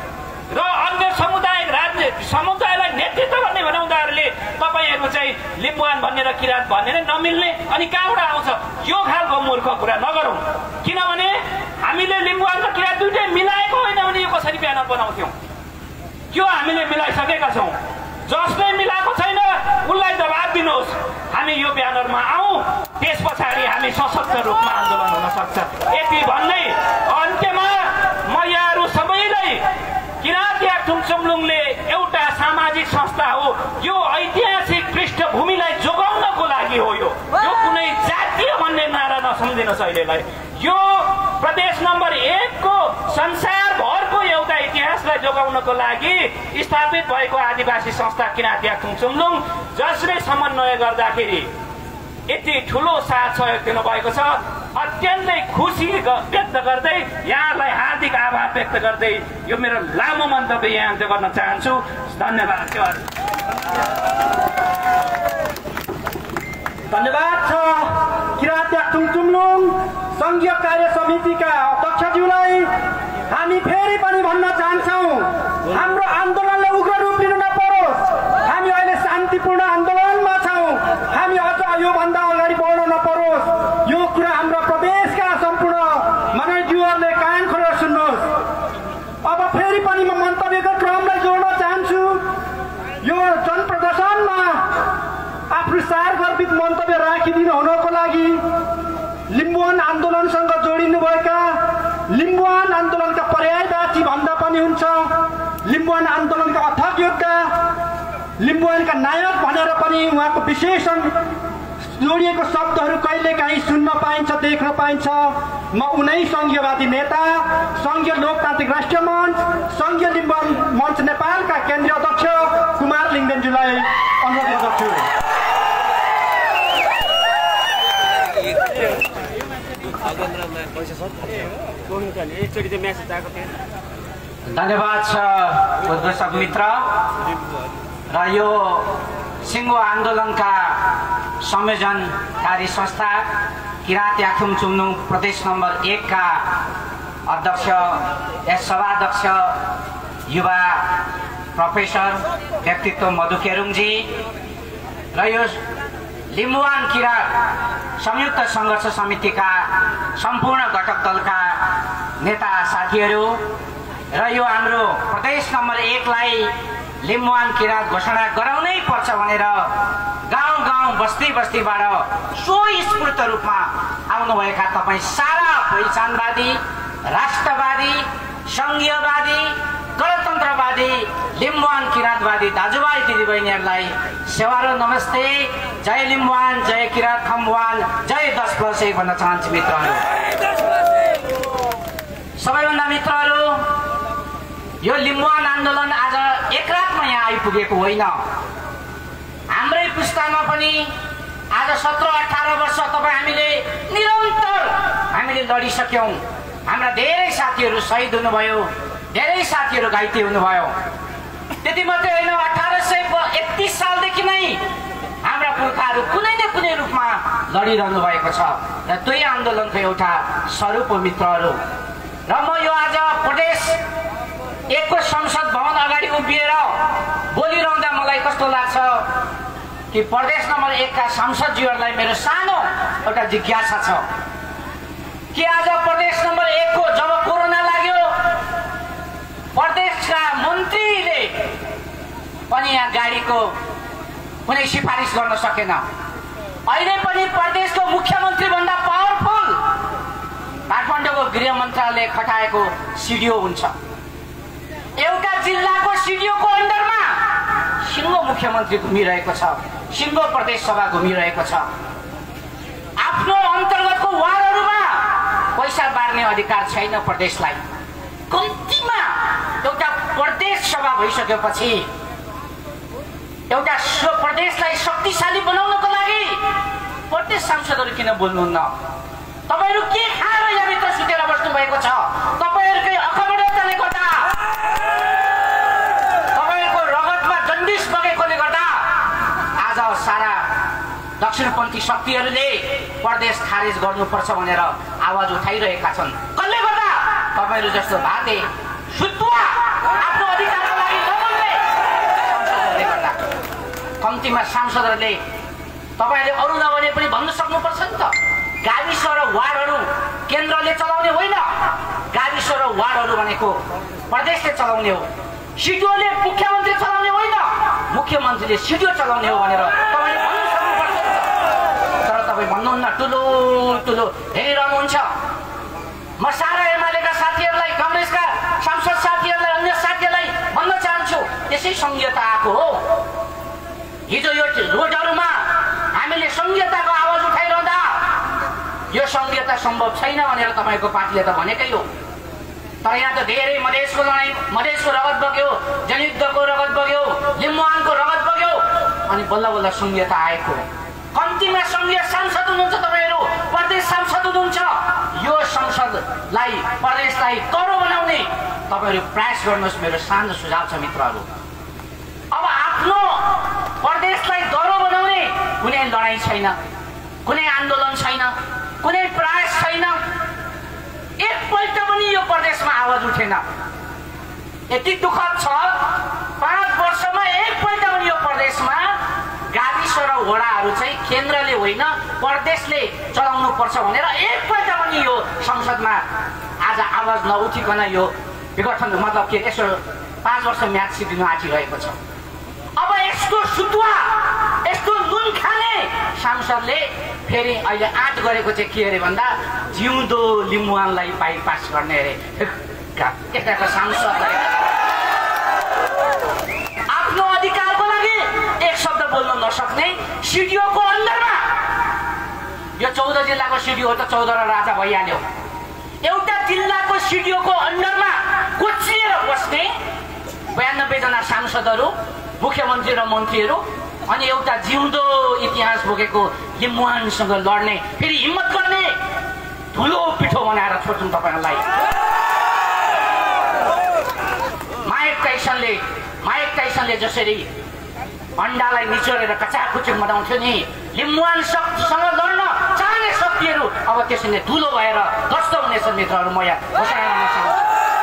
र अन्य समुदाय राज्य समुदायलाई नेतृत्व गर्ने बनाउँदाहरूले तपाईँहरू चाहिँ लिम्बुवान भन्ने र किराँत भन्ने नै नमिल्ने अनि कहाँबाट आउँछ यो खालको मूर्ख कुरा नगरौँ। किनभने हामीले लिम्बुवान र किराँत दुइटै मिलाएको होइन भने यो कसरी ब्यानर बनाउँथ्यौँ? त्यो हामीले मिलाइसकेका छौँ। जसले मिलाएको छैन उसलाई दबाब दिनुहोस्। हामी यो ब्यानरमा आउँ, त्यस पछाडि हामी सशक्त रूपमा आन्दोलन हुन सक्छ। यति भन्दै अन्त्यमा म यहाँहरू सबैलाई किराँत याक्थुङ चुम्लुङले एउटा सामाजिक संस्था हो, यो ऐतिहासिक पृष्ठभूमिलाई जोगाउनको लागि हो। यो यो कुनै जातीय भन्ने नारा नसम्झिनुहोस्। अहिलेलाई यो प्रदेश नम्बर एकको संसारभरको एउटा इतिहासलाई जोगाउनको लागि स्थापित भएको आदिवासी संस्था किराँत याक्थुङ चुम्लुङ, जसले समन्वय गर्दाखेरि यति ठुलो साथ सहयोग दिनुभएको छ। अत्यन्तै खुसी व्यक्त गर्दै यहाँलाई हार्दिक आभार व्यक्त गर्दै यो मेरो लामो मन्तव्य यहाँ अन्त्य गर्न चाहन्छु। धन्यवाद। धन्यवाद छ किराँत याक्थुङ चुम्लुङ संघीय कार्य समितिका अध्यक्षज्यूलाई। हामी फेरि पनि भन्न चाहन्छौँ, हाम्रो आन्दोलनले उग्र रूप लिन नपरोस्। हामी अहिले शान्तिपूर्ण आन्दोलनमा छौँ। हामी अझ योभन्दा अगाडि बढ्न नपरोस्। यो कुरा हाम्रो प्रदेशका सम्पूर्ण मनोज्यूहरूले कान खोलेर सुन्नुहोस्। अब फेरि पनि म मन्तव्यको क्रमलाई जोड्न चाहन्छु। यो जनप्रदर्शनमा आफ्नो सारगर्भित मन्तव्य राखिदिनु हुनको लागि लिम्बुवान आन्दोलनसँग जोडिनुभएका, लिम्बुवान आन्दोलनका पर्यायवाची भन्दा पनि हुन्छ, लिम्बुवान आन्दोलनका अथक योद्धा, लिम्बुवानका नायक भनेर पनि उहाँको विशेषण जोडिएको शब्दहरू कहिलेकाहीँ सुन्न पाइन्छ, देख्न पाइन्छ। म उनै संघीयवादी नेता, संघीय लोकतान्त्रिक राष्ट्रिय मञ्च, संघीय लिम्बुवान मञ्च नेपालका केन्द्रीय अध्यक्ष कुमार लिङ्गदेनज्यूलाई अनुरोध गर्दछु। धन्यवाद छ दर्शक मित्र। र यो सिङ्गो आन्दोलनका संयोजनकारी संस्था किराँत याक्थुङ चुम्लुङ प्रदेश नम्बर एक का अध्यक्ष एस सभाध्यक्ष युवा प्रोफेसर व्यक्तित्व मधु केरुङजी र यो लिम्बुवान किराँत संयुक्त सङ्घर्ष समितिका सम्पूर्ण घटक दलका नेता साथीहरू र यो हाम्रो प्रदेश नम्बर एकलाई लिम्बुवान किराँत घोषणा गराउनै पर्छ भनेर गाउँ गाउँ बस्ती बस्तीबाट स्वस्फूर्त रूपमा आउनुभएका तपाईँ सारा पहिचानवादी, राष्ट्रवादी, संघीयवादी गणतन्त्रवादी लिम्बुवान किराँतवादी दाजुभाइ दिदीबहिनीहरूलाई सेवा र नमस्ते। जय लिम्बुवान, जय किराँत खम्बुवान, जय दस प्लस एक भन्न चाहन्छु मित्रहरू। सबैभन्दा मित्रहरू, यो लिम्बुवान आन्दोलन आज एक रातमा यहाँ आइपुगेको होइन। हाम्रै पुस्तामा पनि आज सत्र अठार वर्ष तपाईँ हामीले निरन्तर हामीले लडिसक्यौँ। हाम्रा धेरै साथीहरू शहीद हुनुभयो, धेरै साथीहरू घाइते हुनुभयो। त्यति मात्रै होइन, अठार सय एकतिस सालदेखि नै हाम्रा पुर्खाहरू कुनै न कुनै रूपमा लडिरहनु भएको छ र त्यही आन्दोलनको एउटा स्वरूप हो मित्रहरू। र म यो आज प्रदेश एकको संसद भवन अगाडि उभिएर बोलिरहँदा मलाई कस्तो लाग्छ कि प्रदेश नम्बर एकका सांसदज्यूहरूलाई मेरो सानो एउटा जिज्ञासा छ कि आज प्रदेश नम्बर एकको जब कोरोना लाग्यो, प्रदेशका मन्त्रीले पनि यहाँ गाडीको कुनै सिफारिस गर्न सकेन। अहिले पनि प्रदेशको मुख्यमन्त्री भन्दा पावरफुल काठमाडौँको गृह मन्त्रालय खटाएको सिडिओ हुन्छ। एउटा जिल्लाको सिडिओको अन्डरमा सिङ्गो मुख्यमन्त्री घुमिरहेको छ, सिङ्गो प्रदेश सभा घुमिरहेको छ। आफ्नो अन्तर्गतको वार्डहरूमा पैसा बाँड्ने अधिकार छैन प्रदेशलाई। कम्तीमा एउटा प्रदेश सभा भइसकेपछि एउटा प्रदेशलाई शक्तिशाली बनाउनको लागि प्रदेश सांसदहरू किन बोल्नुहुन्न? तपाईँहरू के खाएर यहाँभित्र सुतेर बस्नु भएको छ? तपाईँहरूकै अखबारले गर्दा, तपाईँहरूको रगतमा जन्डिस बगेकोले गर्दा आज सारा दक्षिणपन्थी शक्तिहरूले प्रदेश खारेज गर्नुपर्छ भनेर आवाज उठाइरहेका छन्। कसले गर्दा? तपाईँहरू जस्तो भाते सुतुवा आफ्नो अधिकारको लागि नबोल्ने सांसदहरूले गर्दा। कम्तीमा सांसदहरूले तपाईँहरूले अरू नभने पनि भन्न सक्नुपर्छ नि त। गाविस र वार्डहरू केन्द्रले चलाउने होइन, गाविस र वार्डहरू भनेको प्रदेशले चलाउने हो। सिडिओले मुख्यमन्त्री चलाउने होइन, मुख्यमन्त्रीले सिडिओ चलाउने हो भनेर तपाईँले भन्न सक्नुपर्छ। तर तपाईँ भन्नुहुन्न, ठुलो ठुलो हेरिरहनुहुन्छ। म सारा एमालेका साथीहरूलाई, काङ्ग्रेसका सांसद साथीहरूलाई, अन्य साथीहरूलाई भन्न चाहन्छु, यसै संघीयता आएको हो। हिजो यो रोडहरूमा हामीले संघीयताको आवाज उठाइरहँदा यो संघीयता सम्भव छैन भनेर तपाईँको पार्टीले त भनेकै हो। तर यहाँ त धेरै मधेसको लडाइँ, मधेसको रगत बग्यो, जनयुद्धको रगत बग्यो, लिम्बुवानको रगत बग्यो, अनि बल्ल बल्ल संघीयता आएको। कम्तीमा संघीय सांसद हुनुहुन्छ तपाईँहरू, प्रदेश सांसद हुनुहुन्छ। यो संसदलाई, प्रदेशलाई तरो बनाउने तपाईँहरू प्रयास गर्नुहोस्, मेरो सानो सुझाव छ मित्रहरू। अब आफ्नो प्रदेशलाई दह्रो बनाउने कुनै लडाइँ छैन, कुनै आन्दोलन छैन, कुनै प्रयास छैन। एकपल्ट पनि यो प्रदेशमा आवाज उठेन। यति दुःखद छ, पाँच वर्षमा एकपल्ट पनि यो प्रदेशमा गाविस र वडाहरू चाहिँ केन्द्रले होइन प्रदेशले चलाउनु पर्छ भनेर एकपल्ट पनि यो संसदमा आज आवाज नउठिकन यो विघटन मतलब के यसो पाँच वर्ष म्याद सिद्धिनु आँटिरहेको छ। अब यस्तो सुतुवा, यस्तो नुन खाने सांसदले फेरि अहिले आँट गरेको चाहिँ के अरे भन्दा जिउँदो लिम्बुवानलाई बाइपास गर्ने अरे। यताको सांसदलाई आफ्नो अधिकारको लागि एक शब्द बोल्न नसक्ने सिडिओको अन्डरमा, यो चौध जिल्लाको सिडिओ त चौध राजा भइहाल्यो। एउटा जिल्लाको सिडिओको अन्डरमा कोचिएर बस्ने बयानब्बे जना सांसदहरू, मुख्यमन्त्री र मन्त्रीहरू, अनि एउटा जिउँदो इतिहास बोकेको लिम्बुवानसँग लड्ने, फेरि हिम्मत गर्ने, ठुलो पिठो बनाएर छोड्छौँ तपाईँहरूलाई। माइक टाइसनले माइक टाइसनले जसरी अन्डालाई निचोरेर कचाकुचुक बनाउँथ्यो नि, लिम्बुवानसँग लड्न चाहने शक्तिहरू अब त्यसरी ठुलो भएर ध्वस्त हुनेछन् मित्रहरू। म यहाँ घोषणा गर्न चाहन्छु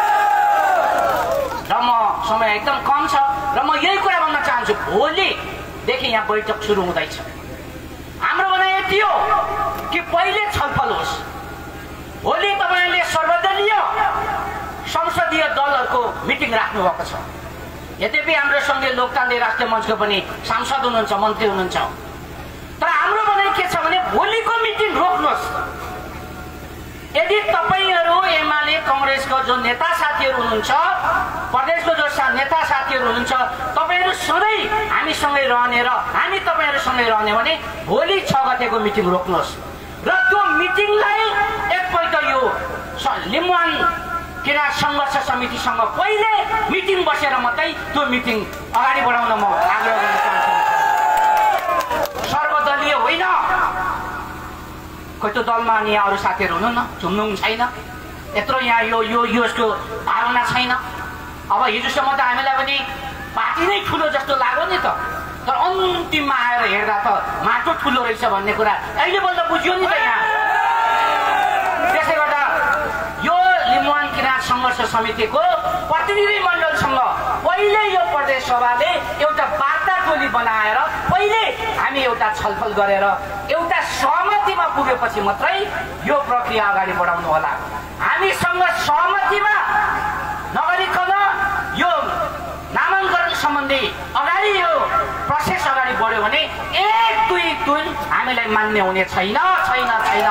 र म समय एकदम कम छ र म यही कुरा भन्न चाहन्छु, भोलिदेखि यहाँ बैठक सुरु हुँदैछ। हाम्रो भनाइ यति हो कि पहिले छलफल होस्। भोलि तपाईँले सर्वदलीय संसदीय दलहरूको मिटिङ राख्नु भएको छ। यद्यपि हाम्रो सङ्घीय लोकतान्त्रिक राष्ट्रिय मञ्चको पनि सांसद हुनुहुन्छ, मन्त्री हुनुहुन्छ। तर हाम्रो भनाइ के छ भने भोलिको मिटिङ रोक्नुहोस्। यदि तपाईँहरू एमाले कङ्ग्रेसको जो नेता साथीहरू हुनुहुन्छ, प्रदेशको जो नेता साथीहरू हुनुहुन्छ, तपाईँहरू सधैँ हामीसँगै रहने र हामी तपाईँहरूसँगै रहने भने भोलि छ गतेको मिटिङ रोक्नुहोस् र त्यो मिटिङलाई एकपल्ट यो लिम्बुवान किराँत सङ्घर्ष समितिसँग पहिले मिटिङ बसेर मात्रै त्यो मिटिङ अगाडि बढाउन म आग्रह गर्न चाहन्छु। सर्वदलीय होइन। खोइ त्यो दलमा अनि अरू साथीहरू हुनु न, झुम्नु छैन, यत्रो यहाँ यो यो यसको भावना छैन। अब हिजोसम्म त हामीलाई पनि पार्टी नै ठुलो जस्तो लाग्यो नि त, तर अन्तिममा आएर हेर्दा त माटो ठुलो रहेछ भन्ने कुरा अहिले बल्ल बुझ्यो नि त यहाँ। त्यसले गर्दा यो लिम्बुवान किराँत सङ्घर्ष समितिको प्रतिनिधि मण्डलसँग पहिले यो प्रदेश सभाले एउटा वार्ता टोली बनाएर पहिले हामी एउटा छलफल गरेर एउटा सहमतिमा पुगेपछि मात्रै यो प्रक्रिया अगाडि बढाउनु होला। हामीसँग सहमतिमा नगरिकन यो नामाङ्कन सम्बन्धी अगाडि यो प्रोसेस अगाडि बढ्यो भने एक दुई दुई हामीलाई मान्ने हुने छैन छैन छैन।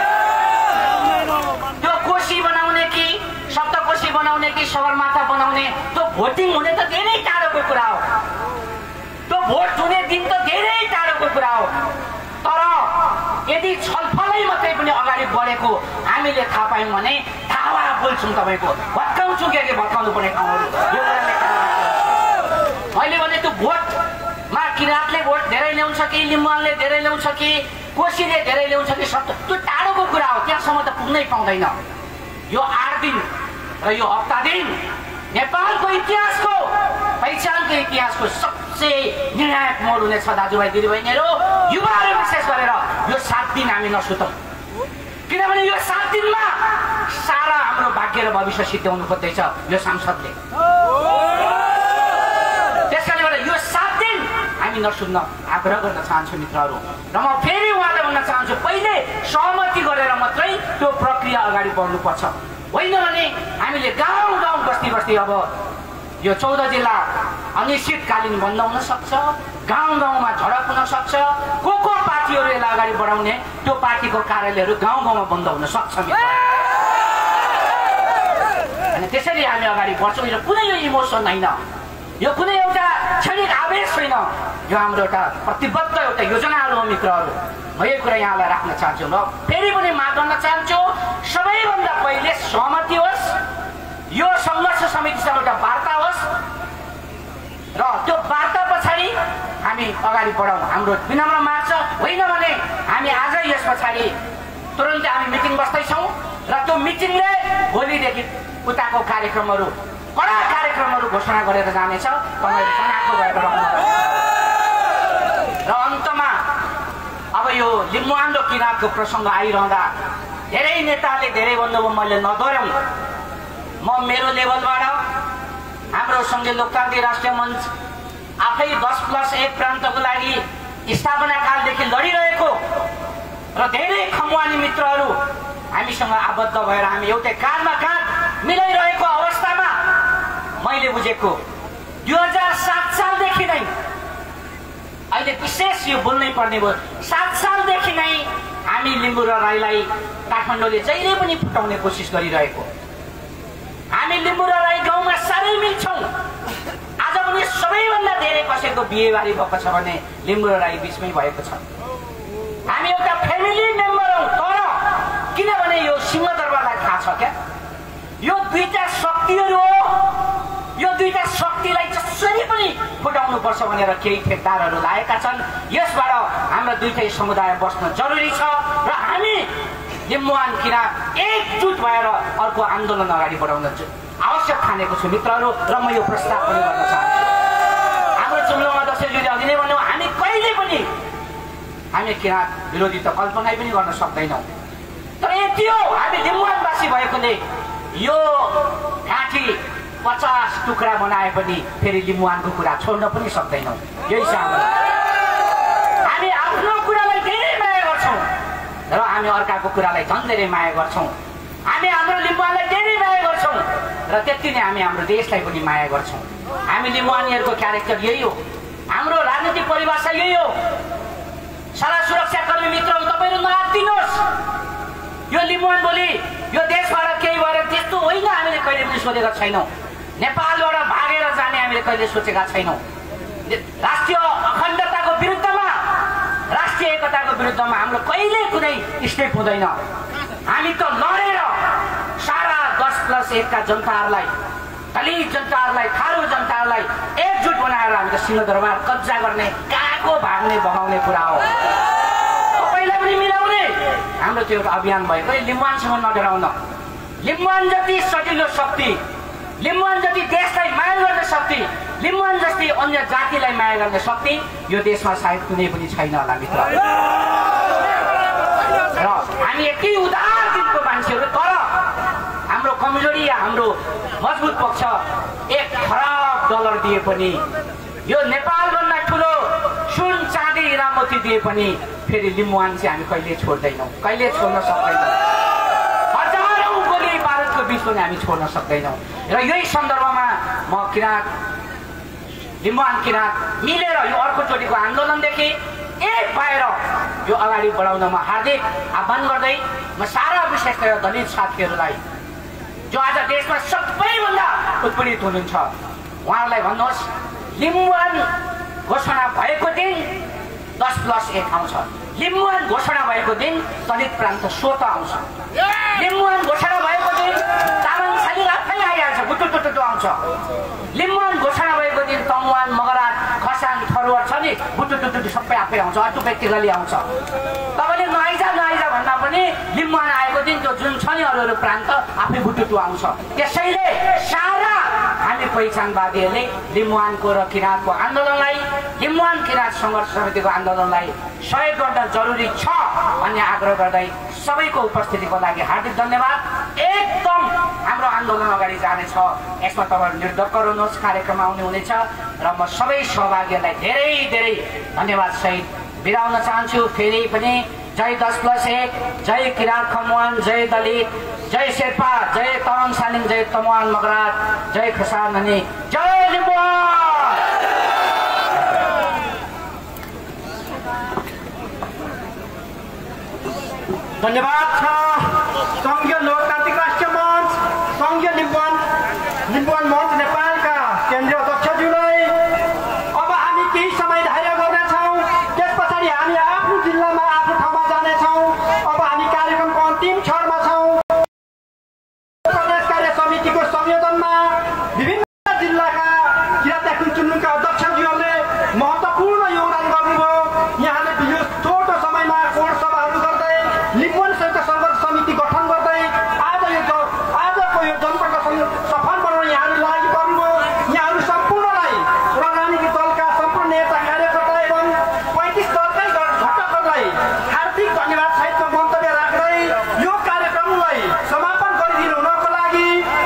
त्यो कोशी बनाउने कि सप्तकोशी बनाउने कि सगरमाथा बनाउने त्यो भोटिङ हुने त धेरै टाढोको कुरा हो, त्यो भोट हुने दिन त धेरै टाढोको कुरा हो। तर यदि छलफलै मात्रै पनि अगाडि बढेको हामीले थाहा पायौँ भने थाहा बोल्छौँ, तपाईँको भत्काउँछौँ के के भत्काउनु पर्ने ठाउँहरू। मैले भने त्यो भोटमा किराँतले भोट धेरै ल्याउँछ कि लिम्बुवानले धेरै ल्याउँछ कि कोशीले धेरै ल्याउँछ कि सब त्यो टाढोको कुरा हो, त्यहाँसम्म त पुग्नै पाउँदैन। यो आठ दिन र यो हप्ता दिन नेपालको इतिहासको पहिचानको इतिहासको सबसे निर्णायक मोड हुनेछ दाजुभाइ दिदीबहिनीहरू। युवाहरू विशेष गरेर यो सात दिन हामी नसुतौँ, किनभने यो सात दिनमा सारा हाम्रो भाग्य र भविष्य सिद्ध्याउनु खोज्दैछ यो सांसदले। त्यसकारणले गर्दा यो सात दिन हामी नसुन्न आग्रह गर्न चाहन्छु मित्रहरू। र म फेरि उहाँलाई भन्न चाहन्छु, पहिले सहमति गरेर मात्रै त्यो प्रक्रिया अगाडि बढ्नुपर्छ, होइन भने हामीले गाउँ गाउँ बस्ती बस्ती अब यो चौध जिल्ला अनिश्चितकालीन बन्द हुन सक्छ, गाउँ गाउँमा झडप हुन सक्छ। को को पार्टीहरू यसलाई अगाडि बढाउने त्यो पार्टीको कार्यालयहरू गाउँ गाउँमा बन्द हुन सक्छ। अनि त्यसरी हामी अगाडि बढ्छौँ। यो कुनै यो इमोसन होइन, यो कुनै एउटा क्षणिक आवेश होइन, यो हाम्रो एउटा प्रतिबद्ध एउटा योजनाहरू हो मित्रहरू। म यही कुरा यहाँलाई राख्न चाहन्छु र फेरि पनि माग गर्न चाहन्छु, सबैभन्दा पहिले सहमति होस्, यो सङ्घर्ष समितिसँग एउटा वार्ता होस् र त्यो वार्ता पछाडि हामी अगाडि बढाउँ, हाम्रो विनम्र माग छ। होइन भने हामी आजै यस पछाडि तुरन्तै हामी मिटिङ बस्दैछौँ र त्यो मिटिङले भोलिदेखि उताको कार्यक्रमहरू कडा कार्यक्रमहरू घोषणा गरेर जानेछ। तपाईँहरू सनाको भएर र अन्तमा अब यो लिम्बुवान र किराँतको प्रसङ्ग आइरहँदा धेरै नेताले धेरै भन्नुभयो, मैले नदोहोऱ्याउँ। म मेरो लेभलबाट हाम्रो सङ्घीय लोकतान्त्रिक राष्ट्रिय मञ्च आफै दस प्लस एक प्रान्तको लागि स्थापना कालदेखि लडिरहेको र धेरै खमुवानी मित्रहरू हामीसँग आबद्ध भएर हामी एउटै काँधमा काँध मिलाइरहेको अवस्थामा मैले बुझेको दुई हजार सात सालदेखि नै, अहिले विशेष यो बोल्नै पर्ने भयो, सात सालदेखि नै हामी लिम्बू र राईलाई काठमाडौँले जहिले पनि फुटाउने कोसिस गरिरहेको। हामी लिम्बू र राई गाउँमा साह्रै मिल्छौँ। आज पनि सबैभन्दा धेरै कसैको बिहेबारी भएको छ भने लिम्बू र राई बिचमै भएको छ। हामी एउटा फ्यामिली मेम्बर हौँ। तर किनभने यो सिंहदरबारलाई थाहा छ क्या, यो दुईटा शक्तिहरू हो, यो दुईटा शक्तिलाई जसरी पनि फुटाउनु पर्छ भनेर केही ठेकदारहरू लागेका छन्। यसबाट हाम्रा दुईटै समुदाय बस्न जरुरी छ र हामी लिम्बुवान किराँत एकजुट भएर अर्को आन्दोलन अगाडि बढाउन आवश्यक ठानेको छु मित्रहरू। र म यो प्रस्ताव पनि गर्न चाहन्छु, हाम्रो जुम्लोमा दसैँले अघि नै भन्यो, हामी कहिले पनि हामी किराँत विरोधी त कल्पना पनि गर्न सक्दैनौँ। तर यति हो, हामी लिम्बुवानवासी भएकोले यो घाँटी पचास टुक्रा बनाए पनि फेरि लिम्बुवानको कुरा छोड्न पनि सक्दैनौँ। यही छ हाम्रो, हामी आफ्नो कुरालाई धेरै माया गर्छौँ र हामी अर्काको कुरालाई झन् धेरै माया गर्छौँ। हामी हाम्रो लिम्बुवानलाई धेरै माया गर्छौँ र त्यति नै हामी हाम्रो देशलाई पनि माया गर्छौँ। हामी लिम्बुवानीहरूको क्यारेक्टर यही हो, हाम्रो राजनीतिक परिभाषा यही हो। सारा सुरक्षाकर्मी मित्रहरू, तपाईँहरू नआत्तिनुहोस्, यो लिम्बुवान बोली यो देशबाट केही भएर त्यस्तो होइन हामीले कहिले पनि सोचेका छैनौँ। नेपालबाट भागेर जाने हामीले कहिले सोचेका छैनौँ। राष्ट्रिय अखण्डताको विरुद्धमा राष्ट्रिय एकताको विरुद्धमा हाम्रो कहिले कुनै स्टेप हुँदैन। हामी त लडेर सारा दस प्लस एकका जनताहरूलाई दलित जनताहरूलाई थारू जनताहरूलाई एकजुट बनाएर हामी त सिंहदरबार कब्जा गर्ने कहाँको भाग्ने बगाउने कुरा हो। तपाईँलाई पनि मिलाउने हाम्रो त्यो एउटा अभियान भएको लिम्बुवानसँग नडराउन। लिम्बुवान जति सजिलो शक्ति, लिम्बुवान जति देशलाई माया गर्ने शक्ति, लिम्बुवान जस्तै अन्य जातिलाई माया गर्ने शक्ति यो देशमा सायद कुनै पनि छैन होला मित्र। र हामी यति उदार दिलको मान्छेहरू, तर हाम्रो कमजोरी या हाम्रो मजबुत पक्ष एक खराब डलर दिए पनि, यो नेपालभन्दा ठुलो सुन चाँदी हिरामोती दिए पनि फेरि लिम्बुवान चाहिँ हामी कहिले छोड्दैनौँ, कहिले छोड्न सक्दैनौँ। हजारौँ गोली बारुदको बिच पनि हामी छोड्न सक्दैनौँ। र यही सन्दर्भमा म किराँत लिम्बुवान किराँत मिलेर यो अर्कोचोटिको आन्दोलनदेखि एक भएर यो अगाडि बढाउनमा हार्दिक आह्वान गर्दै म सारा विशेष गरेर दलित साथीहरूलाई जो आज देशमा सबैभन्दा उत्पीडित हुनुहुन्छ उहाँहरूलाई भन्नुहोस्, लिम्बुवान घोषणा भएको दिन दस प्लस एक आउँछ। लिम्बुवान घोषणा भएको दिन दलित प्रान्त स्वत आउँछ। लिम्बुवान घोषणा भएको दिन तामाङ शाली आफै आइहाल्छ, बुटुटुटु आउँछ। लिम्बुवान घोषणा भएको दिन तमुवान मगरात खसाङ थरुवार छ नि बुटुटुटु सबै आफै आउँछ, अटु व्यक्तिगतले आउँछ। तपाईँले नआइजा नआइजा भन्दा पनि लिम्बुवान आएको दिन त्यो जुन छ नि अरू अरू प्रान्त आफै बुटुटु आउँछ। त्यसैले सारा हामी पहिचानवादीहरूले लिम्बुवानको र किराँतको आन्दोलनलाई, लिम्बुवान किराँत सङ्घर्ष समितिको आन्दोलनलाई सहयोग गर्न जरुरी छ भन्ने आग्रह गर्दै सबैको उपस्थितिको लागि हार्दिक धन्यवाद। एकदम हाम्रो आन्दोलन अगाडि जानेछ, यसमा तपाईँहरू निर्धक्क हुनुहोस्, कार्यक्रम आउने हुनेछ र म सबै सहभागीहरूलाई धेरै धेरै धन्यवाद सहित बिदा हुन चाहन्छु। फेरि पनि जय दस प्लस एक, जय किराँत खमुवान, जय दलित, जय शेर्पा, जय तामाङ सालिङ, जय तमुवान मगरात, जय खसाङ अनि जय लिम्बुवान। धन्यवाद छ सङ्घीय लोकतान्त्रिक राष्ट्रिय मञ्च, सङ्घीय लिम्बुवान लिम्बुवान मञ्च नेपालका केन्द्रीय अध्यक्षज्यूलाई। अब हामी केही समय धैर्य गर्नेछौँ, त्यस पछाडि हामी आफ्नो जिल्लामा आफ्नो ठाउँमा जानेछौँ। अब हामी कार्यक्रमको अन्तिम क्षणमा छौँ। प्रदेश कार्य समितिको संयोजनमा विभिन्न जिल्लाका किराँत चुन्नुका अध्यक्षज्यूहरूले महत्त्वपूर्ण योगदान गर्नुभयो। यहाँले यो छोटो समयमा कोड सभाहरू गर्दै लिम्बुवान संयुक्त सङ्घर्ष समिति गठन गर्दै आज यो आजको यो जनप्रदर्शन सफल बनाउन यहाँहरू लागि पर्नुभयो। यहाँहरू सम्पूर्णलाई र राजनीतिक दलका सम्पूर्ण नेता कार्यकर्ता एवं पैँतिस दलकै घटकहरूलाई हार्दिक धन्यवाद सहितको मन्तव्य राख्दै यो कार्यक्रमलाई समापन गरिदिनु हुनको लागि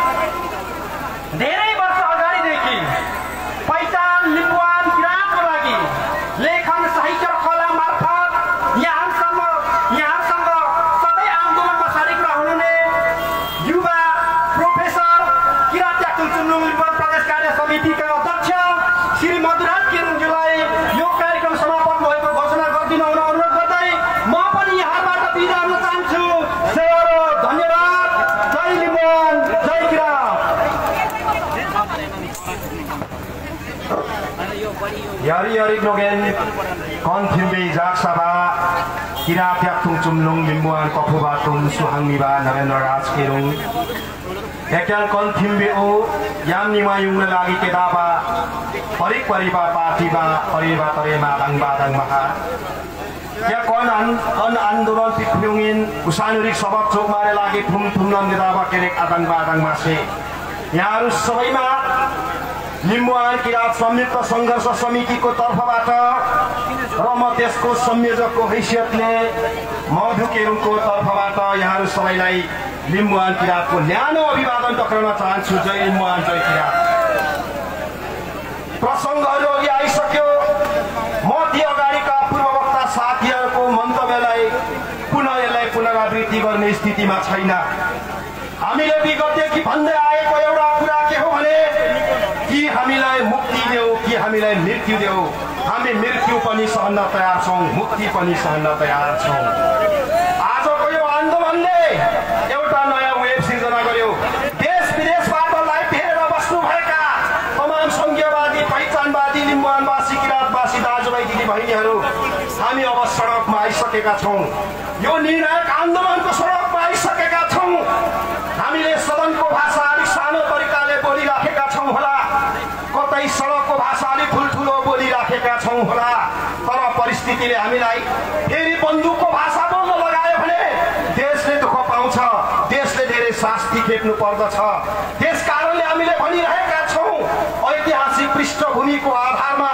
धेरै वर्ष अगाडिदेखि पहिचान लिम्बुवान किराँतको लागि लेखन साहित्य र कला मार्फत यहाँहरूसँग यहाँहरूसँग सबै आन्दोलनमा सारिक रहनुहुने युवा प्रोफेसर किराँत याक्थुङ चुन्लुङ लिम्बुवान प्रदेश कार्य समितिका अध्यक्ष श्री मधुराज केरुङज्यूलाई यो कार्यक्रम समापन भएको घोषणा गरिदिनु हुन अनुरोध गर्दै म पनि यहाँबाट बिदा हुन चाहन्छु। सेवारो धन्यवाद। जय लिम्बुवान, जय किराँत। यारी यारी नोगेन कौन थिम्बे जाग सभा किराँत याक्थुङ चुम्लुङ लिम्बुवान कफुबाटुङ सुहाङनिबा नरेन्द्र राज केरुङ एकल कौन थिम्बे ओ याम निमा युङ्न लागि केदाबा परिक परिबा पार्टीबा परिबा तरेमा दाङबा दाङमाहा या कौन अन आन्दोलन पिखुङिन उसानुरिक सबक चोकमारे लागि ठुम ठुम्न केदाबा केरेक आदाङबा दाङमासे यहाँहरू सबैमा लिम्बुवान किराँत संयुक्त सङ्घर्ष समितिको तर्फबाट र म त्यसको संयोजकको हैसियतले मधु केरुङको तर्फबाट यहाँहरू सबैलाई लिम्बुवान किराँतको न्यानो अभिवादन टक्राउन चाहन्छु। जय लिम्बुवान, जय किराँत। प्रसङ्गहरू अघि आइसक्यो। म ती अगाडिका पूर्ववक्ता साथीहरूको मन्तव्यलाई पुनः यसलाई पुनरावृत्ति गर्ने स्थितिमा छैन। हामीले विगतदेखि भन्दै आएको एउटा कुरा के हो भने कि हामीलाई मुक्ति देऊ कि हामीलाई मृत्यु देऊ। हामी मृत्यु पनि सहन तयार छौँ, मुक्ति पनि सहन तयार छौँ। आजको यो आन्दोलनले एउटा नयाँ वेब सिर्जना गर्यो। देश विदेशबाट लाइभ हेरेर बस्नुभएका तमाम संघीयवादी, पहिचानवादी, लिम्बुवानवासी, किराँतवासी दाजुभाइ दिदीबहिनीहरू, हामी अब सडकमा आइसकेका छौँ। यो निर्णायक आन्दोलनको सडकमा आइसकेका छौँ। हामीले सदनको भाषा अलिक सानो तरिकाले बोलिराखेका छौँ होला, कतै सडकको भाषा अलिक ठुल्ठुलो बोलिराखेका छौँ होला, तर परिस्थितिले हामीलाई फेरि बन्दुकको भाषा बोल्न लगायो भने देशले दुःख पाउँछ, देशले धेरै शास्ति खेप्नु पर्दछ। त्यस कारणले हामीले भनिरहेका छौँ, ऐतिहासिक पृष्ठभूमिको आधारमा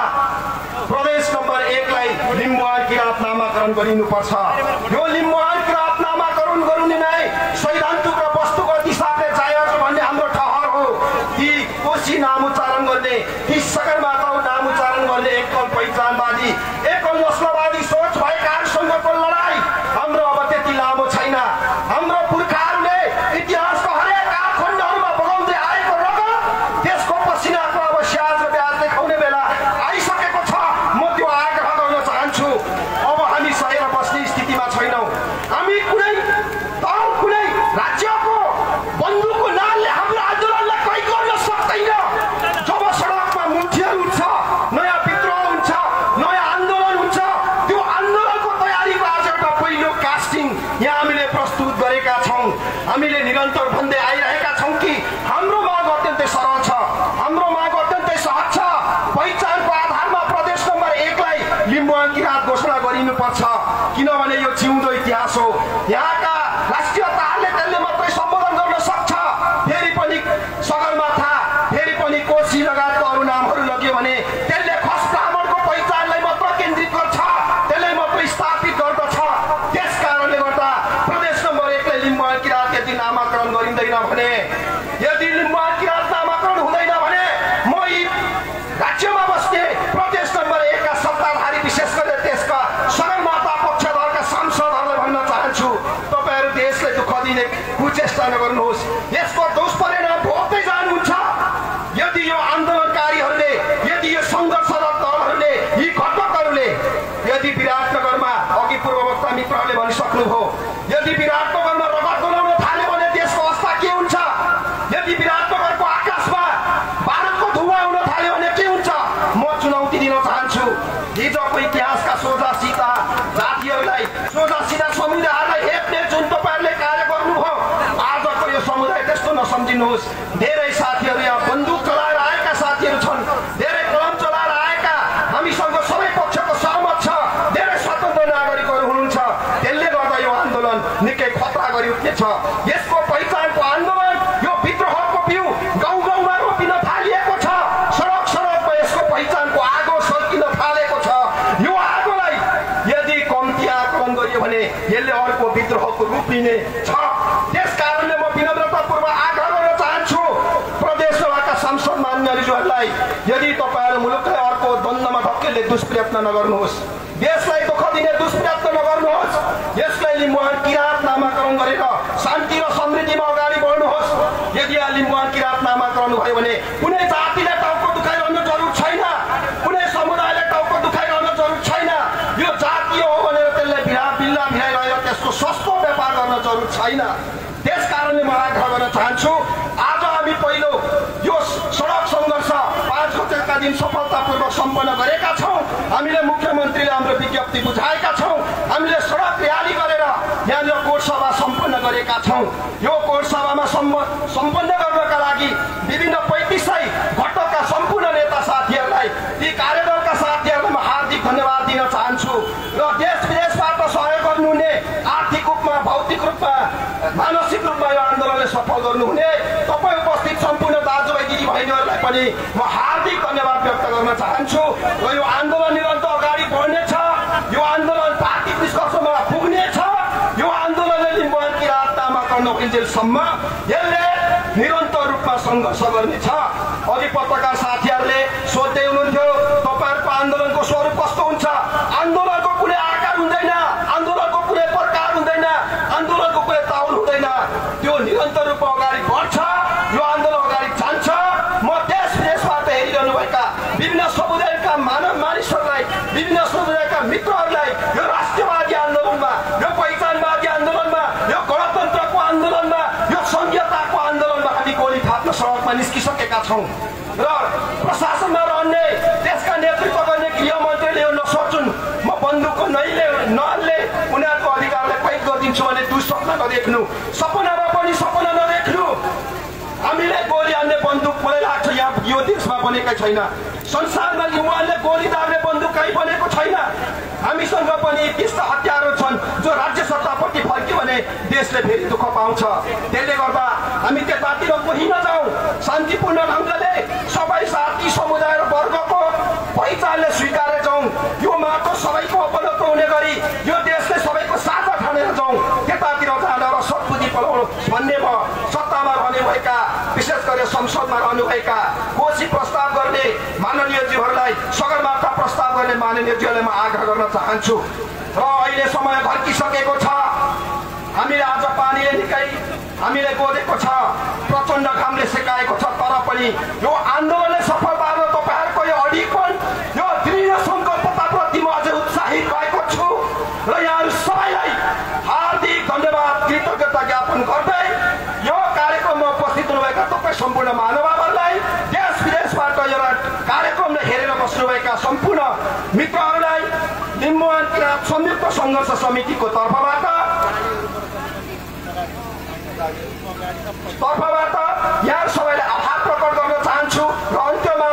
प्रदेश नम्बर एकलाई लिम्बुवान किराँत नामाकरण गरिनुपर्छ। यो लिम्बुवान किराँत नामाकरण गर्नु नै सैद्धान्तिक र वस्तुगत हिसाबले जायज भन्ने हाम्रो ठहर हो। ती कोशी नाम उच्चारण गर्ने, ती सगरमाथा नाम उच्चारण गर्ने एकल पहिचानवादी, एकल नस्लवादी सोच भएकाहरूसँगको लडाई हाम्रो अब त्यति लामो छैन। हाम्रो पुर्खाहरूले इतिहासको हरेक खण्डहरूमा बगाउँदै आएको रगत, त्यसको पसिनाको अब स्याज र ब्याज देखाउने बेला आइसकेको छ। म त्यो आग्रह गर्न चाहन्छु। अब हामी सहेर बस्ने स्थितिमा छैनौँ। हामी कुनै दल, कुनै राज्यको बन्दुकको नालले हाम्रो आन्दोलनलाई कहीँ गर्न सक्दैन। जब सडकमा मुठिएर उठ्छ, नयाँ विद्रोह हुन्छ, नयाँ आन्दोलन हुन्छ, त्यो आन्दोलनको तयारीको आज एउटा पहिलो कास्टिङ यहाँ हामीले प्रस्तुत गरेका छौँ। हामीले निरन्तर भन्दै आइरहेका छौँ कि हाम्रो माग अत्यन्तै सरल छ, हाम्रो माग अत्यन्तै सहज छ। पहिचानको आधारमा प्रदेश नम्बर एकलाई लिम्बुवान किराँत घोषणा गरिनुपर्छ, किनभने यो जिउँदो इतिहास हो। यहाँका राष्ट्रियताहरूले त्यसले मात्रै सम्बोधन गर्न सक्छ। फेरि पनि सगरमाथा, फेरि पनि कोशी लगायतका अरू नामहरू लग्यो भने त्यसले खस ब्राह्मणको पहिचानलाई मात्र केन्द्रित गर्छ, त्यसलाई मात्रै स्थापित गर्दछ। त्यस कारणले गर्दा प्रदेश नम्बर एकलाई लिम्बुवान किराँत यदि नामाकरण गरिँदैन भने, यदि लिम्बुवान किराँत नामाकरण हुँदैन भने म यी राज्यमा बस्ने प्रदेश नम्बर एकका सत्ताधारी, विशेष गरेर त्यसका सगरमाथा पक्षधरका सांसदहरूलाई भन्न चाहन्छु, तपाईँहरू देशलाई दुःख दिने कुचेष्टा नगर्नुहोस्। यसको दुष्परिणाम भोग्दै जानुहुन्छ। यदि यो आन्दोलनकारीहरूले, यदि यो सङ्घर्षरत दलहरूले, यी घटकहरूले यदि विराटनगरमा अघि पूर्ववक्ता मित्रहरूले भनिसक्नुभयो, यदि विराटनगरमा रगत बनाउन थाल्यो भने देशको अवस्था के हुन्छ? यदि विराटनगरको आकाशमा भारतको धुवा उड्न थाल्यो भने के हुन्छ? म चुनौती दिन चाहन्छु हिजोको इतिहासका सोझा सिधा जातिहरूलाई, सोझा सिधा समुदायहरूलाई हेप्ने जुन तपाईँहरूले कार्य गर्नुभयो, आजको यो समुदाय त्यस्तो नसम्झिनुहोस्। धेरै साथीहरू यहाँ बन्दुक चलाएर आएका साथीहरू छन्, धेरै कलम चलाएर आएका, हामीसँग सबै पक्षको सहमत छ, धेरै स्वतन्त्र नागरिकहरू हुनुहुन्छ। त्यसले गर्दा यो आन्दोलन निकै खतरा गरी उठ्नेछ। यसको पहिचानको आन्दोलन, यो विद्रोहको बिउ गाउँ गाउँमा रोपिन थालिएको छ। सडक सडकमा यसको पहिचानको आगो सल्किन थालेको छ। यो आगोलाई यदि कम्ती आकलन गरियो भने यसले अर्को विद्रोहको रूप लिने छ। त्यस कारणले म विनम्रतापूर्वक आग्रह गर्न चाहन्छु प्रदेश सभाका सांसद मान्यज्यूहरूलाई, यदि तपाईँहरू मुलुकलाई अर्को द्वन्द्वमा धकेल्ने दुष्प्रयत्न नगर्नुहोस्, देशलाई दुःख दिने दुष्प्रयत्न नगर्नुहोस्। यसलाई लिम्बुवान किराँत नामाकरण गरेर शान्ति र समृद्धिमा अगाडि बढ्नुहोस्। यदि यहाँ लिम्बुवान किराँत नामाकरण भयो भने कुनै जातिले टाउको दुखाइरहन जरुर छैन, कुनै समुदायले टाउको दुखाइरहन जरुर छैन। यो जातीय हो भनेर त्यसलाई भिडा बिल्ला भिडाइरहेर त्यसको सस्तो व्यापार गर्न जरुर छैन। त्यस कारणले म आग्रह गर्न चाहन्छु, आज हामी पहिलो यो सडक सङ्घर्ष पाँच गतेका दिन सफलतापूर्वक सम्पन्न गरेका छौँ। हामीले मुख्यमन्त्रीले हाम्रो विज्ञप्ति बुझाएका छौँ। हामीले सडक र्याली गरेर यहाँनिर कोट सभा सम्पन्न गरेका छौँ। यो कोट सभामा सम्पन्न गर्नका लागि विभिन्न पैँतिस सय घटकका सम्पूर्ण नेता साथीहरूलाई, ती कार्यदलका साथीहरूलाई म हार्दिक धन्यवाद दिन चाहन्छु। र देश विदेशबाट सहयोग गर्नुहुने, आर्थिक रूपमा, भौतिक रूपमा, मानसिक रूपमा यो आन्दोलनले सफल गर्नुहुने तपाईँ उपस्थित सम्पूर्ण दाजुभाइ दिदीबहिनीहरूलाई पनि म हार्दिक धन्यवाद व्यक्त गर्न चाहन्छु। र यो आन्दोलन निरन्तर अगाडि बढ्नेछ। यो आन्दोलन पार्टी निष्कर्षमा पुग्नेछ। यो आन्दोलनले लिम्बुवान किराँत नामाकरण नभइन्जेलसम्म यसले निरन्तर रूपमा सङ्घर्ष गर्नेछ। अघि पत्रकार साथीहरूले सोध्दै हुनुहुन्थ्यो तपाईँहरूको आन्दोलनको स्वरूप कस्तो हुन्छ? आन्दोलनको कुनै आकार हुँदैन, आन्दोलनको कुनै प्रकार हुँदैन, आन्दोलनको कुनै ताउल हुँदैन। त्यो निरन्तर रूपमा अगाडि बढ्छ। यो आन्दोलन अगाडि जान्छ। म देश विदेशबाट हेरिरहनुभएका विभिन्न समुदायका मानव मानिसहरूलाई, विभिन्न समुदायका मित्रहरूलाई यो राष्ट्रियवादी आन्दोलनमा, यो पहिचानवादी आन्दोलनमा, यो गणतन्त्रको छौँ र प्रशासनमा रहने देशका नेतृत्व गर्ने गृहमन्त्रीले यो नसोचुन् म बन्दुकको नैले नहाल्ने उनीहरूको अधिकारलाई कैद गरिदिन्छु भने दुःस्वप्न नदेख्नु सपनामा पनि सपना नदेख्नु हामीले गोली हान्ने बन्दुक मलाई लाग्छ यहाँ यो देशमा बनेकै छैन संसारमा युवाले गोली दाग्ने बन्दुक कहीँ बनेको छैन हामीसँग पनि त्यस्ता हतियारहरू छन् जो राज्य सत्तापट्टि फर्क्यो भने देशले फेरि दुःख पाउँछ त्यसले गर्दा हामी त्यतातिर कोही नजाउँ शान्तिपूर्ण ढङ्गले सबै साथी समुदाय र वर्गको पहिचानले स्वीकारेर जाउँ यो माटो सबैको उपलब्ध हुने गरी यो देशले सबैको साझा ठानेर जाउँ त्यतातिर जान र सद्बुद्धि पलाउनु भन्ने म सत्तामा रहने भएका विशेष गरेर संसदमा रहनुभएका कोशी प्रस्ताव गर्ने माननीयज्यूहरूलाई सगरमाथा प्रस्ताव गर्ने माननीयज्यूहरूलाई म आग्रह गर्न चाहन्छु र अहिले समय घर्किसकेको छ हामीले आज पानीले निकै हामीले गोदेको छ प्रचण्ड घामले सेकाएको छ तर पनि यो आन्दोलनले सफल पार्न तपाईँहरूको यो अडिगपन यो दृढ सङ्कल्पताप्रति म अझै उत्साहित भएको छु र यहाँहरू सबैलाई हार्दिक धन्यवाद कृतज्ञता ज्ञापन गर्दै यो कार्यक्रममा उपस्थित हुनुभएका तपाईँ सम्पूर्ण महानुभावहरूलाई देश विदेशबाट एउटा कार्यक्रमलाई हेरेर बस्नुभएका सम्पूर्ण मित्रहरूलाई लिम्बुवान किराँत संयुक्त सङ्घर्ष समितिको तर्फबाट तर्फबाट यहाँ सबैलाई आभार प्रकट गर्न चाहन्छु र अन्त्यमा